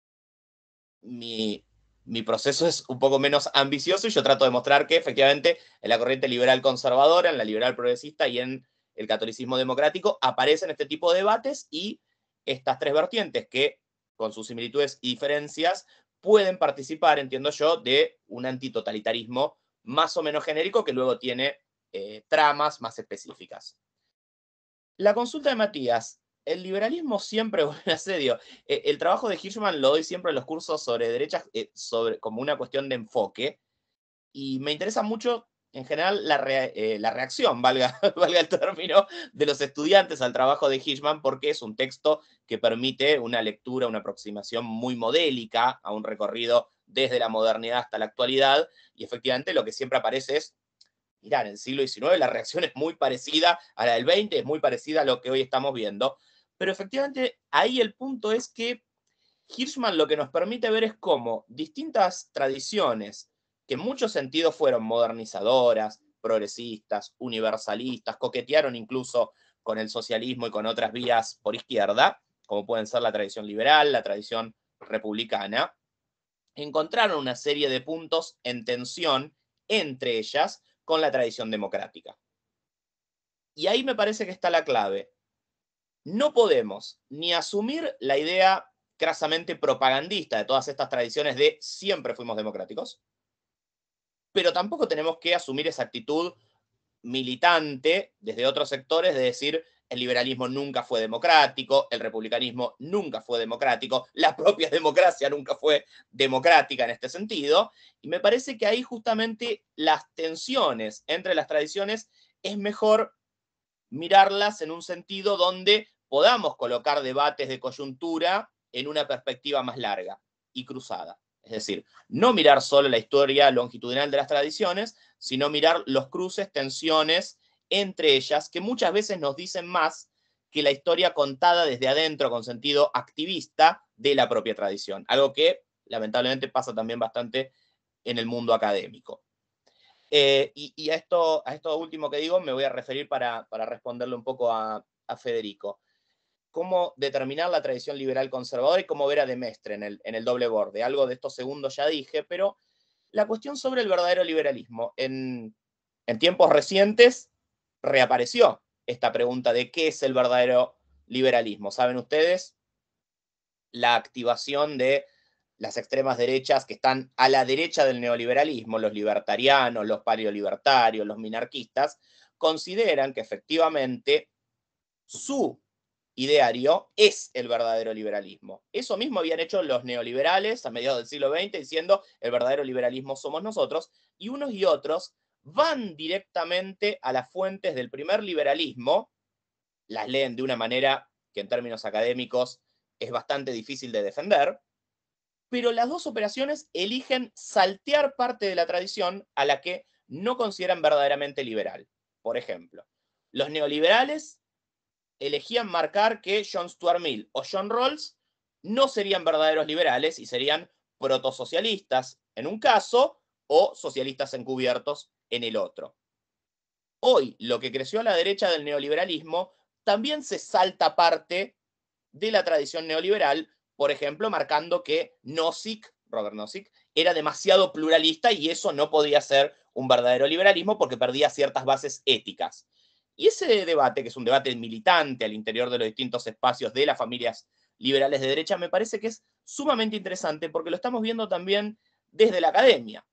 Mi proceso es un poco menos ambicioso y yo trato de mostrar que efectivamente en la corriente liberal conservadora, en la liberal progresista y en el catolicismo democrático aparecen este tipo de debates, y estas tres vertientes que, con sus similitudes y diferencias, pueden participar, entiendo yo, de un antitotalitarismo más o menos genérico que luego tiene tramas más específicas. La consulta de Matías: el liberalismo siempre vuelve a asedio. El trabajo de Hirschman lo doy siempre en los cursos sobre derechas, como una cuestión de enfoque, y me interesa mucho, en general, la reacción, valga el término, de los estudiantes al trabajo de Hirschman, porque es un texto que permite una lectura, una aproximación muy modélica a un recorrido desde la modernidad hasta la actualidad, y efectivamente lo que siempre aparece es: mirá, en el siglo XIX la reacción es muy parecida a la del XX, es muy parecida a lo que hoy estamos viendo. Pero efectivamente ahí el punto es que Hirschman lo que nos permite ver es cómo distintas tradiciones, que en muchos sentidos fueron modernizadoras, progresistas, universalistas, coquetearon incluso con el socialismo y con otras vías por izquierda, como pueden ser la tradición liberal, la tradición republicana, encontraron una serie de puntos en tensión entre ellas con la tradición democrática. Y ahí me parece que está la clave. No podemos ni asumir la idea crasamente propagandista de todas estas tradiciones de siempre fuimos democráticos, pero tampoco tenemos que asumir esa actitud militante desde otros sectores de decir: el liberalismo nunca fue democrático, el republicanismo nunca fue democrático, la propia democracia nunca fue democrática en este sentido. Y me parece que ahí justamente las tensiones entre las tradiciones es mejor mirarlas en un sentido donde podamos colocar debates de coyuntura en una perspectiva más larga y cruzada. Es decir, no mirar solo la historia longitudinal de las tradiciones, sino mirar los cruces, tensiones entre ellas, que muchas veces nos dicen más que la historia contada desde adentro con sentido activista de la propia tradición. Algo que lamentablemente pasa también bastante en el mundo académico. Y a esto último que digo me voy a referir para responderle un poco a Federico. ¿Cómo determinar la tradición liberal conservadora y cómo ver a de Mestre en el doble borde? Algo de estos segundos ya dije, pero la cuestión sobre el verdadero liberalismo. En tiempos recientes reapareció esta pregunta de qué es el verdadero liberalismo. ¿Saben ustedes? La activación de las extremas derechas que están a la derecha del neoliberalismo, los libertarianos, los paleolibertarios, los minarquistas, consideran que efectivamente su ideario es el verdadero liberalismo. Eso mismo habían hecho los neoliberales a mediados del siglo XX, diciendo: el verdadero liberalismo somos nosotros, y unos y otros van directamente a las fuentes del primer liberalismo las leen de una manera que en términos académicos es bastante difícil de defender, pero las dos operaciones eligen saltear parte de la tradición a la que no consideran verdaderamente liberal. Por ejemplo, los neoliberales elegían marcar que John Stuart Mill o John Rawls no serían verdaderos liberales y serían protosocialistas en un caso o socialistas encubiertos en el otro. Hoy, lo que creció a la derecha del neoliberalismo también se salta parte de la tradición neoliberal, por ejemplo, marcando que Robert Nozick, era demasiado pluralista y eso no podía ser un verdadero liberalismo porque perdía ciertas bases éticas. Y ese debate, que es un debate militante al interior de los distintos espacios de las familias liberales de derecha, me parece que es sumamente interesante porque lo estamos viendo también desde la academia.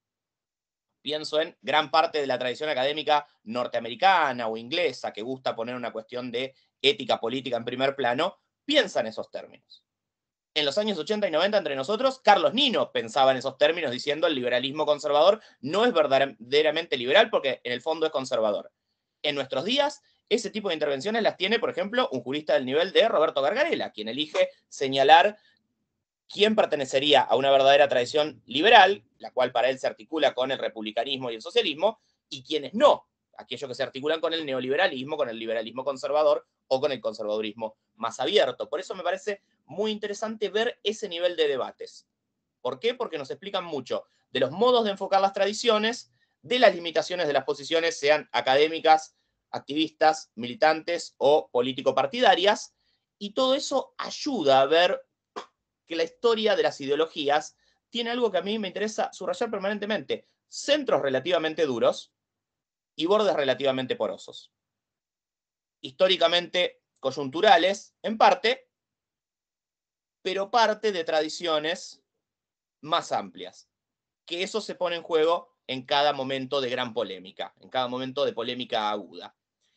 Pienso en gran parte de la tradición académica norteamericana o inglesa que gusta poner una cuestión de ética política en primer plano, piensa en esos términos. En los años 80 y 90 entre nosotros, Carlos Nino pensaba en esos términos diciendo el liberalismo conservador no es verdaderamente liberal porque en el fondo es conservador. En nuestros días, ese tipo de intervenciones las tiene, por ejemplo, un jurista del nivel de Roberto Gargarella, quien elige señalar quién pertenecería a una verdadera tradición liberal, la cual para él se articula con el republicanismo y el socialismo, y quienes no, aquellos que se articulan con el neoliberalismo, con el liberalismo conservador o con el conservadurismo más abierto. Por eso me parece muy interesante ver ese nivel de debates. ¿Por qué? Porque nos explican mucho de los modos de enfocar las tradiciones, de las limitaciones de las posiciones, sean académicas, activistas, militantes o político-partidarias, y todo eso ayuda a ver que la historia de las ideologías tiene algo que a mí me interesa subrayar permanentemente: centros relativamente duros y bordes relativamente porosos. Históricamente coyunturales, en parte, pero parte de tradiciones más amplias. Que eso se pone en juego en cada momento de gran polémica, en cada momento de polémica aguda.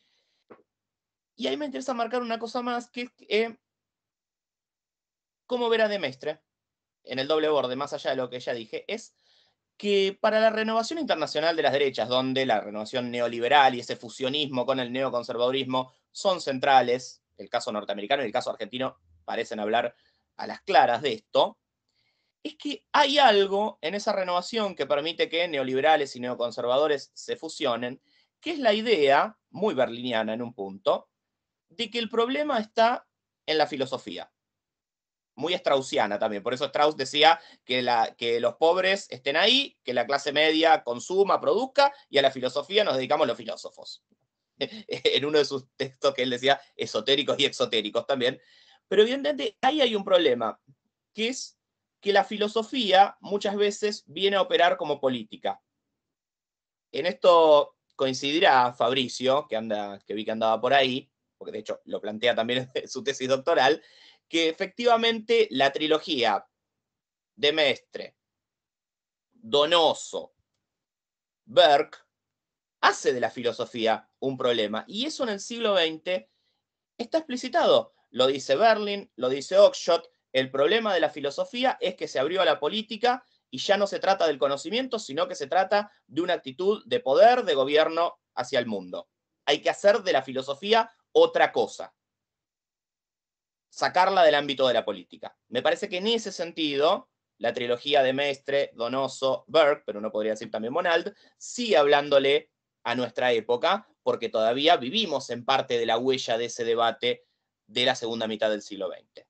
Y ahí me interesa marcar una cosa más, que es cómo ver a de Maistre en el doble borde, más allá de lo que ya dije, es que para la renovación internacional de las derechas, donde la renovación neoliberal y ese fusionismo con el neoconservadurismo son centrales, el caso norteamericano y el caso argentino parecen hablar a las claras de esto, es que hay algo en esa renovación que permite que neoliberales y neoconservadores se fusionen, que es la idea, muy berliniana en un punto, de que el problema está en la filosofía. Muy straussiana también. Por eso Strauss decía que los pobres estén ahí, que la clase media consuma, produzca, y a la filosofía nos dedicamos los filósofos. En uno de sus textos que él decía esotéricos y exotéricos también. Pero evidentemente ahí hay un problema, que es que la filosofía muchas veces viene a operar como política. En esto coincidirá Fabricio, que vi que andaba por ahí, porque de hecho lo plantea también en su tesis doctoral, que efectivamente la trilogía de Mestre, Donoso, Burke, hace de la filosofía un problema. Y eso en el siglo XX está explicitado. Lo dice Berlin, lo dice Oxshott. El problema de la filosofía es que se abrió a la política y ya no se trata del conocimiento, sino que se trata de una actitud de poder, de gobierno hacia el mundo. Hay que hacer de la filosofía otra cosa. Sacarla del ámbito de la política. Me parece que en ese sentido, la trilogía de Mestre, Donoso, Burke, pero uno podría decir también Monald, sigue hablándole a nuestra época, porque todavía vivimos en parte de la huella de ese debate de la segunda mitad del siglo XX.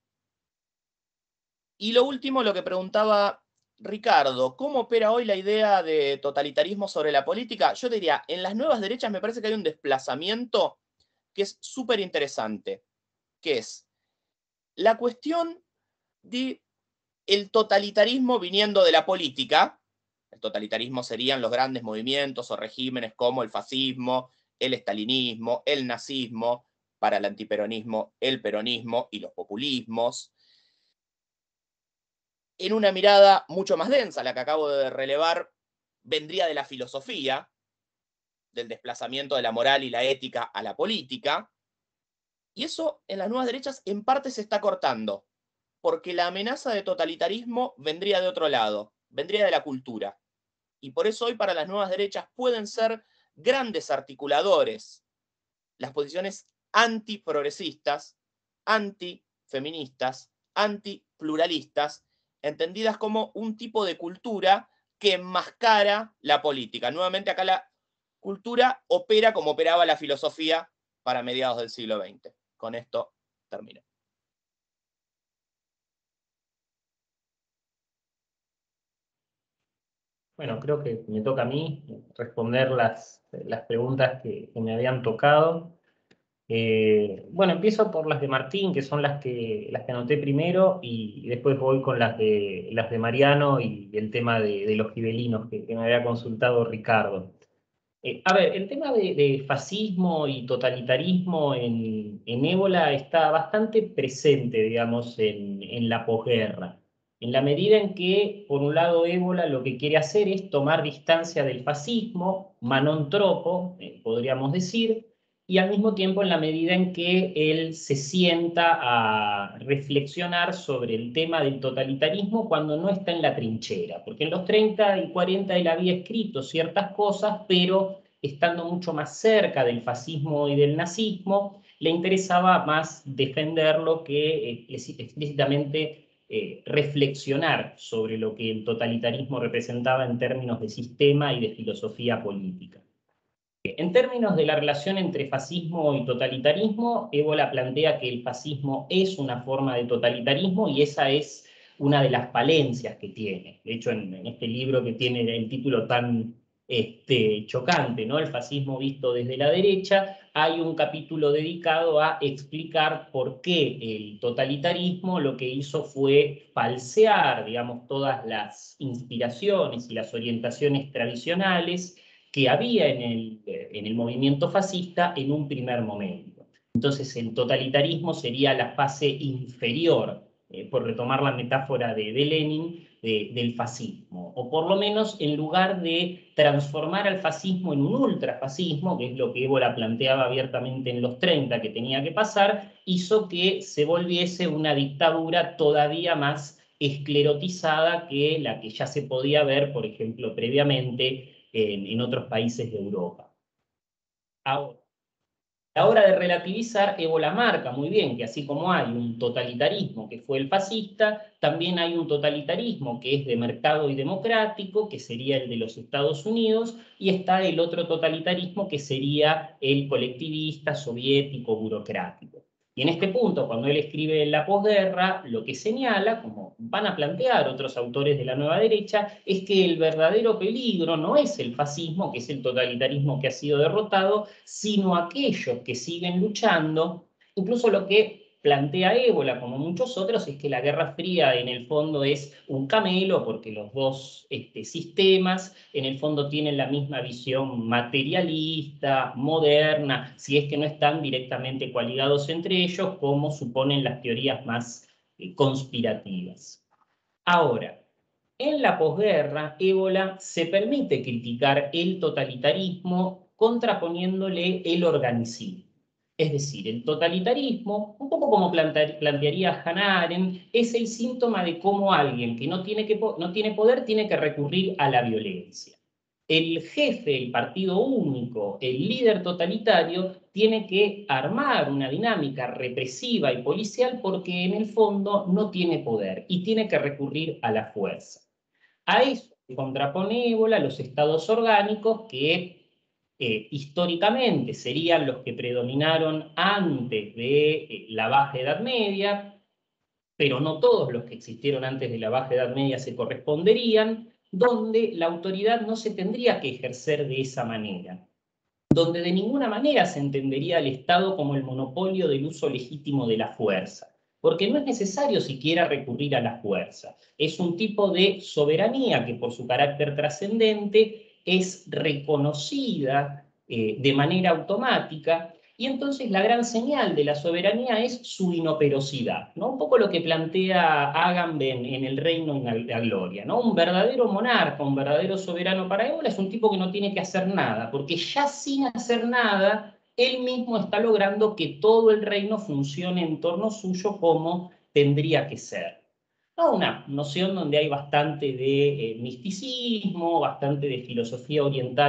Y lo último, lo que preguntaba Ricardo, ¿cómo opera hoy la idea de totalitarismo sobre la política? Yo diría, en las nuevas derechas me parece que hay un desplazamiento que es súper interesante, que es la cuestión de el totalitarismo viniendo de la política. El totalitarismo serían los grandes movimientos o regímenes como el fascismo, el estalinismo, el nazismo, para el antiperonismo, el peronismo y los populismos. En una mirada mucho más densa, la que acabo de relevar, vendría de la filosofía, del desplazamiento de la moral y la ética a la política. Y eso en las nuevas derechas en parte se está cortando, porque la amenaza de totalitarismo vendría de otro lado, vendría de la cultura. Y por eso hoy para las nuevas derechas pueden ser grandes articuladores las posiciones antiprogresistas, antifeministas, antipluralistas, entendidas como un tipo de cultura que enmascara la política. Nuevamente acá la cultura opera como operaba la filosofía para mediados del siglo XX. Con esto termino. Bueno, creo que me toca a mí responder las preguntas que me habían tocado. Bueno, empiezo por las de Martín, que son las que anoté primero, y después voy con las de Mariano y el tema de los gibelinos que me había consultado Ricardo. A ver, el tema de fascismo y totalitarismo en Ébola está bastante presente, digamos, en la posguerra. En la medida en que, por un lado, Ébola lo que quiere hacer es tomar distancia del fascismo, Manon Tropo, podríamos decir, y al mismo tiempo en la medida en que él se sienta a reflexionar sobre el tema del totalitarismo cuando no está en la trinchera, porque en los 30 y 40 él había escrito ciertas cosas, pero estando mucho más cerca del fascismo y del nazismo, le interesaba más defenderlo que explícitamente reflexionar sobre lo que el totalitarismo representaba en términos de sistema y de filosofía política. En términos de la relación entre fascismo y totalitarismo, Ébola plantea que el fascismo es una forma de totalitarismo y esa es una de las falencias que tiene. De hecho, en este libro que tiene el título tan chocante, ¿no? El fascismo visto desde la derecha, hay un capítulo dedicado a explicar por qué el totalitarismo lo que hizo fue falsear, digamos, todas las inspiraciones y las orientaciones tradicionales que había en el movimiento fascista en un primer momento. Entonces el totalitarismo sería la fase inferior, por retomar la metáfora de Lenin, del fascismo, o por lo menos en lugar de transformar al fascismo en un ultrafascismo, que es lo que Ébola planteaba abiertamente en los 30 que tenía que pasar, hizo que se volviese una dictadura todavía más esclerotizada que la que ya se podía ver, por ejemplo, previamente en otros países de Europa. Ahora, a la hora de relativizar, Ébola marca muy bien que así como hay un totalitarismo que fue el fascista, también hay un totalitarismo que es de mercado y democrático, que sería el de los Estados Unidos, y está el otro totalitarismo que sería el colectivista, soviético, burocrático. Y en este punto, cuando él escribe en la posguerra, lo que señala, como van a plantear otros autores de la nueva derecha, es que el verdadero peligro no es el fascismo, que es el totalitarismo que ha sido derrotado, sino aquellos que siguen luchando. Incluso lo que plantea Ébola, como muchos otros, es que la Guerra Fría en el fondo es un camelo, porque los dos sistemas en el fondo tienen la misma visión materialista, moderna, si es que no están directamente coaligados entre ellos, como suponen las teorías más conspirativas. Ahora, en la posguerra, Ébola se permite criticar el totalitarismo contraponiéndole el organicismo. Es decir, el totalitarismo, un poco como plantearía Hannah Arendt, es el síntoma de cómo alguien que no tiene poder tiene que recurrir a la violencia. El jefe, el partido único, el líder totalitario, tiene que armar una dinámica represiva y policial porque en el fondo no tiene poder y tiene que recurrir a la fuerza. A eso se contrapone Ébola los estados orgánicos que históricamente serían los que predominaron antes de la Baja Edad Media, pero no todos los que existieron antes de la Baja Edad Media se corresponderían, donde la autoridad no se tendría que ejercer de esa manera, donde de ninguna manera se entendería al Estado como el monopolio del uso legítimo de la fuerza, porque no es necesario siquiera recurrir a la fuerza. Es un tipo de soberanía que por su carácter trascendente es reconocida de manera automática, y entonces la gran señal de la soberanía es su inoperosidad, ¿no? Un poco lo que plantea Agamben en El Reino y la Gloria, ¿no? Un verdadero monarca, un verdadero soberano para Ébola es un tipo que no tiene que hacer nada, porque ya sin hacer nada, él mismo está logrando que todo el reino funcione en torno suyo como tendría que ser. ¿No? Una noción donde hay bastante de misticismo, bastante de filosofía oriental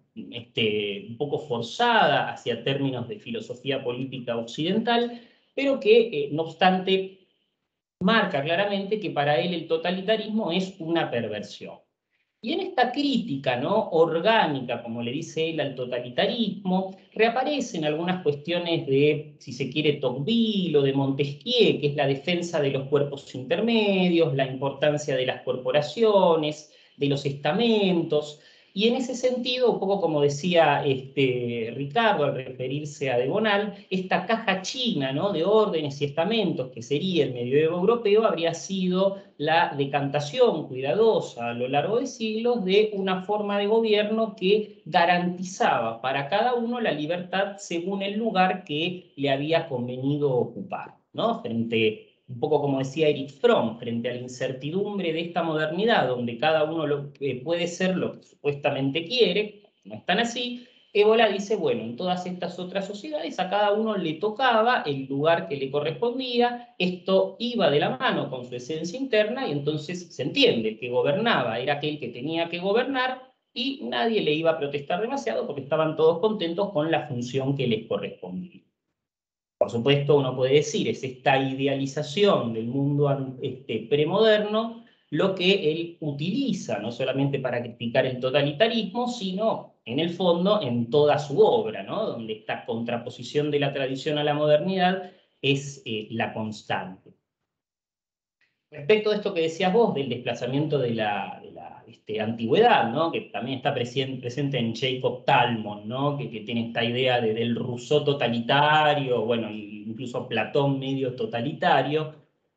un poco forzada hacia términos de filosofía política occidental, pero que, no obstante, marca claramente que para él el totalitarismo es una perversión. Y en esta crítica, ¿no?, orgánica, como le dice él, al totalitarismo, reaparecen algunas cuestiones de, si se quiere, Tocqueville o de Montesquieu, que es la defensa de los cuerpos intermedios, la importancia de las corporaciones, de los estamentos. Y en ese sentido, un poco como decía Ricardo al referirse a de Bonald, esta caja china, ¿no?, de órdenes y estamentos que sería el medioevo europeo habría sido la decantación cuidadosa a lo largo de siglos de una forma de gobierno que garantizaba para cada uno la libertad según el lugar que le había convenido ocupar, ¿no? Frente, un poco como decía Erich Fromm, frente a la incertidumbre de esta modernidad, donde cada uno puede ser lo que supuestamente quiere, no es tan así. Évola dice, bueno, en todas estas otras sociedades a cada uno le tocaba el lugar que le correspondía, esto iba de la mano con su esencia interna y entonces se entiende que gobernaba, era aquel que tenía que gobernar y nadie le iba a protestar demasiado porque estaban todos contentos con la función que les correspondía. Por supuesto, uno puede decir, es esta idealización del mundo premoderno lo que él utiliza, no solamente para criticar el totalitarismo, sino, en el fondo, en toda su obra, ¿no?, donde esta contraposición de la tradición a la modernidad es la constante. Respecto de esto que decías vos, del desplazamiento de la antigüedad, ¿no?, que también está presente en Jacob Talmon, ¿no?, que tiene esta idea del Rousseau totalitario, bueno, incluso Platón medio totalitario.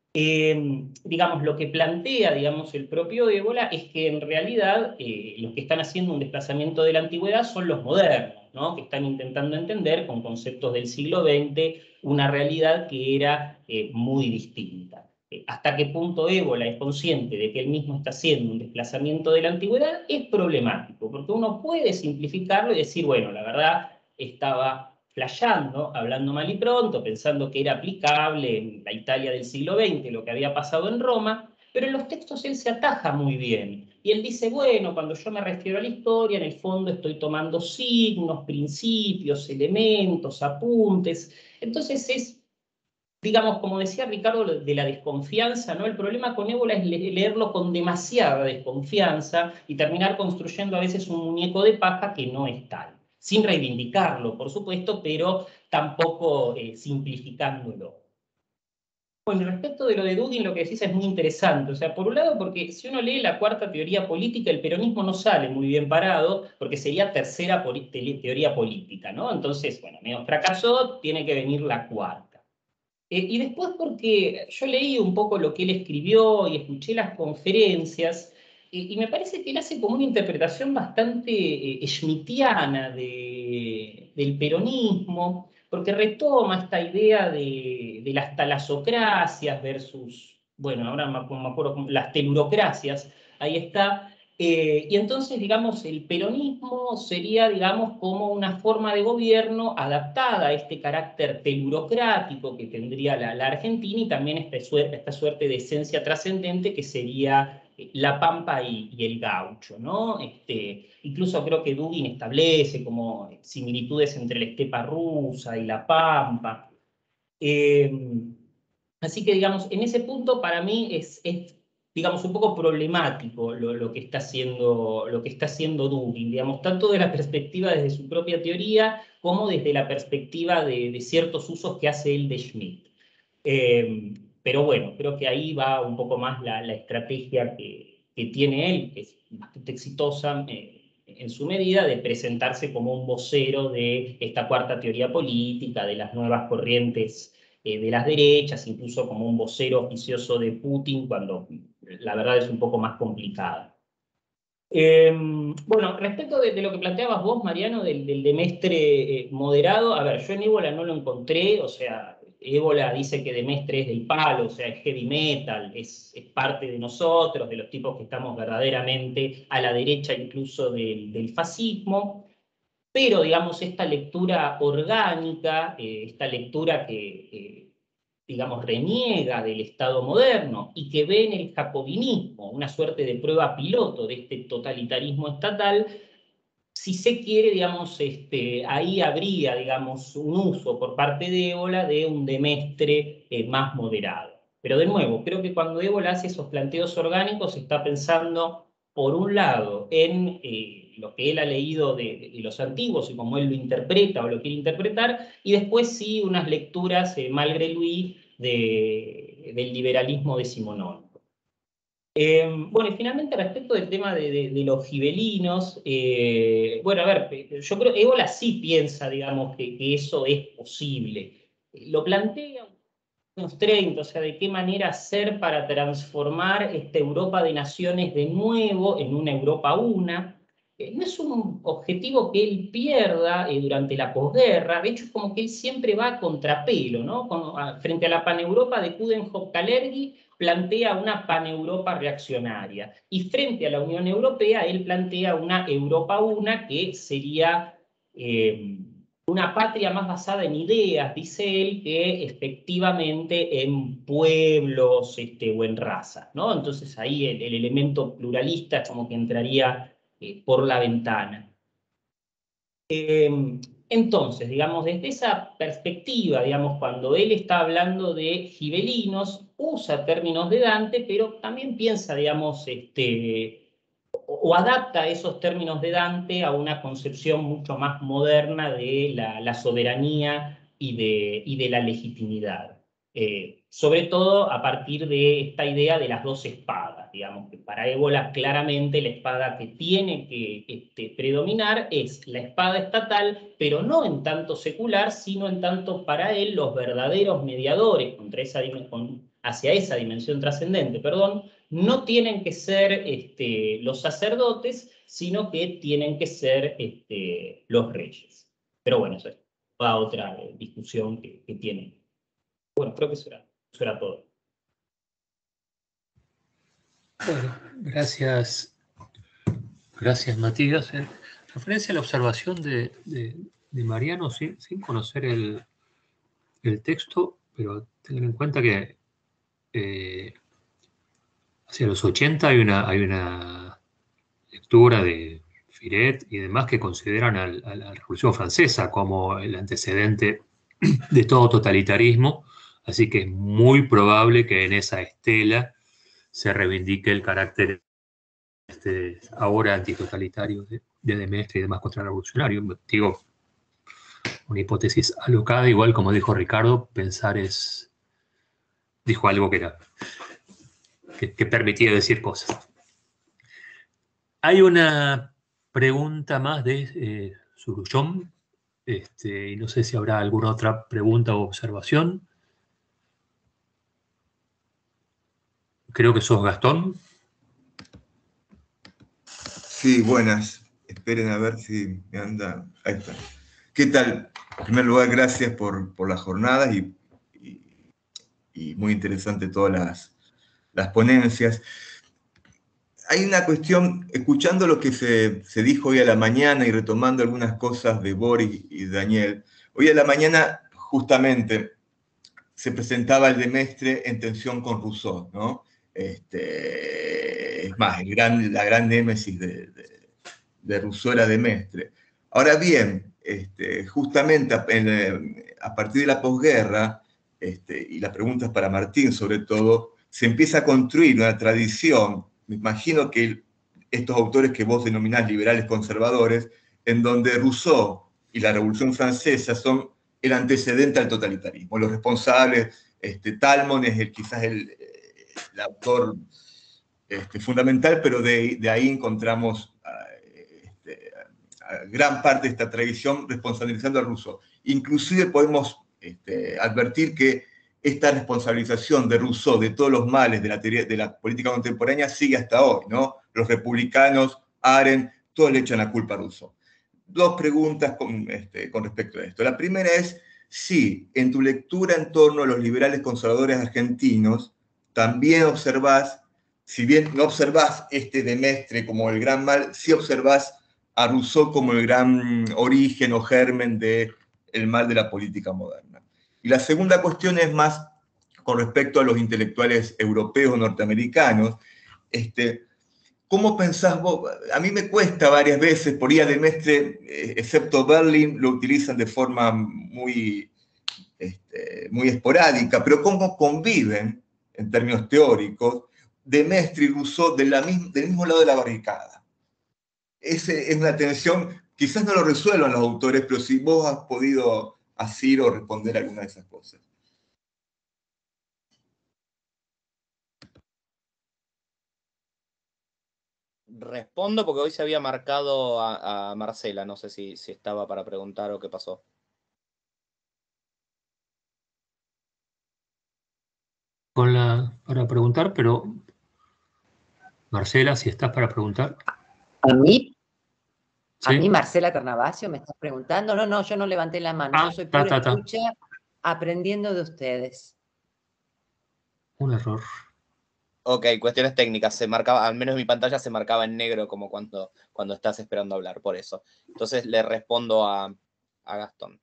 Digamos, lo que plantea, digamos, el propio Évola es que en realidad los que están haciendo un desplazamiento de la antigüedad son los modernos, ¿no?, que están intentando entender con conceptos del siglo XX una realidad que era muy distinta. Hasta qué punto Évola es consciente de que él mismo está haciendo un desplazamiento de la antigüedad es problemático, porque uno puede simplificarlo y decir, bueno, la verdad estaba flasheando, hablando mal y pronto, pensando que era aplicable en la Italia del siglo XX lo que había pasado en Roma, pero en los textos él se ataja muy bien. Y él dice, bueno, cuando yo me refiero a la historia, en el fondo estoy tomando signos, principios, elementos, apuntes. Entonces es, digamos, como decía Ricardo, de la desconfianza, ¿no? El problema con Évola es leerlo con demasiada desconfianza y terminar construyendo a veces un muñeco de paja que no es tal. Sin reivindicarlo, por supuesto, pero tampoco simplificándolo. Bueno, respecto de lo de Dugin, lo que decís es muy interesante. O sea, por un lado, porque si uno lee la cuarta teoría política, el peronismo no sale muy bien parado, porque sería tercera teoría política, ¿no? Entonces, bueno, medio fracasó, tiene que venir la cuarta. Y después porque yo leí un poco lo que él escribió y escuché las conferencias, y me parece que él hace como una interpretación bastante schmittiana del peronismo, porque retoma esta idea de las talasocracias versus, bueno, ahora me acuerdo, las telurocracias, ahí está. Y entonces, digamos, el peronismo sería, digamos, como una forma de gobierno adaptada a este carácter telurocrático que tendría la Argentina y también esta suerte de esencia trascendente que sería la Pampa y el gaucho, ¿no? Incluso creo que Dugin establece como similitudes entre la estepa rusa y la Pampa. Así que, digamos, en ese punto para mí es digamos, un poco problemático lo que está haciendo Dugin, digamos, tanto de la perspectiva desde su propia teoría como desde la perspectiva de ciertos usos que hace él de Schmitt. Pero bueno, creo que ahí va un poco más la estrategia que tiene él, que es bastante exitosa en su medida, de presentarse como un vocero de esta cuarta teoría política, de las nuevas corrientes de las derechas, incluso como un vocero oficioso de Putin, cuando la verdad es un poco más complicada. Bueno, respecto de lo que planteabas vos, Mariano, del Demestre moderado, a ver, yo en Évola no lo encontré, o sea, Évola dice que Demestre es del palo, o sea, es heavy metal, es parte de nosotros, de los tipos que estamos verdaderamente a la derecha incluso del fascismo, pero, digamos, esta lectura orgánica, esta lectura que digamos, reniega del Estado moderno y que ve en el jacobinismo una suerte de prueba piloto de este totalitarismo estatal, si se quiere, digamos, ahí habría, digamos, un uso por parte de Évola de un Demestre más moderado. Pero de nuevo, creo que cuando Évola hace esos planteos orgánicos está pensando, por un lado, en lo que él ha leído de los antiguos y cómo él lo interpreta o lo quiere interpretar, y después sí unas lecturas, malgré lui, del liberalismo decimonónico. Bueno, y finalmente respecto del tema de los gibelinos, bueno, a ver, yo creo que Évola sí piensa, digamos, que eso es posible. Lo plantea en los 30, o sea, de qué manera hacer para transformar esta Europa de naciones de nuevo en una Europa una. No es un objetivo que él pierda durante la posguerra, de hecho es como que él siempre va a contrapelo, ¿no? Frente a la paneuropa de Coudenhove-Kalergi, plantea una paneuropa reaccionaria, y frente a la Unión Europea él plantea una Europa una que sería una patria más basada en ideas, dice él, que efectivamente en pueblos o en razas, ¿no? Entonces ahí el elemento pluralista es como que entraría por la ventana. Entonces, digamos, desde esa perspectiva, digamos, cuando él está hablando de gibelinos, usa términos de Dante, pero también piensa, digamos, o adapta esos términos de Dante a una concepción mucho más moderna de la soberanía y de la legitimidad. Sobre todo a partir de esta idea de las dos espadas, digamos, que para Évola claramente la espada que tiene que predominar es la espada estatal, pero no en tanto secular, sino en tanto para él los verdaderos mediadores hacia esa dimensión trascendente, perdón, no tienen que ser los sacerdotes, sino que tienen que ser los reyes. Pero bueno, eso es toda otra discusión que tienen. Bueno, creo que eso era todo. Bueno, gracias Matías. En referencia a la observación de Mariano, sin conocer el texto, pero tengan en cuenta que hacia los 80 hay una lectura de Firet y demás que consideran a la Revolución Francesa como el antecedente de todo totalitarismo, así que es muy probable que en esa estela se reivindique el carácter ahora antitotalitario de Demestre y demás contrarrevolucionario. Digo, una hipótesis alocada, igual como dijo Ricardo, pensar dijo algo que permitía decir cosas. Hay una pregunta más de Surullón, y no sé si habrá alguna otra pregunta o observación. Creo que sos Gastón. Sí, buenas. Esperen a ver si me anda. Ahí está. ¿Qué tal? En primer lugar, gracias por las jornadas y muy interesante todas las ponencias. Hay una cuestión, escuchando lo que se dijo hoy a la mañana y retomando algunas cosas de Boris y Daniel, hoy a la mañana justamente se presentaba el Demestre en tensión con Rousseau, ¿no? Es más, la gran némesis de Rousseau era Demestre. Ahora bien, justamente a partir de la posguerra, y las preguntas para Martín sobre todo, se empieza a construir una tradición, me imagino que estos autores que vos denominás liberales conservadores, en donde Rousseau y la Revolución Francesa son el antecedente al totalitarismo. Los responsables, Talmon es quizás el autor fundamental, pero de ahí encontramos a gran parte de esta tradición responsabilizando a Rousseau. Inclusive podemos advertir que esta responsabilización de Rousseau de todos los males de la política contemporánea sigue hasta hoy, ¿no? Los republicanos, Arendt, todos le echan la culpa a Rousseau. Dos preguntas con respecto a esto. La primera es si en tu lectura en torno a los liberales conservadores argentinos también observás, si bien no observás Demestre como el gran mal, sí observás a Rousseau como el gran origen o germen del mal de la política moderna. Y la segunda cuestión es más con respecto a los intelectuales europeos o norteamericanos. ¿cómo pensás vos? A mí me cuesta varias veces, por IA de Mestre, excepto Berlin, lo utilizan de forma muy, muy esporádica, pero ¿cómo conviven, en términos teóricos, de Mestre y Rousseau del mismo lado de la barricada? Esa es una tensión, quizás no lo resuelvan los autores, pero si vos has podido asir o responder alguna de esas cosas. Respondo porque hoy se había marcado a Marcela, no sé si estaba para preguntar o qué pasó. Para preguntar, pero Marcela, si estás para preguntar. ¿A mí? ¿Sí? ¿A mí, Marcela Carnavasio, me estás preguntando? No, yo no levanté la mano, yo soy pura escucha, aprendiendo de ustedes. Un error. Ok, cuestiones técnicas, se marcaba, al menos en mi pantalla se marcaba en negro como cuando estás esperando hablar, por eso. Entonces le respondo a Gastón.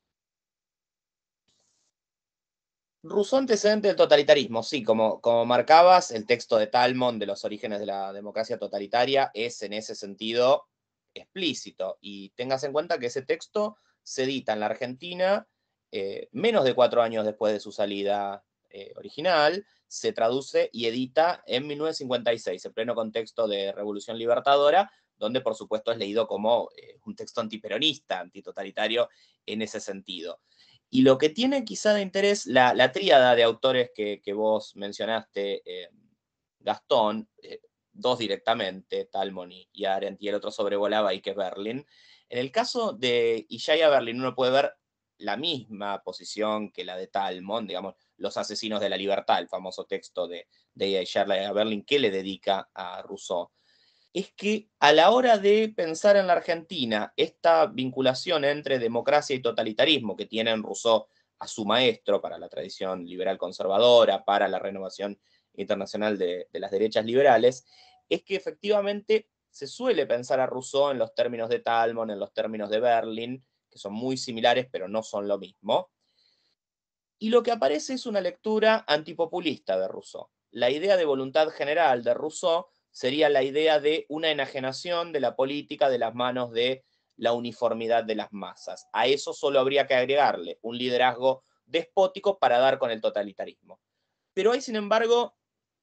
Rousseau antecedente del totalitarismo, sí, como marcabas, el texto de Talmont de los orígenes de la democracia totalitaria es en ese sentido explícito. Y tengas en cuenta que ese texto se edita en la Argentina menos de 4 años después de su salida original, se traduce y edita en 1956, en pleno contexto de Revolución Libertadora, donde por supuesto es leído como un texto antiperonista, antitotalitario en ese sentido. Y lo que tiene quizá de interés, la tríada de autores que vos mencionaste, Gastón, dos directamente, Talmont y Arendt, y el otro sobrevolaba Ike Berlin. En el caso de Ishaya Berlin, uno puede ver la misma posición que la de Talmont, digamos, Los asesinos de la libertad, el famoso texto de Ishaya Berlin que le dedica a Rousseau. Es que a la hora de pensar en la Argentina esta vinculación entre democracia y totalitarismo que tiene en Rousseau a su maestro para la tradición liberal conservadora, para la renovación internacional de las derechas liberales, es que efectivamente se suele pensar a Rousseau en los términos de Talmont, en los términos de Berlin, que son muy similares pero no son lo mismo. Y lo que aparece es una lectura antipopulista de Rousseau. La idea de voluntad general de Rousseau sería la idea de una enajenación de la política de las manos de la uniformidad de las masas. A eso solo habría que agregarle un liderazgo despótico para dar con el totalitarismo. Pero hay, sin embargo,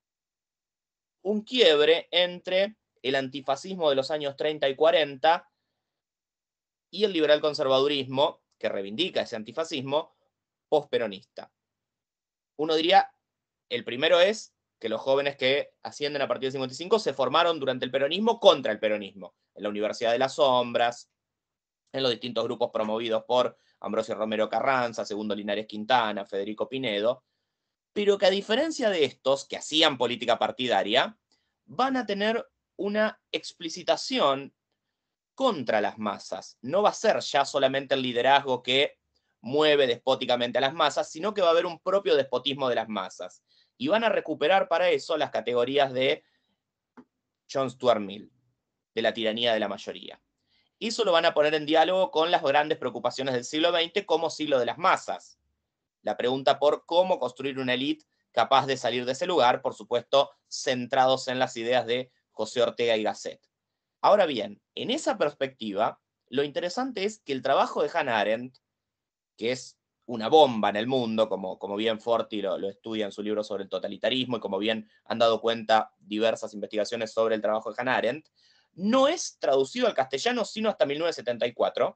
un quiebre entre el antifascismo de los años 30 y 40 y el liberal conservadurismo, que reivindica ese antifascismo, postperonista. Uno diría, el primero es que los jóvenes que ascienden a partir del 55 se formaron durante el peronismo contra el peronismo, en la Universidad de las Sombras, en los distintos grupos promovidos por Ambrosio Romero Carranza, Segundo Linares Quintana, Federico Pinedo, pero que a diferencia de estos que hacían política partidaria, van a tener una explicitación contra las masas. No va a ser ya solamente el liderazgo que mueve despóticamente a las masas, sino que va a haber un propio despotismo de las masas. Y van a recuperar para eso las categorías de John Stuart Mill, de la tiranía de la mayoría. Eso lo van a poner en diálogo con las grandes preocupaciones del siglo XX como siglo de las masas. La pregunta por cómo construir una élite capaz de salir de ese lugar, por supuesto, centrados en las ideas de José Ortega y Gasset. Ahora bien, en esa perspectiva, lo interesante es que el trabajo de Hannah Arendt, que es una bomba en el mundo, como bien Forti lo estudia en su libro sobre el totalitarismo y como bien han dado cuenta diversas investigaciones sobre el trabajo de Hannah Arendt, no es traducido al castellano sino hasta 1974,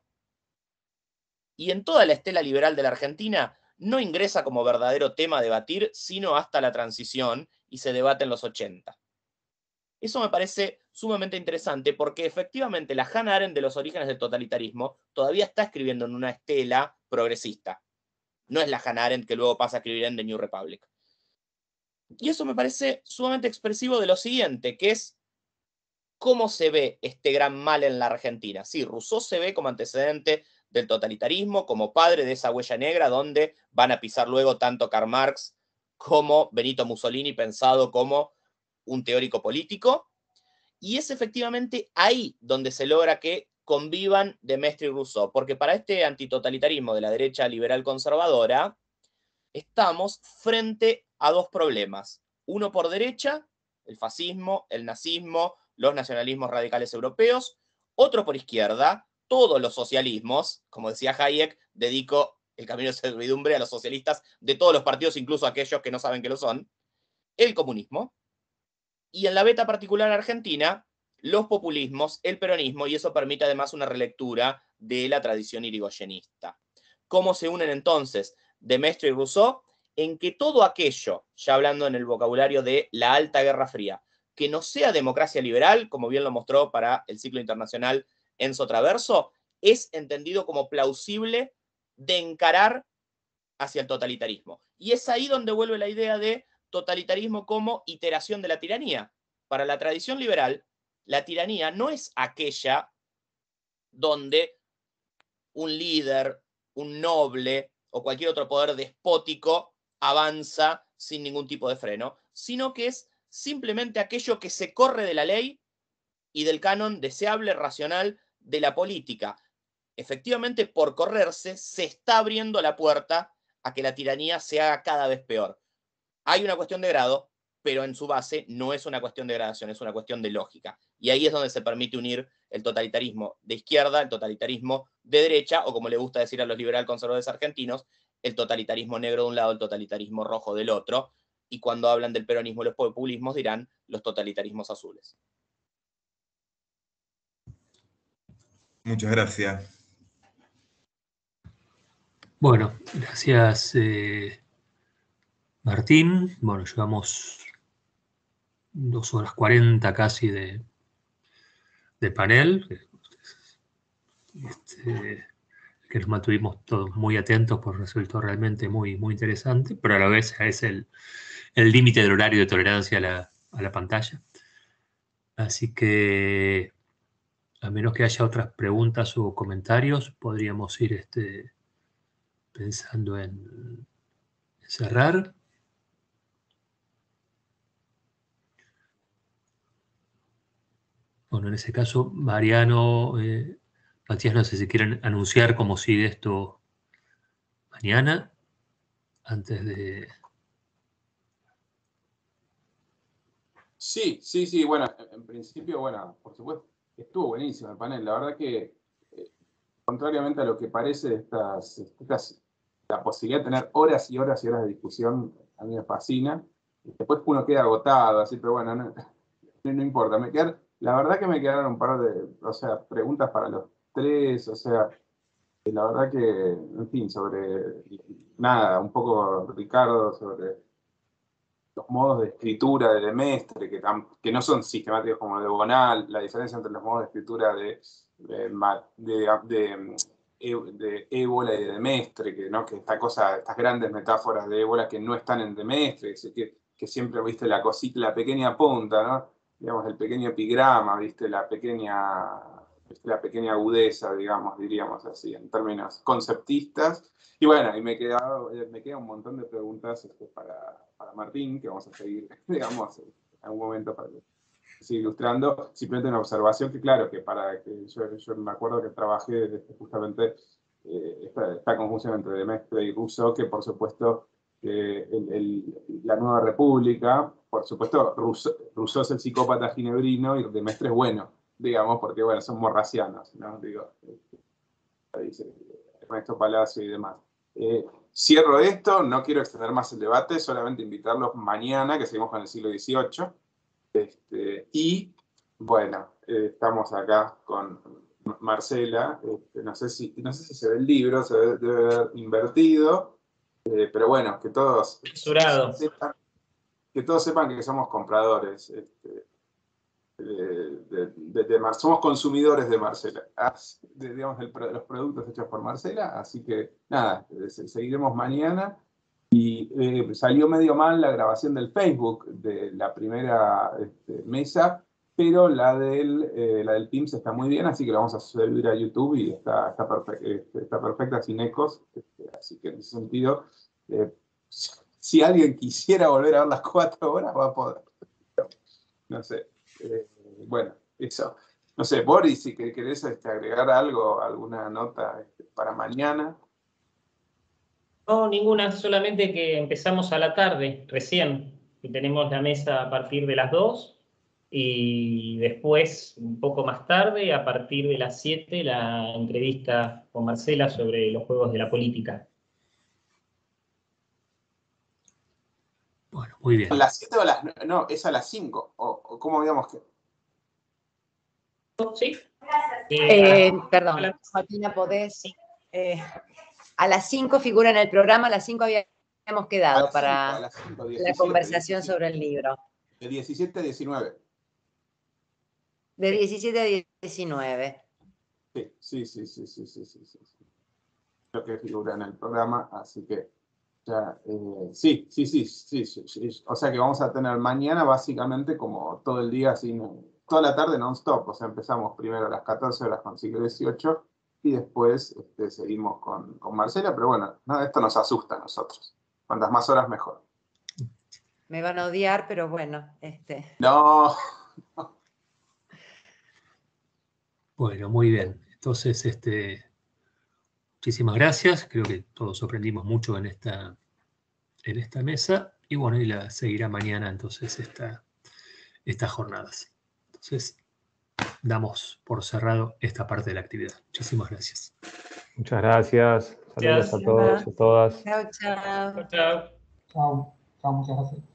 y en toda la estela liberal de la Argentina no ingresa como verdadero tema a debatir sino hasta la transición y se debate en los 80. Eso me parece sumamente interesante porque efectivamente la Hannah Arendt de los orígenes del totalitarismo todavía está escribiendo en una estela progresista. No es la Hannah Arendt que luego pasa a escribir en The New Republic. Y eso me parece sumamente expresivo de lo siguiente, que es cómo se ve este gran mal en la Argentina. Sí, Rousseau se ve como antecedente del totalitarismo, como padre de esa huella negra donde van a pisar luego tanto Karl Marx como Benito Mussolini, pensado como un teórico político, y es efectivamente ahí donde se logra que convivan de Mestre y Rousseau, porque para este antitotalitarismo de la derecha liberal conservadora estamos frente a dos problemas. Uno por derecha, el fascismo, el nazismo, los nacionalismos radicales europeos, otro por izquierda, todos los socialismos, como decía Hayek, dedico el camino de servidumbre a los socialistas de todos los partidos, incluso aquellos que no saben que lo son, el comunismo, y en la beta particular argentina, los populismos, el peronismo, y eso permite además una relectura de la tradición irigoyenista. ¿Cómo se unen entonces de Mestre y Rousseau? En que todo aquello, ya hablando en el vocabulario de la alta Guerra Fría, que no sea democracia liberal, como bien lo mostró para el ciclo internacional Enzo Traverso, es entendido como plausible de encarar hacia el totalitarismo. Y es ahí donde vuelve la idea de totalitarismo como iteración de la tiranía. Para la tradición liberal, la tiranía no es aquella donde un líder, un noble o cualquier otro poder despótico avanza sin ningún tipo de freno, sino que es simplemente aquello que se corre de la ley y del canon deseable, racional de la política. Efectivamente, por correrse, se está abriendo la puerta a que la tiranía se haga cada vez peor. Hay una cuestión de grado, pero en su base no es una cuestión de gradación, es una cuestión de lógica. Y ahí es donde se permite unir el totalitarismo de izquierda, el totalitarismo de derecha, o como le gusta decir a los liberal conservadores argentinos, el totalitarismo negro de un lado, el totalitarismo rojo del otro. Y cuando hablan del peronismo y los populismos dirán los totalitarismos azules. Muchas gracias. Bueno, gracias Martín. Bueno, llevamos 2 horas 40 casi de panel, que nos mantuvimos todos muy atentos por resultó realmente muy, muy interesante, pero a la vez es el límite del horario de tolerancia a la pantalla. Así que, a menos que haya otras preguntas o comentarios, podríamos ir pensando en cerrar. Bueno, en ese caso, Mariano, Matías, no sé si quieren anunciar cómo sigue esto mañana, antes de... Sí, bueno, en principio, bueno, por supuesto, estuvo buenísimo el panel. La verdad que, contrariamente a lo que parece, la posibilidad de tener horas y horas y horas de discusión a mí me fascina. Después uno queda agotado, así, pero bueno, no importa. La verdad que me quedaron un par de, preguntas para los tres, la verdad que, en fin, sobre nada, un poco Ricardo, sobre los modos de escritura de Mestre, que no son sistemáticos como de Bonal, la diferencia entre los modos de escritura de Ébola y de Mestre, que estas grandes metáforas de Ébola que no están en de Mestre, que siempre viste la cosita, la pequeña punta, ¿no? Digamos, el pequeño epigrama, viste, la pequeña agudeza, digamos, diríamos así, en términos conceptistas. Y bueno, y me queda un montón de preguntas para Martín, que vamos a seguir, digamos, en algún momento para seguir ilustrando. Simplemente una observación que, claro, que yo me acuerdo que trabajé justamente esta conjunción entre de Mestre y Rousseau, que por supuesto la Nueva República, por supuesto, Rousseau es el psicópata ginebrino y de Mestre es bueno, digamos, porque, bueno, son morracianos, ¿no? Digo, dice Ernesto Palacio y demás. Cierro esto, no quiero extender más el debate, solamente invitarlos mañana, que seguimos con el siglo XVIII. Y, bueno, estamos acá con Marcela, no sé si se ve el libro, debe haber invertido, pero bueno, que todos sepan que somos compradores, somos consumidores de Marcela, digamos, de los productos hechos por Marcela, así que nada, seguiremos mañana. Y salió medio mal la grabación del Facebook de la primera mesa, pero la del Teams está muy bien, así que la vamos a subir a YouTube y está perfecta, sin ecos, así que en ese sentido, si alguien quisiera volver a ver las 4 horas, va a poder. No sé. Bueno, eso. No sé, Boris, si querés agregar algo, alguna nota para mañana. No, ninguna, solamente que empezamos a la tarde, recién, y tenemos la mesa a partir de las 2. Y después, un poco más tarde, a partir de las 7, la entrevista con Marcela sobre los juegos de la política. Bueno, muy bien. ¿A las 7 o a las 9? No, es a las 5. ¿O cómo habíamos que...? ¿Sí? Perdón, Joaquina, ¿podés? A las 5 figura en el programa, a las 5 habíamos quedado para la conversación sobre el libro. De 17 a 19. De 17 a 19. Sí. Creo que figura en el programa, así que ya, sí. O sea que vamos a tener mañana básicamente como todo el día, así, toda la tarde non-stop. O sea, empezamos primero a las 14 horas con siglo XVIII y después seguimos con Marcela, pero bueno, no, esto nos asusta a nosotros. Cuantas más horas, mejor. Me van a odiar, pero bueno. No. Bueno, muy bien. Entonces, muchísimas gracias. Creo que todos aprendimos mucho en esta mesa. Y bueno, y la seguirá mañana entonces estas jornadas. Entonces, damos por cerrado esta parte de la actividad. Muchísimas gracias. Muchas gracias. Saludos a todos y a todas. Chao, chao. Chao. Chao, muchas gracias.